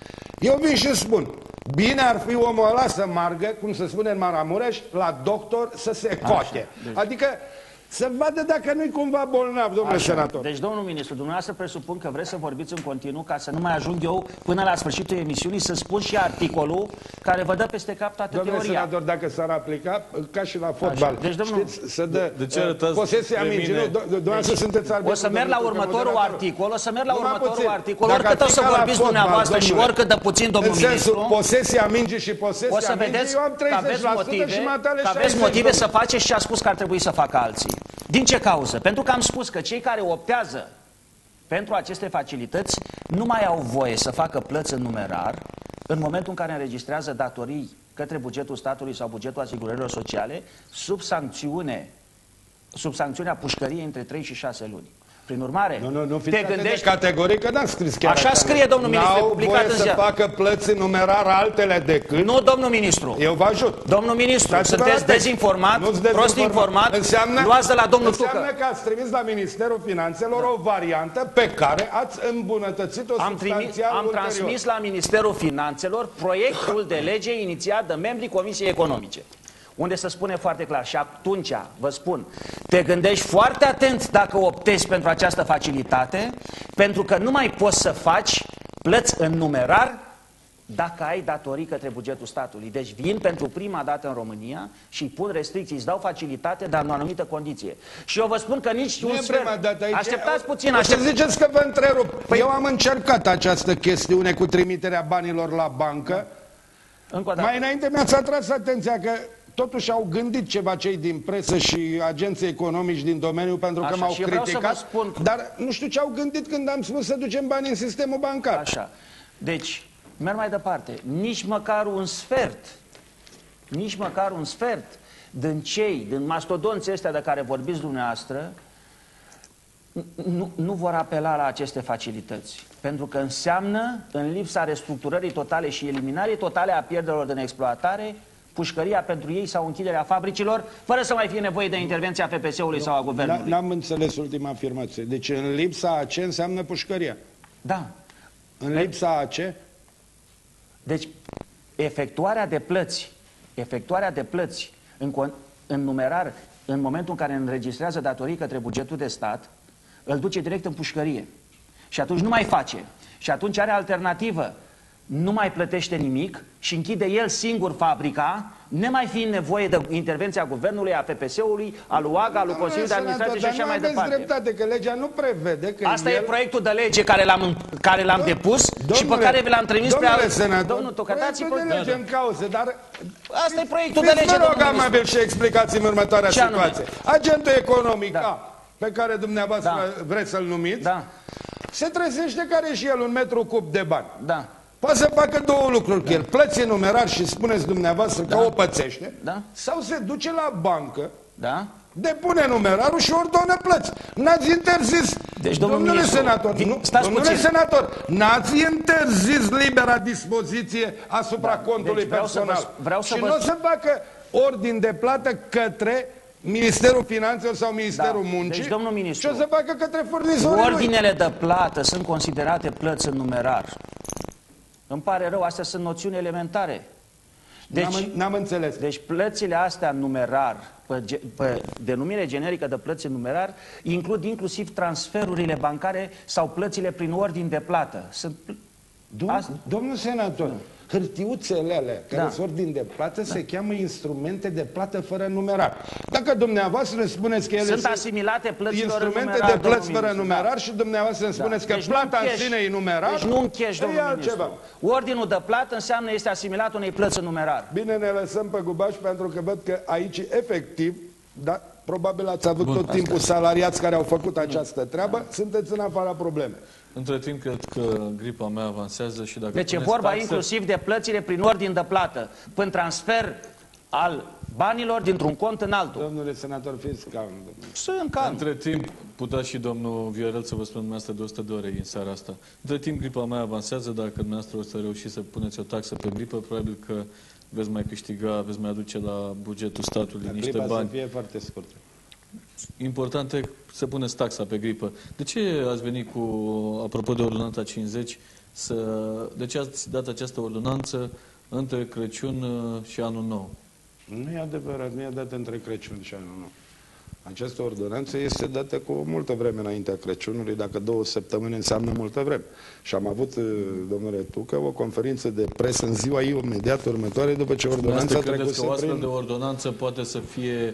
eu vin și spun: bine ar fi omul ăla să margă, cum se spune în Maramureș, la doctor să se coate. Adică să vadă dacă nu-i cumva bolnav, domnule senator. Deci, domnul ministru, dumneavoastră presupun că vreți să vorbiți în continuu ca să nu mai ajung eu până la sfârșitul emisiunii să spun și articolul care vă dă peste cap toată teoria. Domnule senator, dacă s-ar aplica, ca și la fotbal, deci, domnul, știți, să dă posesia mingii, dumneavoastră sunteți arbitru. O să merg la următorul articol, Dacă oricât o să vorbiți dumneavoastră și oricât de puțin, domnul ministru, în sensul posesia mingii și posesia mingii, eu am 30% și matale 60%. Aveți motive să faceți ce a spus că ar trebui să facă alții. Din ce cauză? Pentru că am spus că cei care optează pentru aceste facilități nu mai au voie să facă plăți în numerar în momentul în care înregistrează datorii către bugetul statului sau bugetul asigurărilor sociale sub sancțiunea pușcăriei între 3 și 6 luni. Prin urmare, nu fiți gândești categoric că n-am scris chiar așa scrie, domnul ministru, publicat în ziar. să facă plăți în numerar altele decât... Nu, domnul ministru. Eu vă ajut. Domnul ministru, sunteți dezinformat, prost informat, luați de la domnul Tucă. Înseamnă că ați trimis la Ministerul Finanțelor o variantă pe care ați îmbunătățit-o substanțial Am transmis la Ministerul Finanțelor proiectul de lege inițiat de membrii Comisiei Economice, unde se spune foarte clar, și atunci vă spun, te gândești foarte atent dacă optezi pentru această facilitate, pentru că nu mai poți să faci plăți în numerar dacă ai datorii către bugetul statului. Deci vin pentru prima dată în România și îi pun restricții, îți dau facilitate, dar în o anumită condiție. Și eu vă spun că nici un sfert... Așteptați puțin, să ziceți că vă întrerup. Eu am încercat această chestiune cu trimiterea banilor la bancă. Mai înainte mi-ați atras atenția că totuși au gândit ceva cei din presă și agenții economici din domeniu, pentru că m-au criticat, dar nu știu ce au gândit când am spus să ducem bani în sistemul bancar. Așa. Deci, Merg mai departe. Nici măcar un sfert din mastodonții ăștia de care vorbiți dumneavoastră nu vor apela la aceste facilități. Pentru că înseamnă, în lipsa restructurării totale și eliminării totale a pierderilor din exploatare, pușcăria pentru ei sau închiderea fabricilor, fără să mai fie nevoie de intervenția FPS-ului sau a guvernului. N-am înțeles ultima afirmație. Deci în lipsa a ce înseamnă pușcăria? Da. În lipsa a ce? Deci, efectuarea de plăți în numerar, în momentul în care înregistrează datorii către bugetul de stat, îl duce direct în pușcărie. Și atunci nu mai face. Și atunci are alternativă. Nu mai plătește nimic și închide el singur fabrica, nemai fiind nevoie de intervenția guvernului, a FPS-ului, a lui UAG, a lui Consiliul de Administrație și așa mai departe. Dreptate, că legea nu prevede că asta e proiectul de lege care l-am depus și pe care vi l-am trimis pe senator, domnul Tocătați. Proiectul de lege în cauză, dar asta e proiectul de lege, domnul ministru. Vă rog, amabil, și explicați-mi următoarea situație. Agentul economic pe care dumneavoastră vreți să-l numiți, se trezește că are și el 1 metru cub de bani. Poate să facă două lucruri cu el. Plăți în numerar și spuneți dumneavoastră că o pățește, sau se duce la bancă, depune numerarul și ordonă plăți. N-ați interzis, deci, domnule senator, n-ați interzis libera dispoziție asupra contului personal. Și nu o să facă ordin de plată către Ministerul Finanțelor sau Ministerul Muncii, deci, domnul ministru, și o să facă către furnizorii. Ordinele de plată sunt considerate plăți în numerar. Îmi pare rău, astea sunt noțiuni elementare. Deci, n-am înțeles. Deci plățile astea în numerar, pe denumire generică de plăți în numerar, includ inclusiv transferurile bancare sau plățile prin ordin de plată. Sunt... Domnul senator, hârtiuțele alea care sunt ordini de plată se cheamă instrumente de plată fără numerar. Dacă dumneavoastră spuneți că ele sunt asimilate plăților instrumente de plăți fără numerar și dumneavoastră îmi spuneți că plata în sine e numerar, deci nu în cash, domnul ministru. Ordinul de plată înseamnă este asimilat unei plăți în numerar. Bine, ne lăsăm pe gubaș pentru că văd că aici efectiv, probabil ați avut tot timpul salariați care au făcut această treabă, sunteți în afara problemei. Între timp, cred că gripa mea avansează și dacă... Deci e vorba inclusiv de plățile prin ordin de plată, prin transfer al banilor dintr-un cont în altul. Domnule senator, fiți calm. Sunt calm. Între timp, putea și domnul Viorel să vă spun dumneavoastră de 100 de ore în seara asta. Între timp, gripa mea avansează. Dacă dumneavoastră o să reușiți să puneți o taxă pe gripă, probabil că veți mai câștiga, veți mai aduce la bugetul statului niște bani. Gripa să fie foarte scurtă. Important e să puneți taxa pe gripă. De ce ați venit cu, apropo de ordonanța 50, de ce ați dat această ordonanță între Crăciun și Anul Nou? Nu e adevărat, nu e dată între Crăciun și Anul Nou. Această ordonanță este dată cu multă vreme înaintea Crăciunului, dacă 2 săptămâni înseamnă multă vreme. Și am avut, domnule Tucă, o conferință de presă în ziua imediat următoare, după ce ordonanța trecuse credeți că o astfel prin... de ordonanță poate să fie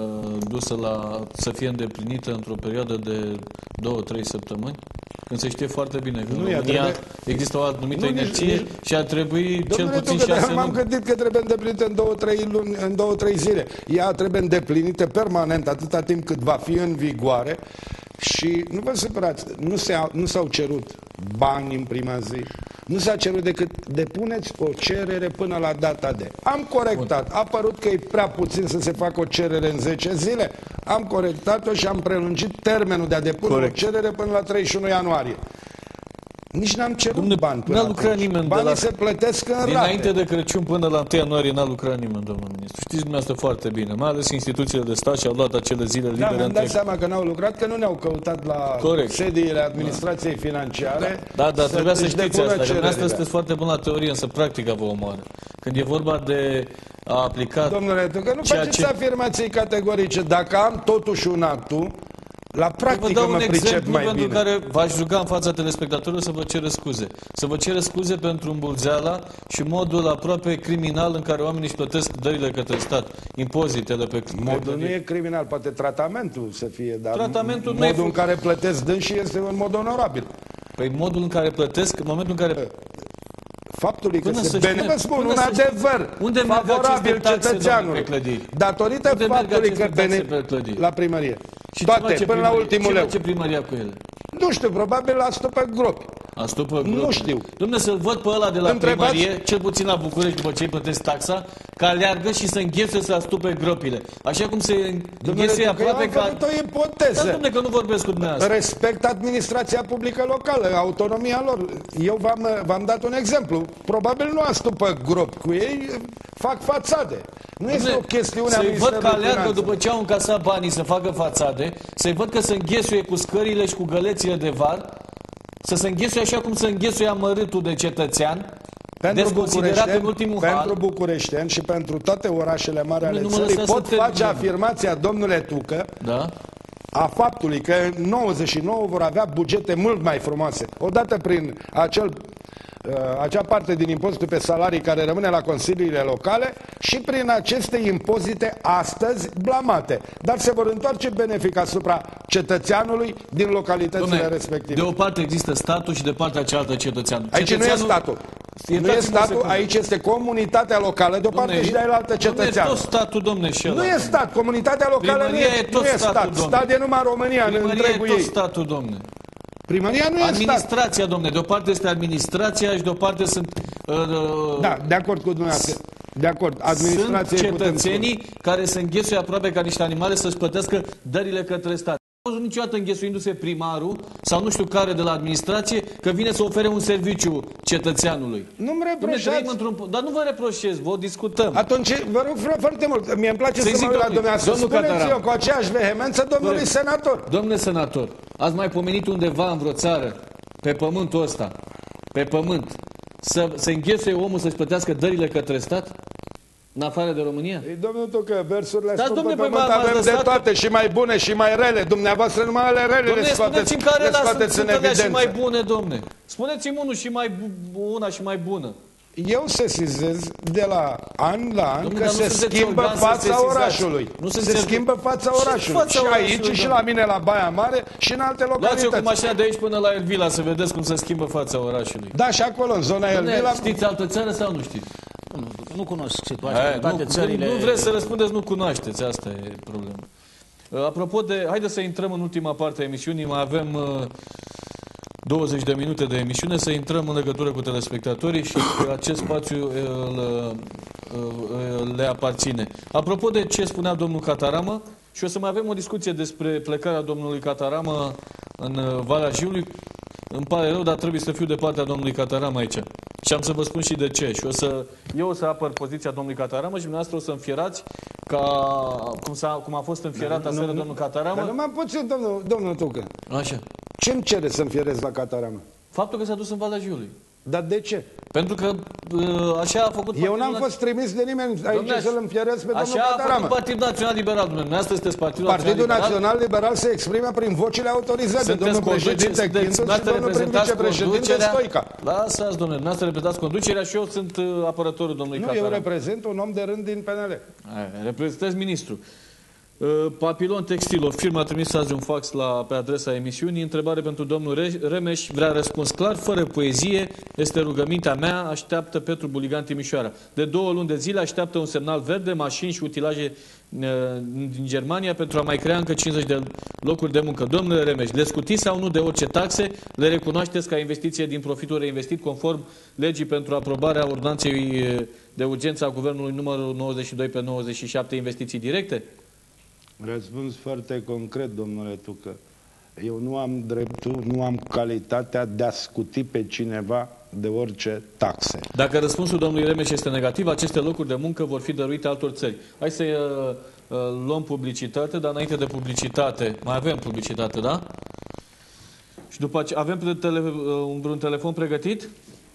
să fie îndeplinită într-o perioadă de 2-3 săptămâni? Când se știe foarte bine că în România există o anumită inerție și ar trebui cel puțin 6 luni. M-am gândit că trebuie îndeplinită în 2-3 zile. Ea trebuie îndeplinită permanent atâta timp cât va fi în vigoare și nu vă supărați, nu s-au cerut bani în prima zi, nu s-a cerut decât depuneți o cerere până la data de. Am corectat, a părut că e prea puțin să se facă o cerere în 10 zile, am corectat-o și am prelungit termenul de a depune o cerere până la 31 ianuarie. Nici n-am cerut bani până atunci. Banii se plătesc în rate. Dinainte de Crăciun până la 1 ianuarie n-a lucrat nimeni, domnul ministru. Știți dumneavoastră foarte bine. Mai ales instituțiile de stat și-au luat acele zile libere. Da, mi-am dat seama că n-au lucrat, că nu ne-au căutat la sediile administrației financiare. Da, trebuia să știți asta. Dumneavoastră sunteți foarte bun la teorie, însă practica vă omoară. Când e vorba de a aplica... Domnule, că nu faceți afirmații categorice. Dacă am totuși un actu, la practică mă pricep mai bine. Pentru care v-aș ruga în fața telespectatorilor să vă cere scuze. Să vă cere scuze pentru îmbulzeala și modul aproape criminal în care oamenii își plătesc dările către stat, impozitele pe... Modul nu e criminal, poate tratamentul să fie, dar tratamentul modul în care plătesc dânsii este un mod onorabil. Păi modul în care plătesc, în momentul în care... Faptului că se beneficie un adevăr favorabil cetățeanului. Datorită faptului că la primărie. Și toate, până la ultimul leu. Ce primăria cu ele? Nu știu, probabil la stupă gropi. Astupă gropile. Nu știu. Dom'le, să-l văd pe ăla de la Întrebați- primărie, cel puțin la București, după ce îi plătesc taxa, că aleargă și să înghesuie să astupe gropile. Așa cum se înghesuie aproape eu am făcut o ipoteză. Da, dom'le, că nu vorbesc cu dumneavoastră. Respect administrația publică locală, autonomia lor. Eu v-am dat un exemplu. Probabil nu astupă grop cu ei, fac fațade. Nu este o chestiune a să-i văd Ministerului că aleargă Finanțelor. după ce au încasat banii să facă fațade, să-i văd că se înghesuie cu scările și cu gălețile de var, să se înghesuie așa cum se înghesuie amărâtul de cetățean, desconsiderat în ultimul pentru hal. bucureșteni și pentru toate orașele mari ale Nu mă țării lăsați să pot face termin. afirmația, domnule Tucă, Da? a faptului că în 99 vor avea bugete mult mai frumoase. Odată prin acea parte din impozitul pe salarii care rămâne la consiliile locale și prin aceste impozite astăzi blamate. Dar se vor întoarce benefic asupra cetățeanului din localitățile Dom'le, respective. de o parte există statul și de partea cealaltă cetățeanul. Aici nu e statul. Nu e Iertați-mă o statul, secundă. aici este comunitatea locală de o parte Dom'le, și de altă dom'le, cetățean. tot statul, domne, și ăla. Nu e stat, comunitatea locală nu Primăria e, e tot nu e statul, stat. domne. Stat e numai România în Primăria e întregul tot ei. statul, domne. Primăria nu e stat. Administrația, domne, de o parte este administrația și de o parte sunt Da, de acord cu dumneavoastră. De acord, administrația sunt cetățenii care se înghesuie aproape ca niște animale să-și plătească dările către stat. Nu am văzut niciodată înghesuindu-se primarul sau nu știu care de la administrație că vine să ofere un serviciu cetățeanului. Nu-mi Dom'le, trăim reproșați. într-un... Dar nu vă reproșez, vă discutăm. Atunci, vă rog foarte mult, mie îmi place Să-i să mă zic uit la domnului, dumneavoastră. domnul Spuneți Cataram. eu cu aceeași vehemență domnului Corect. senator. Domnule senator, ați mai pomenit undeva în vreo țară, pe pământul ăsta, pe pământ, să se înghesuie omul să-și plătească dările către stat? În afară de România? Ei, domnul Tucă, versurile Da, spun pe domne, păi pământ, m-ați avem de lăsat- toate, și mai bune și mai rele. Dumneavoastră numai ale rele Domne, le scoateți, spuneți-mi care le la sunt scoateți în alea și mai evidență. bune, domne. Spuneți-mi unul și mai una și mai bună. Eu sesizez de la an la an Dom'le, că dar nu se sunteți schimbă organ să fața sesizați. orașului. Nu Se sunteți- schimbă fața Ce orașului. fața Și aici orașului, și domne? la mine la Baia Mare și în alte Luați-o cu localități. mașina de aici până la Elvila să vedeți cum se schimbă fața orașului. Da, și acolo, în zona Domne, Elvila. știți altă țară sau nu știți? Nu cunosc situația în toate nu, țările. nu vreți să răspundeți, nu cunoașteți, asta e problema. Apropo de, haideți să intrăm în ultima parte a emisiunii, mai avem 20 de minute de emisiune, să intrăm în legătură cu telespectatorii și acest spațiu le aparține. Apropo de ce spunea domnul Cataramă, și o să mai avem o discuție despre plecarea domnului Cataramă în Valea Jiului. Îmi pare rău, dar trebuie să fiu de partea domnului Cataramă aici. Și am să vă spun și de ce. Și eu o să apăr poziția domnului Cataramă și dumneavoastră o să înfierați cum a fost înfierat aseară domnul Dar Cataramă. numai puțin, domnul Tucă. Așa. Ce-mi cere să-mi fierez la Cataramă? Faptul că s-a dus în Valea Jiului. Dar de ce? Pentru că așa a făcut Eu Partidul n-am fost trimis de nimeni aici Dom'le, să-l înfierez pe domnul Așa a făcut Cataramă. Partidul Național Liberal, dumneavoastră sunteți Partidul Partidul Național Liberal. Național Liberal se exprime prin vocile autorizate. Sunteți Domnul președinte Chindu și dumneavoastră domnul prim reprezentați vicepreședinte conducerea. Stoica. Lăsați, domnule, dumneavoastră reprezentați conducerea și eu sunt apărătorul domnului Nu, eu Cataramă. reprezint un om de rând din PNL. Reprezentați ministru. Papilon Textil, o firmă a trimis azi un fax pe adresa emisiunii. Întrebare pentru domnul Remeș, vrea răspuns clar, fără poezie, este rugămintea mea, așteaptă Petru Buligan Timișoara. De 2 luni de zile așteaptă un semnal verde, mașini și utilaje din Germania pentru a mai crea încă 50 de locuri de muncă. Domnule Remeș, le scutiți sau nu de orice taxe, le recunoașteți ca investiție din profitul reinvestit conform legii pentru aprobarea ordonanței de urgență a Guvernului numărul 92 pe 97 investiții directe? Răspuns foarte concret, domnule Tucă. Eu nu am dreptul, nu am calitatea de a scuti pe cineva de orice taxe. Dacă răspunsul domnului Remeș este negativ, aceste locuri de muncă vor fi dăruite altor țări. Hai să luăm publicitate, dar înainte de publicitate, mai avem publicitate, da? Și după aceea, avem un telefon pregătit?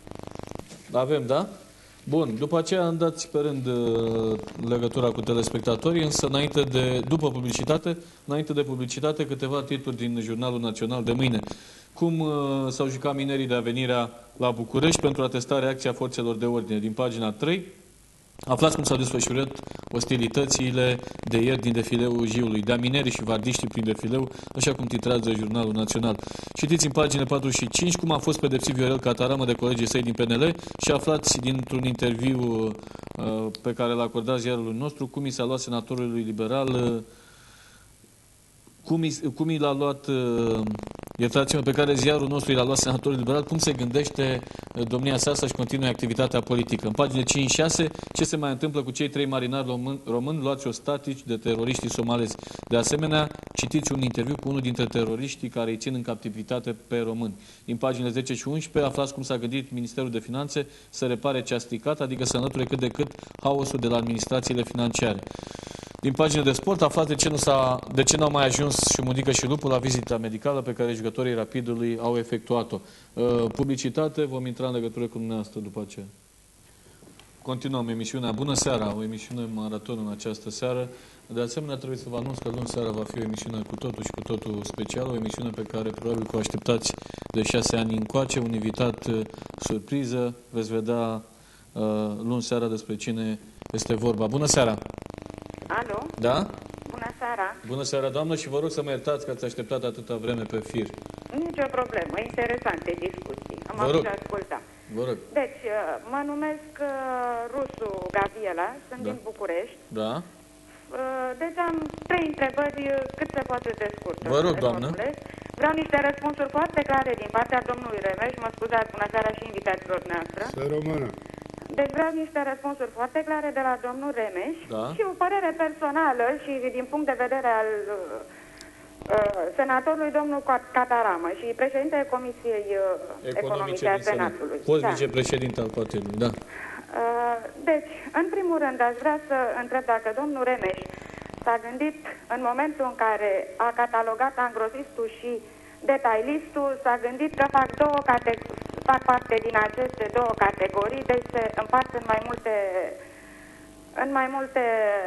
Avem, da? Bun, după aceea îmi dați pe rând legătura cu telespectatorii, însă după publicitate, înainte de publicitate, câteva titluri din Jurnalul Național de mâine. Cum s-au jucat minerii de avenirea la București pentru a testa reacția forțelor de ordine. Din pagina 3, aflați cum s-au desfășurat ostilitățile de ieri din defileul Jiului, de-a minerii și vardiștii prin defileu, așa cum titrează Jurnalul Național. Citiți în pagina 4 și 5 cum a fost pedepsit Viorel Cataramă de colegii săi din PNL și aflați dintr-un interviu pe care l-a acordat ziarului nostru cum i s-a luat senatorului liberal, cum i l-a luat iertați-mă, pe care ziarul nostru l-a luat senatorul liberal, cum se gândește domnia sa să-și continue activitatea politică. În paginile 5-6, ce se mai întâmplă cu cei 3 marinari români luați ostatici de teroriștii somalezi. De asemenea, citiți un interviu cu unul dintre teroriștii care îi țin în captivitate pe români. Din paginile 10 și 11, aflați cum s-a gândit Ministerul de Finanțe să repare ce a stricat, adică să înlăture cât de cât haosul de la administrațiile financiare. Din paginile de sport, aflați de ce n-au mai ajuns Șumudică și Lupu la vizita medicală pe care jucătorii Rapidului au efectuat-o. Publicitate, vom intra în legătură cu dumneavoastră după aceea. Continuăm emisiunea. Bună seara, o emisiune maraton în această seară. De asemenea, trebuie să vă anunț că luni seara va fi o emisiune cu totul și cu totul specială, o emisiune pe care probabil că o așteptați de 6 ani încoace, un invitat surpriză. Veți vedea luni seara despre cine este vorba. Bună seara! Alo? Da? Bună seara! Bună seara, doamnă, și vă rog să mă iertați că ați așteptat atâta vreme pe fir. Nicio problemă, interesante discuții. Am Vă rog. avut asculta. Vă rog. Deci, mă numesc Rusu Gaviela, sunt din București. Da? Deci am 3 întrebări cât se poate de scurtă. Vă rog, doamnă. Vreau niște răspunsuri foarte clare din partea domnului Remeș. Mă scuzați, bună seara și invitaților noastră. Să rămână. Deci vreau niște răspunsuri foarte clare de la domnul Remeș și o părere personală și din punct de vedere al senatorului domnul Cataramă și președintele Comisiei Economice a Senatului. Fost vicepreședinte al Coatelului, da. Deci, în primul rând, aș vrea să întreb dacă domnul Remeș s-a gândit în momentul în care a catalogat angrosistul și detailistul, s-a gândit că fac parte din aceste 2 categorii, deci se împart în mai multe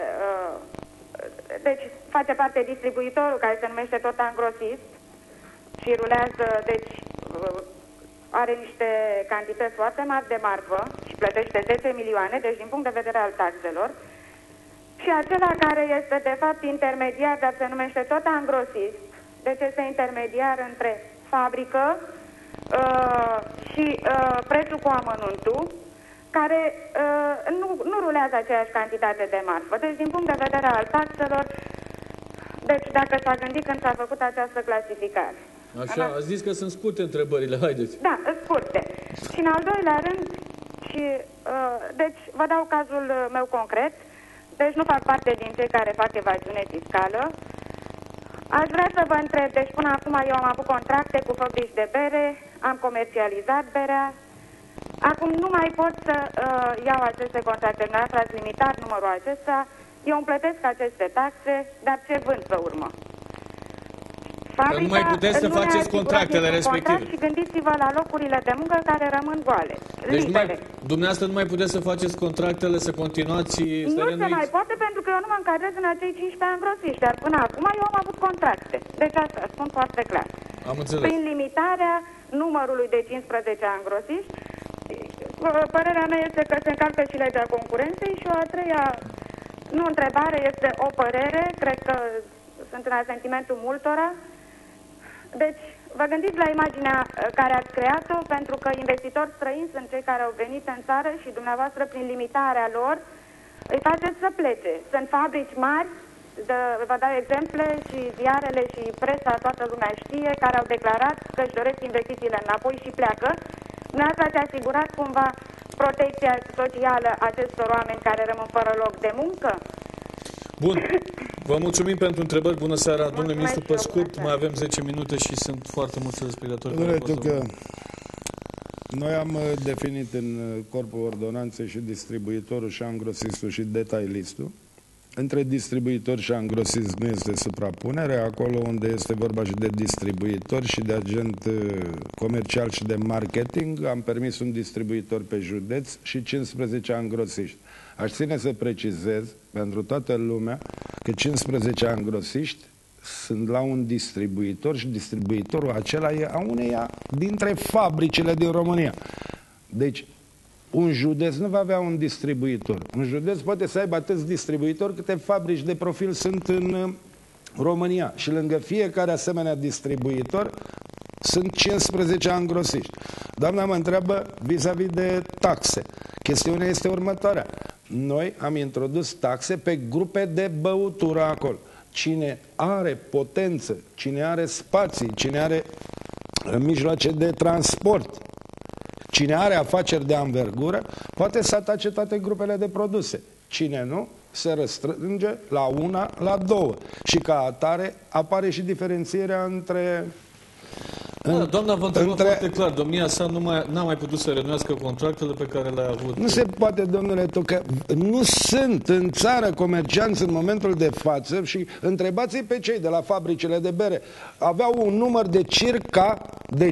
deci face parte distribuitorul care se numește tot angrosist și rulează, deci are niște cantități foarte mari de marfă și plătește 10 milioane, deci din punct de vedere al taxelor, și acela care este de fapt intermediar, dar se numește tot angrosist, deci este intermediar între fabrică și prețul cu amănuntul, care nu rulează aceeași cantitate de marfă. Deci, din punct de vedere al taxelor, deci dacă s-a gândit când s-a făcut această clasificare. Așa, ați zis că sunt scurte întrebările, haideți. Da, scurte. Și în al doilea rând, deci vă dau cazul meu concret, deci nu fac parte din cei care fac evaziune fiscală. Aș vrea să vă întreb, deci până acum eu am avut contracte cu fabrici de bere, am comercializat berea. Acum nu mai pot să iau aceste contracte. Dumneavoastră ați limitat numărul acesta, eu îmi plătesc aceste taxe, dar ce vând pe urmă? Că nu mai puteți să faceți contractele respective. Și gândiți-vă la locurile de muncă care rămân goale. Deci dumneavoastră nu mai puteți să faceți contractele, să continuați... Nu se mai poate pentru că eu nu mă încadrez în acei 15 angrosiști, dar până acum eu am avut contracte. Deci asta spun foarte clar. Am înțeles. Prin limitarea numărului de 15 angrosiști, părerea mea este că se încalcă și legea concurenței și o a treia, nu întrebare, este o părere, cred că sunt în asentimentul multora. Deci, vă gândiți la imaginea care ați creat-o, pentru că investitori străini sunt cei care au venit în țară și dumneavoastră, prin limitarea lor, îi faceți să plece. Sunt fabrici mari, vă dau exemple, și ziarele și presa, toată lumea știe, care au declarat că își doresc investițiile înapoi și pleacă. Dumneavoastră ați asigurat cumva protecția socială acestor oameni care rămân fără loc de muncă? Bun. Vă mulțumim pentru întrebări. Bună seara, domnule ministru. Pe scurt, mai avem 10 minute și sunt foarte mulți telespectatori. Noi am definit în corpul ordonanței și distribuitorul și angrosistul și detailistul. Între distribuitor și angrosist nu este suprapunere, acolo unde este vorba și de distribuitor și de agent comercial și de marketing, am permis un distribuitor pe județ și 15 angrosiști. Aș ține să precizez pentru toată lumea că 15 angrosiști sunt la un distribuitor și distribuitorul acela e a uneia dintre fabricile din România. Deci, un județ nu va avea un distribuitor. Un județ poate să aibă atâți distribuitori câte fabrici de profil sunt în România. Și lângă fiecare asemenea distribuitor sunt 15 angrosiști. Doamna mă întreabă vis-a-vis de taxe. Chestiunea este următoarea. Noi am introdus taxe pe grupe de băutură acolo. Cine are potență, cine are spații, cine are mijloace de transport. Cine are afaceri de anvergură poate să atace toate grupele de produse. Cine nu, se restrânge la una, la două. Și ca atare apare și diferențierea între... Doamna vă întreba foarte clar, domnia sa n-a mai putut să renuiască contractele pe care le-a avut. Nu se poate, domnule Tucă, nu sunt în țară comercianți în momentul de față și întrebați-i pe cei de la fabricile de bere. Aveau un număr de circa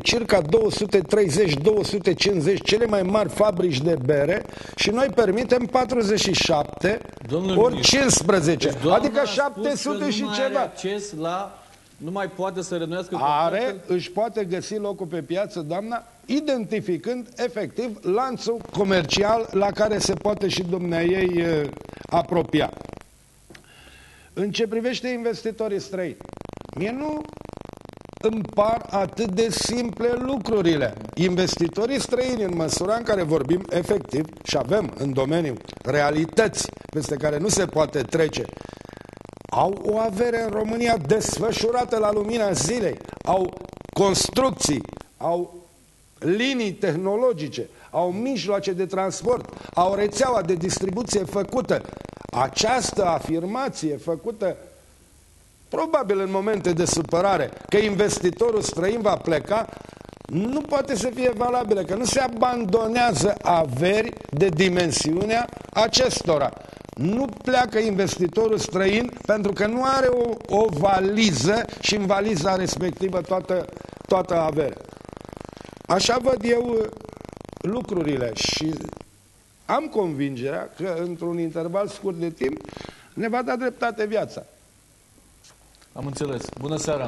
230-250 cele mai mari fabrici de bere și noi permitem 47 ori 15, deci adică 700 și ceva. Acces la... Nu mai poate să renuiască își poate găsi locul pe piață, doamna, identificând efectiv lanțul comercial la care se poate și dumneaei apropia. În ce privește investitorii străini, mie nu îmi par atât de simple lucrurile. Investitorii străini, în măsura în care vorbim efectiv și avem în domeniul realități peste care nu se poate trece, au o avere în România desfășurată la lumina zilei, au construcții, au linii tehnologice, au mijloace de transport, au rețeaua de distribuție făcută. Această afirmație făcută probabil în momente de supărare, că investitorul străin va pleca, nu poate să fie valabilă, că nu se abandonează averi de dimensiunea acestora. Nu pleacă investitorul străin pentru că nu are o valiză și în valiza respectivă toată averea. Așa văd eu lucrurile și am convingerea că într-un interval scurt de timp ne va da dreptate viața. Am înțeles. Bună seara!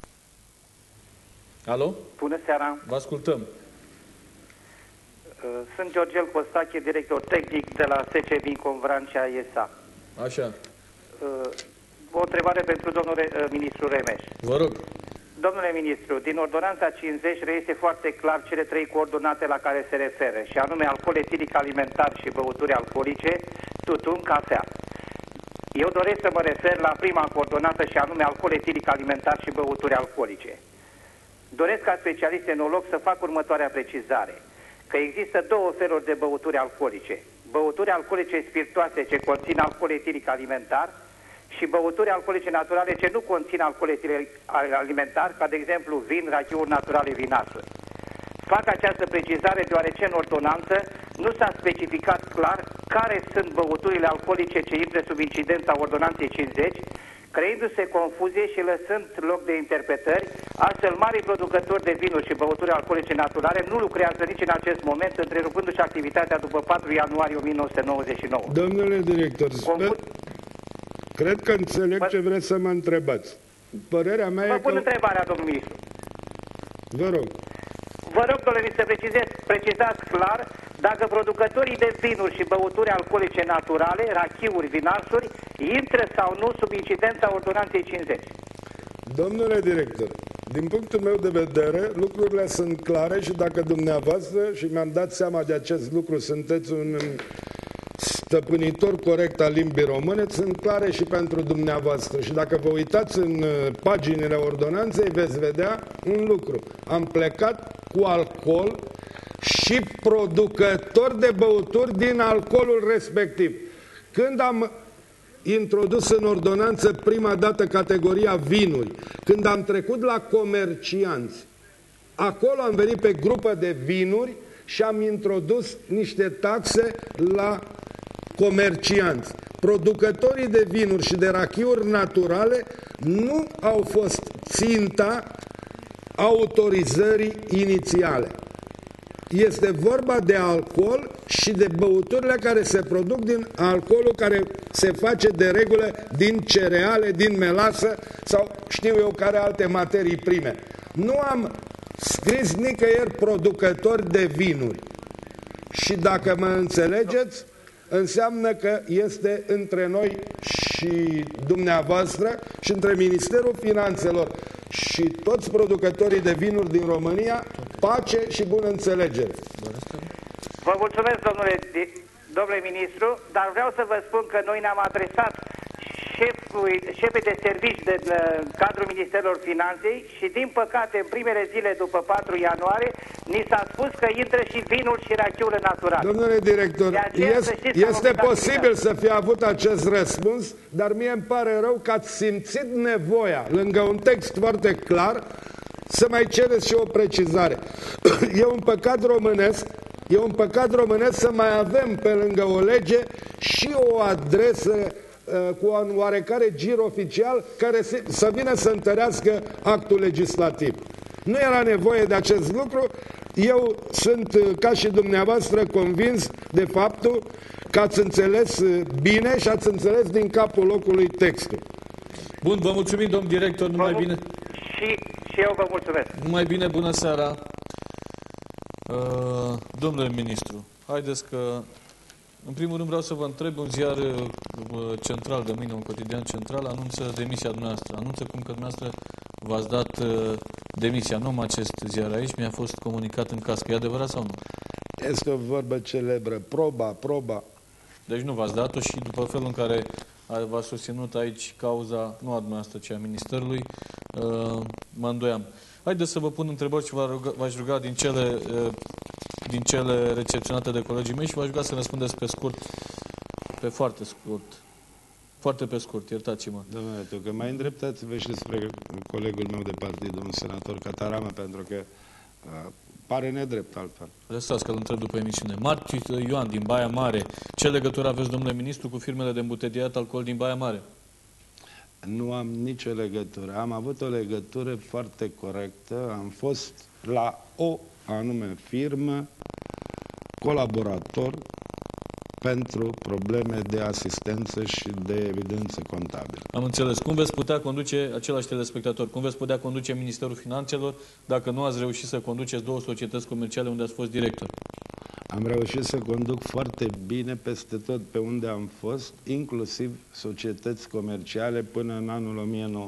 Alo? Bună seara! Vă ascultăm. Sunt Georgel Costache, director tehnic de la SC Vincom Vrancea SA. Așa. O întrebare pentru domnul ministru Remeș. Vă rog. Domnule ministru, din ordonanța 50 reiese foarte clar cele trei coordonate la care se referă, și anume alcool etilic alimentar și băuturi alcoolice, tutun, cafea. Eu doresc să mă refer la prima coordonată și anume alcool etilic alimentar și băuturi alcoolice. Doresc ca specialist enolog să fac următoarea precizare, că există două feluri de băuturi alcoolice. Băuturi alcoolice spiritoase ce conțin alcool etilic alimentar și băuturi alcoolice naturale ce nu conțin alcool etilic alimentar, ca de exemplu vin, rachiuri naturale, vinasuri. Fac această precizare deoarece în ordonanță nu s-a specificat clar care sunt băuturile alcoolice ce intră sub incidența ordonanței 50, creându-se confuzie și lăsând loc de interpretări, astfel marii producători de vinuri și băuturi alcoolice naturale nu lucrează nici în acest moment, întrerupându-și activitatea după 4 ianuarie 1999. Domnule director, cred că înțeleg ce vreți să mă întrebați. Părerea mea Vă pun întrebarea, domnul ministru. Vă rog. Vă rog, domnule, să precizați clar dacă producătorii de vinuri și băuturi alcoolice naturale, rachiuri, vinasuri, intră sau nu sub incidența ordonanței 50. Domnule director, din punctul meu de vedere, lucrurile sunt clare și dacă dumneavoastră, și mi-am dat seama de acest lucru, sunteți un stăpânitor corect al limbii române, sunt clare și pentru dumneavoastră. Și dacă vă uitați în paginile ordonanței, veți vedea un lucru. Am plecat cu alcool și producători de băuturi din alcoolul respectiv. Când am introdus în ordonanță prima dată categoria vinuri, când am trecut la comercianți, acolo am venit pe grupă de vinuri și am introdus niște taxe la comercianți. Producătorii de vinuri și de rachiuri naturale nu au fost ținta autorizării inițiale. Este vorba de alcool și de băuturile care se produc din alcoolul care se face de regulă din cereale, din melasă sau știu eu care alte materii prime. Nu am scris nicăieri producători de vinuri. Și dacă mă înțelegeți, înseamnă că este între noi și dumneavoastră și între Ministerul Finanțelor și toți producătorii de vinuri din România pace și bună înțelegere. Vă mulțumesc, domnule ministru, dar vreau să vă spun că noi ne-am adresat șefii de servici din cadrul Ministerului Finanței și, din păcate, în primele zile după 4 ianuarie, ni s-a spus că intră și vinul și rachiurile naturale. Domnule director, este posibil să fie avut acest răspuns, dar mie îmi pare rău că ați simțit nevoia, lângă un text foarte clar, să mai cereți și o precizare. E un păcat românesc să mai avem pe lângă o lege și o adresă cu un oarecare gir oficial care să vină să întărească actul legislativ. Nu era nevoie de acest lucru. Eu sunt, ca și dumneavoastră, convins de faptul că ați înțeles bine și ați înțeles din capul locului textul. Bun, vă mulțumim, domn director, numai bine. Și eu vă mulțumesc. Numai bine, bună seara. Domnule ministru, haideți că, în primul rând vreau să vă întreb, un ziar central de mâine, un cotidian central, anunță demisia dumneavoastră. Anunță cum că dumneavoastră v-ați dat demisia. Nu am acest ziar aici, mi-a fost comunicat în cască. E adevărat sau nu? Este o vorbă celebră. Proba. Deci nu v-ați dat-o și după felul în care v-a susținut aici cauza, nu a dumneavoastră, ci a Ministerului, mă îndoiam. Haideți să vă pun întrebări și v-aș ruga din cele recepționate de colegii mei și v-aș ruga să răspundeți pe scurt, pe foarte scurt. Foarte pe scurt, iertați-mă. Domnule, tu că mai îndreptați-vă și despre colegul meu de partid, domnul senator Catarama, pentru că pare nedrept altfel. Lăsați că îl întreb după emisiune. Marti Ioan din Baia Mare, ce legătură aveți, domnule ministru, cu firmele de îmbuteliat alcool din Baia Mare? Nu am nicio legătură. Am avut o legătură foarte corectă. Am fost la o anume firmă colaborator pentru probleme de asistență și de evidență contabilă. Am înțeles. Cum veți putea conduce, același telespectator, cum veți putea conduce Ministerul Finanțelor dacă nu ați reușit să conduceți 2 societăți comerciale unde ați fost director? Am reușit să conduc foarte bine peste tot pe unde am fost, inclusiv societăți comerciale până în anul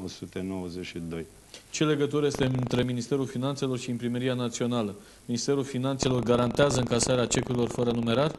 1992. Ce legătură este între Ministerul Finanțelor și Imprimeria Națională? Ministerul Finanțelor garantează încasarea cecurilor fără numerar?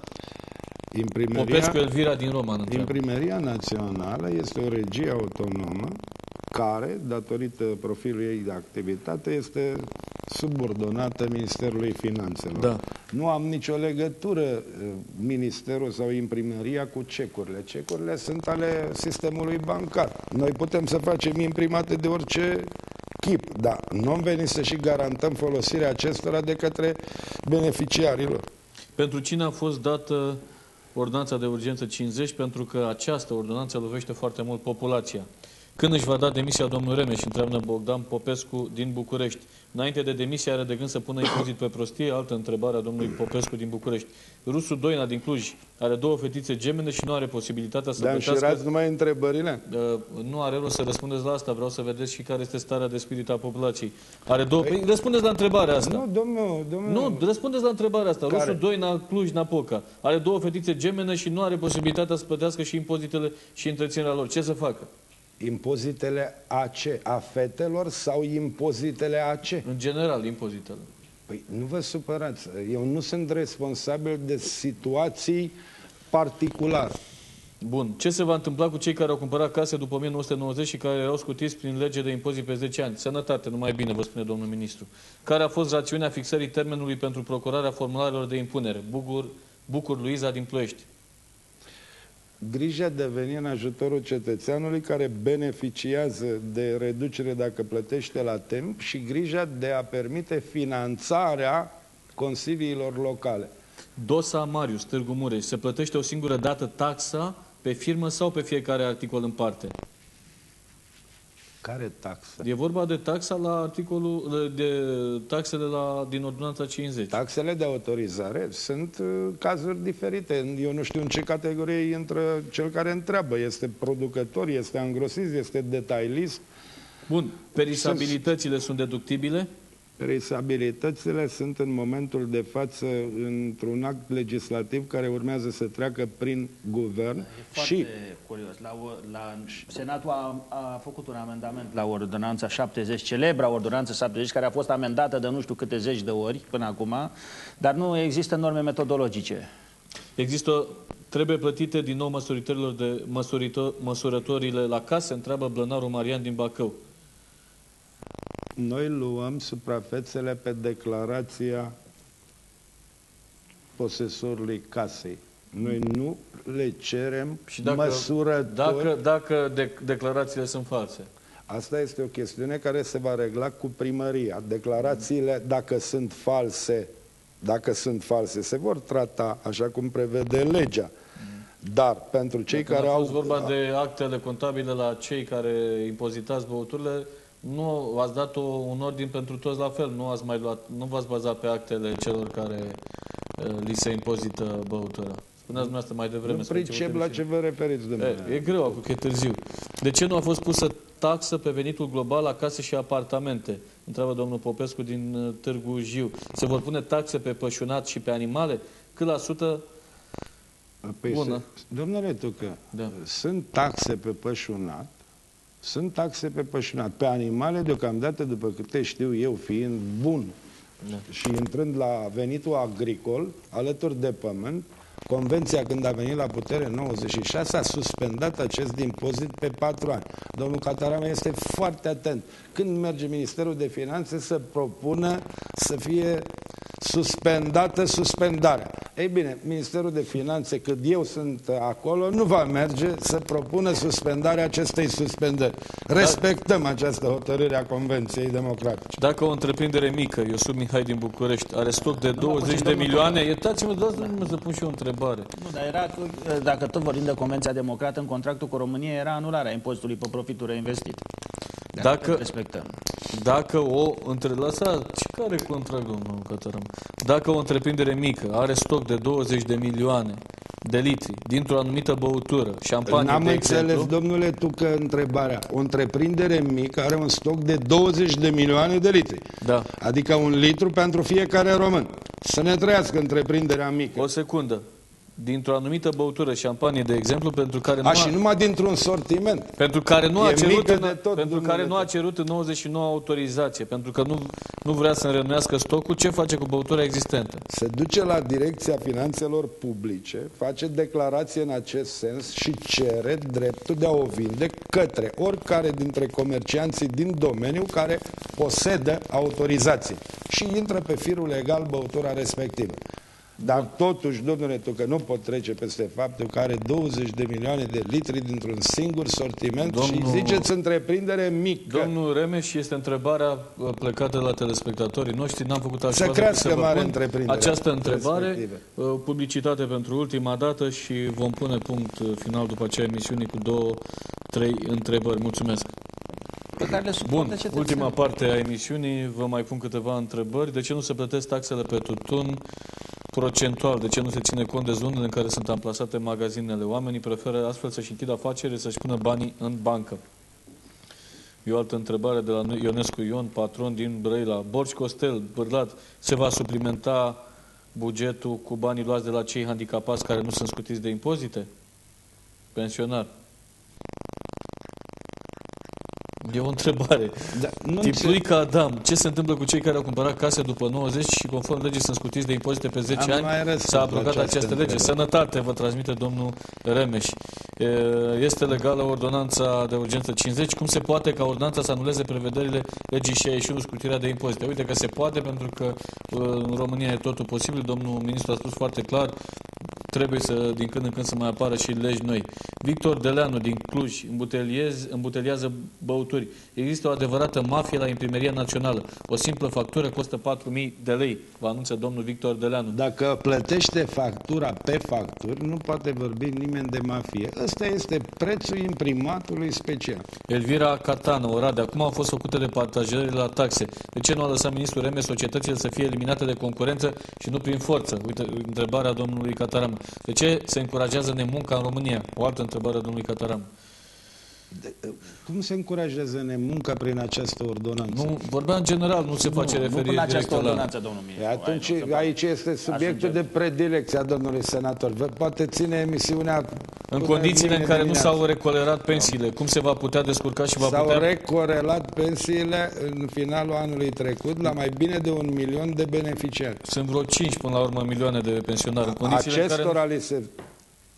Popescu Elvira din Roman. Imprimeria Națională este o regie autonomă care, datorită profilului ei de activitate, este subordonată Ministerului Finanțelor. Da. Nu am nicio legătură Ministerul sau Imprimeria cu cecurile. Cecurile sunt ale sistemului bancar. Noi putem să facem imprimate de orice chip, dar nu am venit să și garantăm folosirea acestora de către beneficiarilor. Pentru cine a fost dată ordonanța de urgență 50? Pentru că această ordonanță lovește foarte mult populația. Când își va da demisia domnul Remeș, întreabă Bogdan Popescu din București. Înainte de demisie are de gând să pună impozit pe prostie? Altă întrebare a domnului Popescu din București. Rusu Doina din Cluj are 2 fetițe gemene și nu are posibilitatea să plătească... Dar înșirați numai întrebările? Nu are rost să răspundeți la asta. Vreau să vedeți și care este starea de spirit a populației. Are 2... Păi, răspundeți la întrebarea asta. Nu, domnul... Nu, răspundeți la întrebarea asta. Care? Rusu Doina, Cluj-Napoca. Are 2 fetițe gemene și nu are posibilitatea să plătească și impozitele și întreținerea lor. Ce să facă? Impozitele a ce? A fetelor sau impozitele a ce? În general, impozitele. Păi nu vă supărați. Eu nu sunt responsabil de situații particulare. Bun. Ce se va întâmpla cu cei care au cumpărat case după 1990 și care erau scutiți prin lege de impozit pe 10 ani? Sănătate, numai bine, vă spune domnul ministru. Care a fost rațiunea fixării termenului pentru procurarea formularelor de impunere? Bucur Luiza din Ploiești. Grija de a veni în ajutorul cetățeanului care beneficiază de reducere dacă plătește la timp și grija de a permite finanțarea consiliilor locale. Dosa Marius, Târgu Mureș. Se plătește o singură dată taxa pe firmă sau pe fiecare articol în parte? Care taxă? E vorba de taxa la articolul, de taxele din ordonanța 50. Taxele de autorizare sunt cazuri diferite. Eu nu știu în ce categorie intră cel care întreabă. Este producător, este angrosist, este detailist. Bun. Perisabilitățile sunt deductibile? Perisabilitățile sunt în momentul de față într-un act legislativ care urmează să treacă prin guvern. E foarte curios. Senatul a făcut un amendament la ordonanța 70, celebra ordonanță 70, care a fost amendată de nu știu câte zeci de ori până acum, dar nu există norme metodologice. Există Trebuie plătite din nou măsurătorile la case? Întreabă Blănaru Marian din Bacău. Noi luăm suprafețele pe declarația posesorului casei. Noi nu le cerem Și măsurători. dacă declarațiile sunt false? Asta este o chestiune care se va regla cu primăria. Declarațiile, dacă sunt false, se vor trata așa cum prevede legea. Dar pentru cei care au... a fost vorba de actele contabile la cei care impozitați băuturile, nu ați dat un ordin pentru toți la fel, nu v-ați bazat pe actele celor care li se impozită băutura. Spuneați dumneavoastră mai devreme. Nu pricep la ce vă referiți, domnule. E greu acum, că e târziu. De ce nu a fost pusă taxă pe venitul global la case și apartamente? Întreabă domnul Popescu din Târgu Jiu. Se vor pune taxe pe pășunat și pe animale? Cât la sută? Bună. Domnule Tucă, sunt taxe pe pășunat, pe animale, deocamdată, după câte știu eu, fiind bun și intrând la venitul agricol, alături de pământ, Convenția, când a venit la putere în 96, a suspendat acest impozit pe 4 ani. Domnul Catarame este foarte atent. Când merge Ministerul de Finanțe să propună să fie suspendată suspendarea. Ei bine, Ministerul de Finanțe, cât eu sunt acolo, nu va merge să propună suspendarea acestei suspendări. Respectăm această hotărâre a Convenției Democratice. Dacă o întreprindere mică, Iosub Mihai din București, are stoc de 20 de milioane, iertați-mă, dați-mă să pun și eu o întrebare. Nu, dar era, dacă tot vorbim de Convenția Democrată, în contractul cu România era anularea impozitului pe profitul reinvestit. Dacă respectăm. Dacă o lăsați, care contract, domnul Cătăram? Dacă o întreprindere mică are stoc de 20 de milioane de litri dintr-o anumită băutură, șampanie, N-am de înțeles, exemplu, domnule Tucă, întrebarea. O întreprindere mică are un stoc de 20 de milioane de litri. Da. Adică 1 litru pentru fiecare român. Să ne trăiască întreprinderea mică. O secundă. Dintr-o anumită băutură, șampanie, de exemplu, pentru care și numai dintr-un sortiment. Pentru care nu a cerut cerut în 99 autorizație, pentru că nu vrea să înrenuiască stocul, ce face cu băutura existentă? Se duce la Direcția Finanțelor Publice, face declarație în acest sens și cere dreptul de a o vinde către oricare dintre comercianții din domeniu care posedă autorizație și intră pe firul legal băutura respectivă. Dar totuși, domnule Tucă, nu pot trece peste faptul că are 20 de milioane de litri dintr-un singur sortiment și ziceți întreprindere mică. Domnul Remeș, este întrebarea plecată la telespectatorii noștri. N-am făcut altceva să crească mare întreprindere. Această întrebare, publicitate pentru ultima dată și vom pune punct final după acea emisiune cu 2-3 întrebări. Mulțumesc! Bun, ultima parte a emisiunii, vă mai pun câteva întrebări. De ce nu se plătesc taxele pe tutun procentual? De ce nu se ține cont de zonele în care sunt amplasate magazinele? Oamenii preferă astfel să-și închidă afaceri, să-și pună banii în bancă. E o altă întrebare de la Ionescu Ion, patron din Brăila. Borș Costel, Bârlat, se va suplimenta bugetul cu banii luați de la cei handicapați care nu sunt scutiți de impozite? Pensionar. E o întrebare. Tipluica Adam, ce se întâmplă cu cei care au cumpărat case după 90 și conform legii sunt scutiți de impozite pe 10 ani? S-a abrogat această lege. Sănătate, vă transmite domnul Remeș. Este legală ordonanța de urgență 50? Cum se poate ca ordonanța să anuleze prevederile legii 61, scutirea de impozite? Uite că se poate, pentru că în România e totul posibil. Domnul ministru a spus foarte clar, trebuie să, din când în când, să mai apară și legi noi. Victor Deleanu din Cluj îmbuteliază băuturi. Există o adevărată mafie la Imprimeria Națională. O simplă factură costă 4.000 de lei, vă anunță domnul Victor Deleanu. Dacă plătește factura pe facturi, nu poate vorbi nimeni de mafie. Ăsta este prețul imprimatului special. Elvira Catană, Oradea. Acum au fost făcute de partajările la taxe. De ce nu a lăsat ministrul Remeș societățile să fie eliminate de concurență și nu prin forță? Uite, întrebarea domnului Cataram. De ce se încurajează nemunca în România? O altă întrebare a domnului Cataram. Cum se încurajează nemunca prin această ordonanță? Nu, vorbea în general, nu se face referire la această direct ordonanță, domnul ministru. Atunci, aici este subiectul de predilecție a domnului senator. Poate ține emisiunea în condițiile în care nu s-au recorelat pensiile. Cum se va putea descurca și va putea... S-au recorelat pensiile în finalul anului trecut la mai bine de 1 milion de beneficiari. Sunt vreo 5 până la urmă milioane de pensionari. În Acestora li se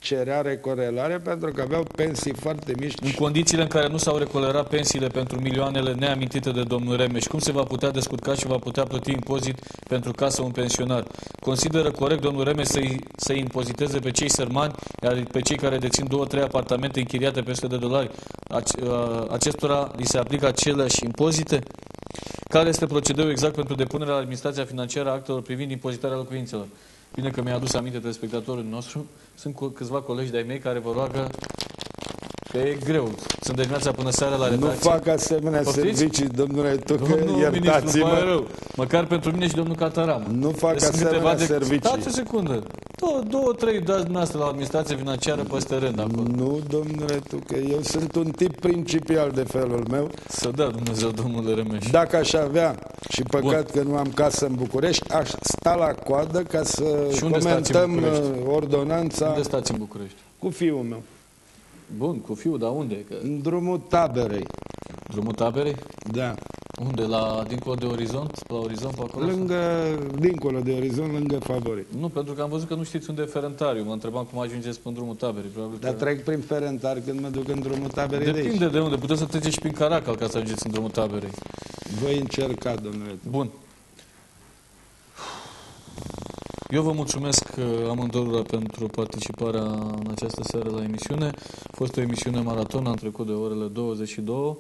cerea recorelare pentru că aveau pensii foarte mici. În condițiile în care nu s-au recolerat pensiile pentru milioanele neamintite de domnul Remeș, cum se va putea descurca și va putea plăti impozit pentru casă un pensionar? Consideră corect domnul Remeș să-i impoziteze pe cei sărmani, iar pe cei care dețin 2-3 apartamente închiriate pe $100? Acestora li se aplică aceleași impozite? Care este procedeul exact pentru depunerea la administrația financiară a actelor privind impozitarea locuințelor? Bine că mi-a adus aminte telespectatorul nostru. Sunt câțiva colegi de-ai mei care vă roagă că e greu. Sunt de dimineața până seara la redacție. Nu fac asemenea servicii, domnule Tucă, iertați-mă. Măcar pentru mine și domnul Cataram. Nu fac asemenea servicii. Stați o secundă. 2-3 dați dumneavoastră la administrație financiară peste rând acolo. Nu, domnule Tucă, eu sunt un tip principial de felul meu. Să dea Dumnezeu, domnule Remeș. Dacă aș avea, și păcat că nu am casă în București, aș sta la coadă ca să comentăm ordonanța. Unde stați în București? Cu fiul meu. Bun, cu fiul, dar unde? Că... În drumul Taberei. Drumul Taberei? Da. Unde? Dincolo de Orizont? La Orizont, pe acolo? Dincolo de Orizont, lângă Favorit. Nu, pentru că am văzut că nu știți unde e Ferentariu. Mă întrebam cum ajungeți până drumul Taberei. Dar trec prin Ferentari când mă duc în drumul Taberei. Depinde de unde. Puteți să treceți și prin Caracal ca să ajungeți în drumul Taberei. Voi încerca, domnule. Bun. Eu vă mulțumesc amândurora pentru participarea în această seară la emisiune. A fost o emisiune maraton, am trecut de orele 22.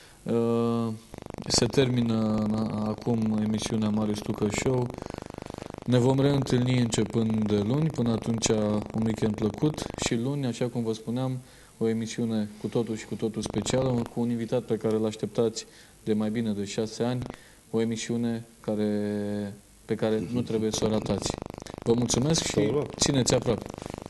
Se termină acum emisiunea Marius Tucă Show. Ne vom reîntâlni începând de luni. Până atunci, un weekend plăcut. Și luni, așa cum vă spuneam, o emisiune cu totul și cu totul specială, cu un invitat pe care îl așteptați de mai bine de 6 ani. O emisiune pe care nu trebuie să o ratați. Vă mulțumesc și țineți aproape.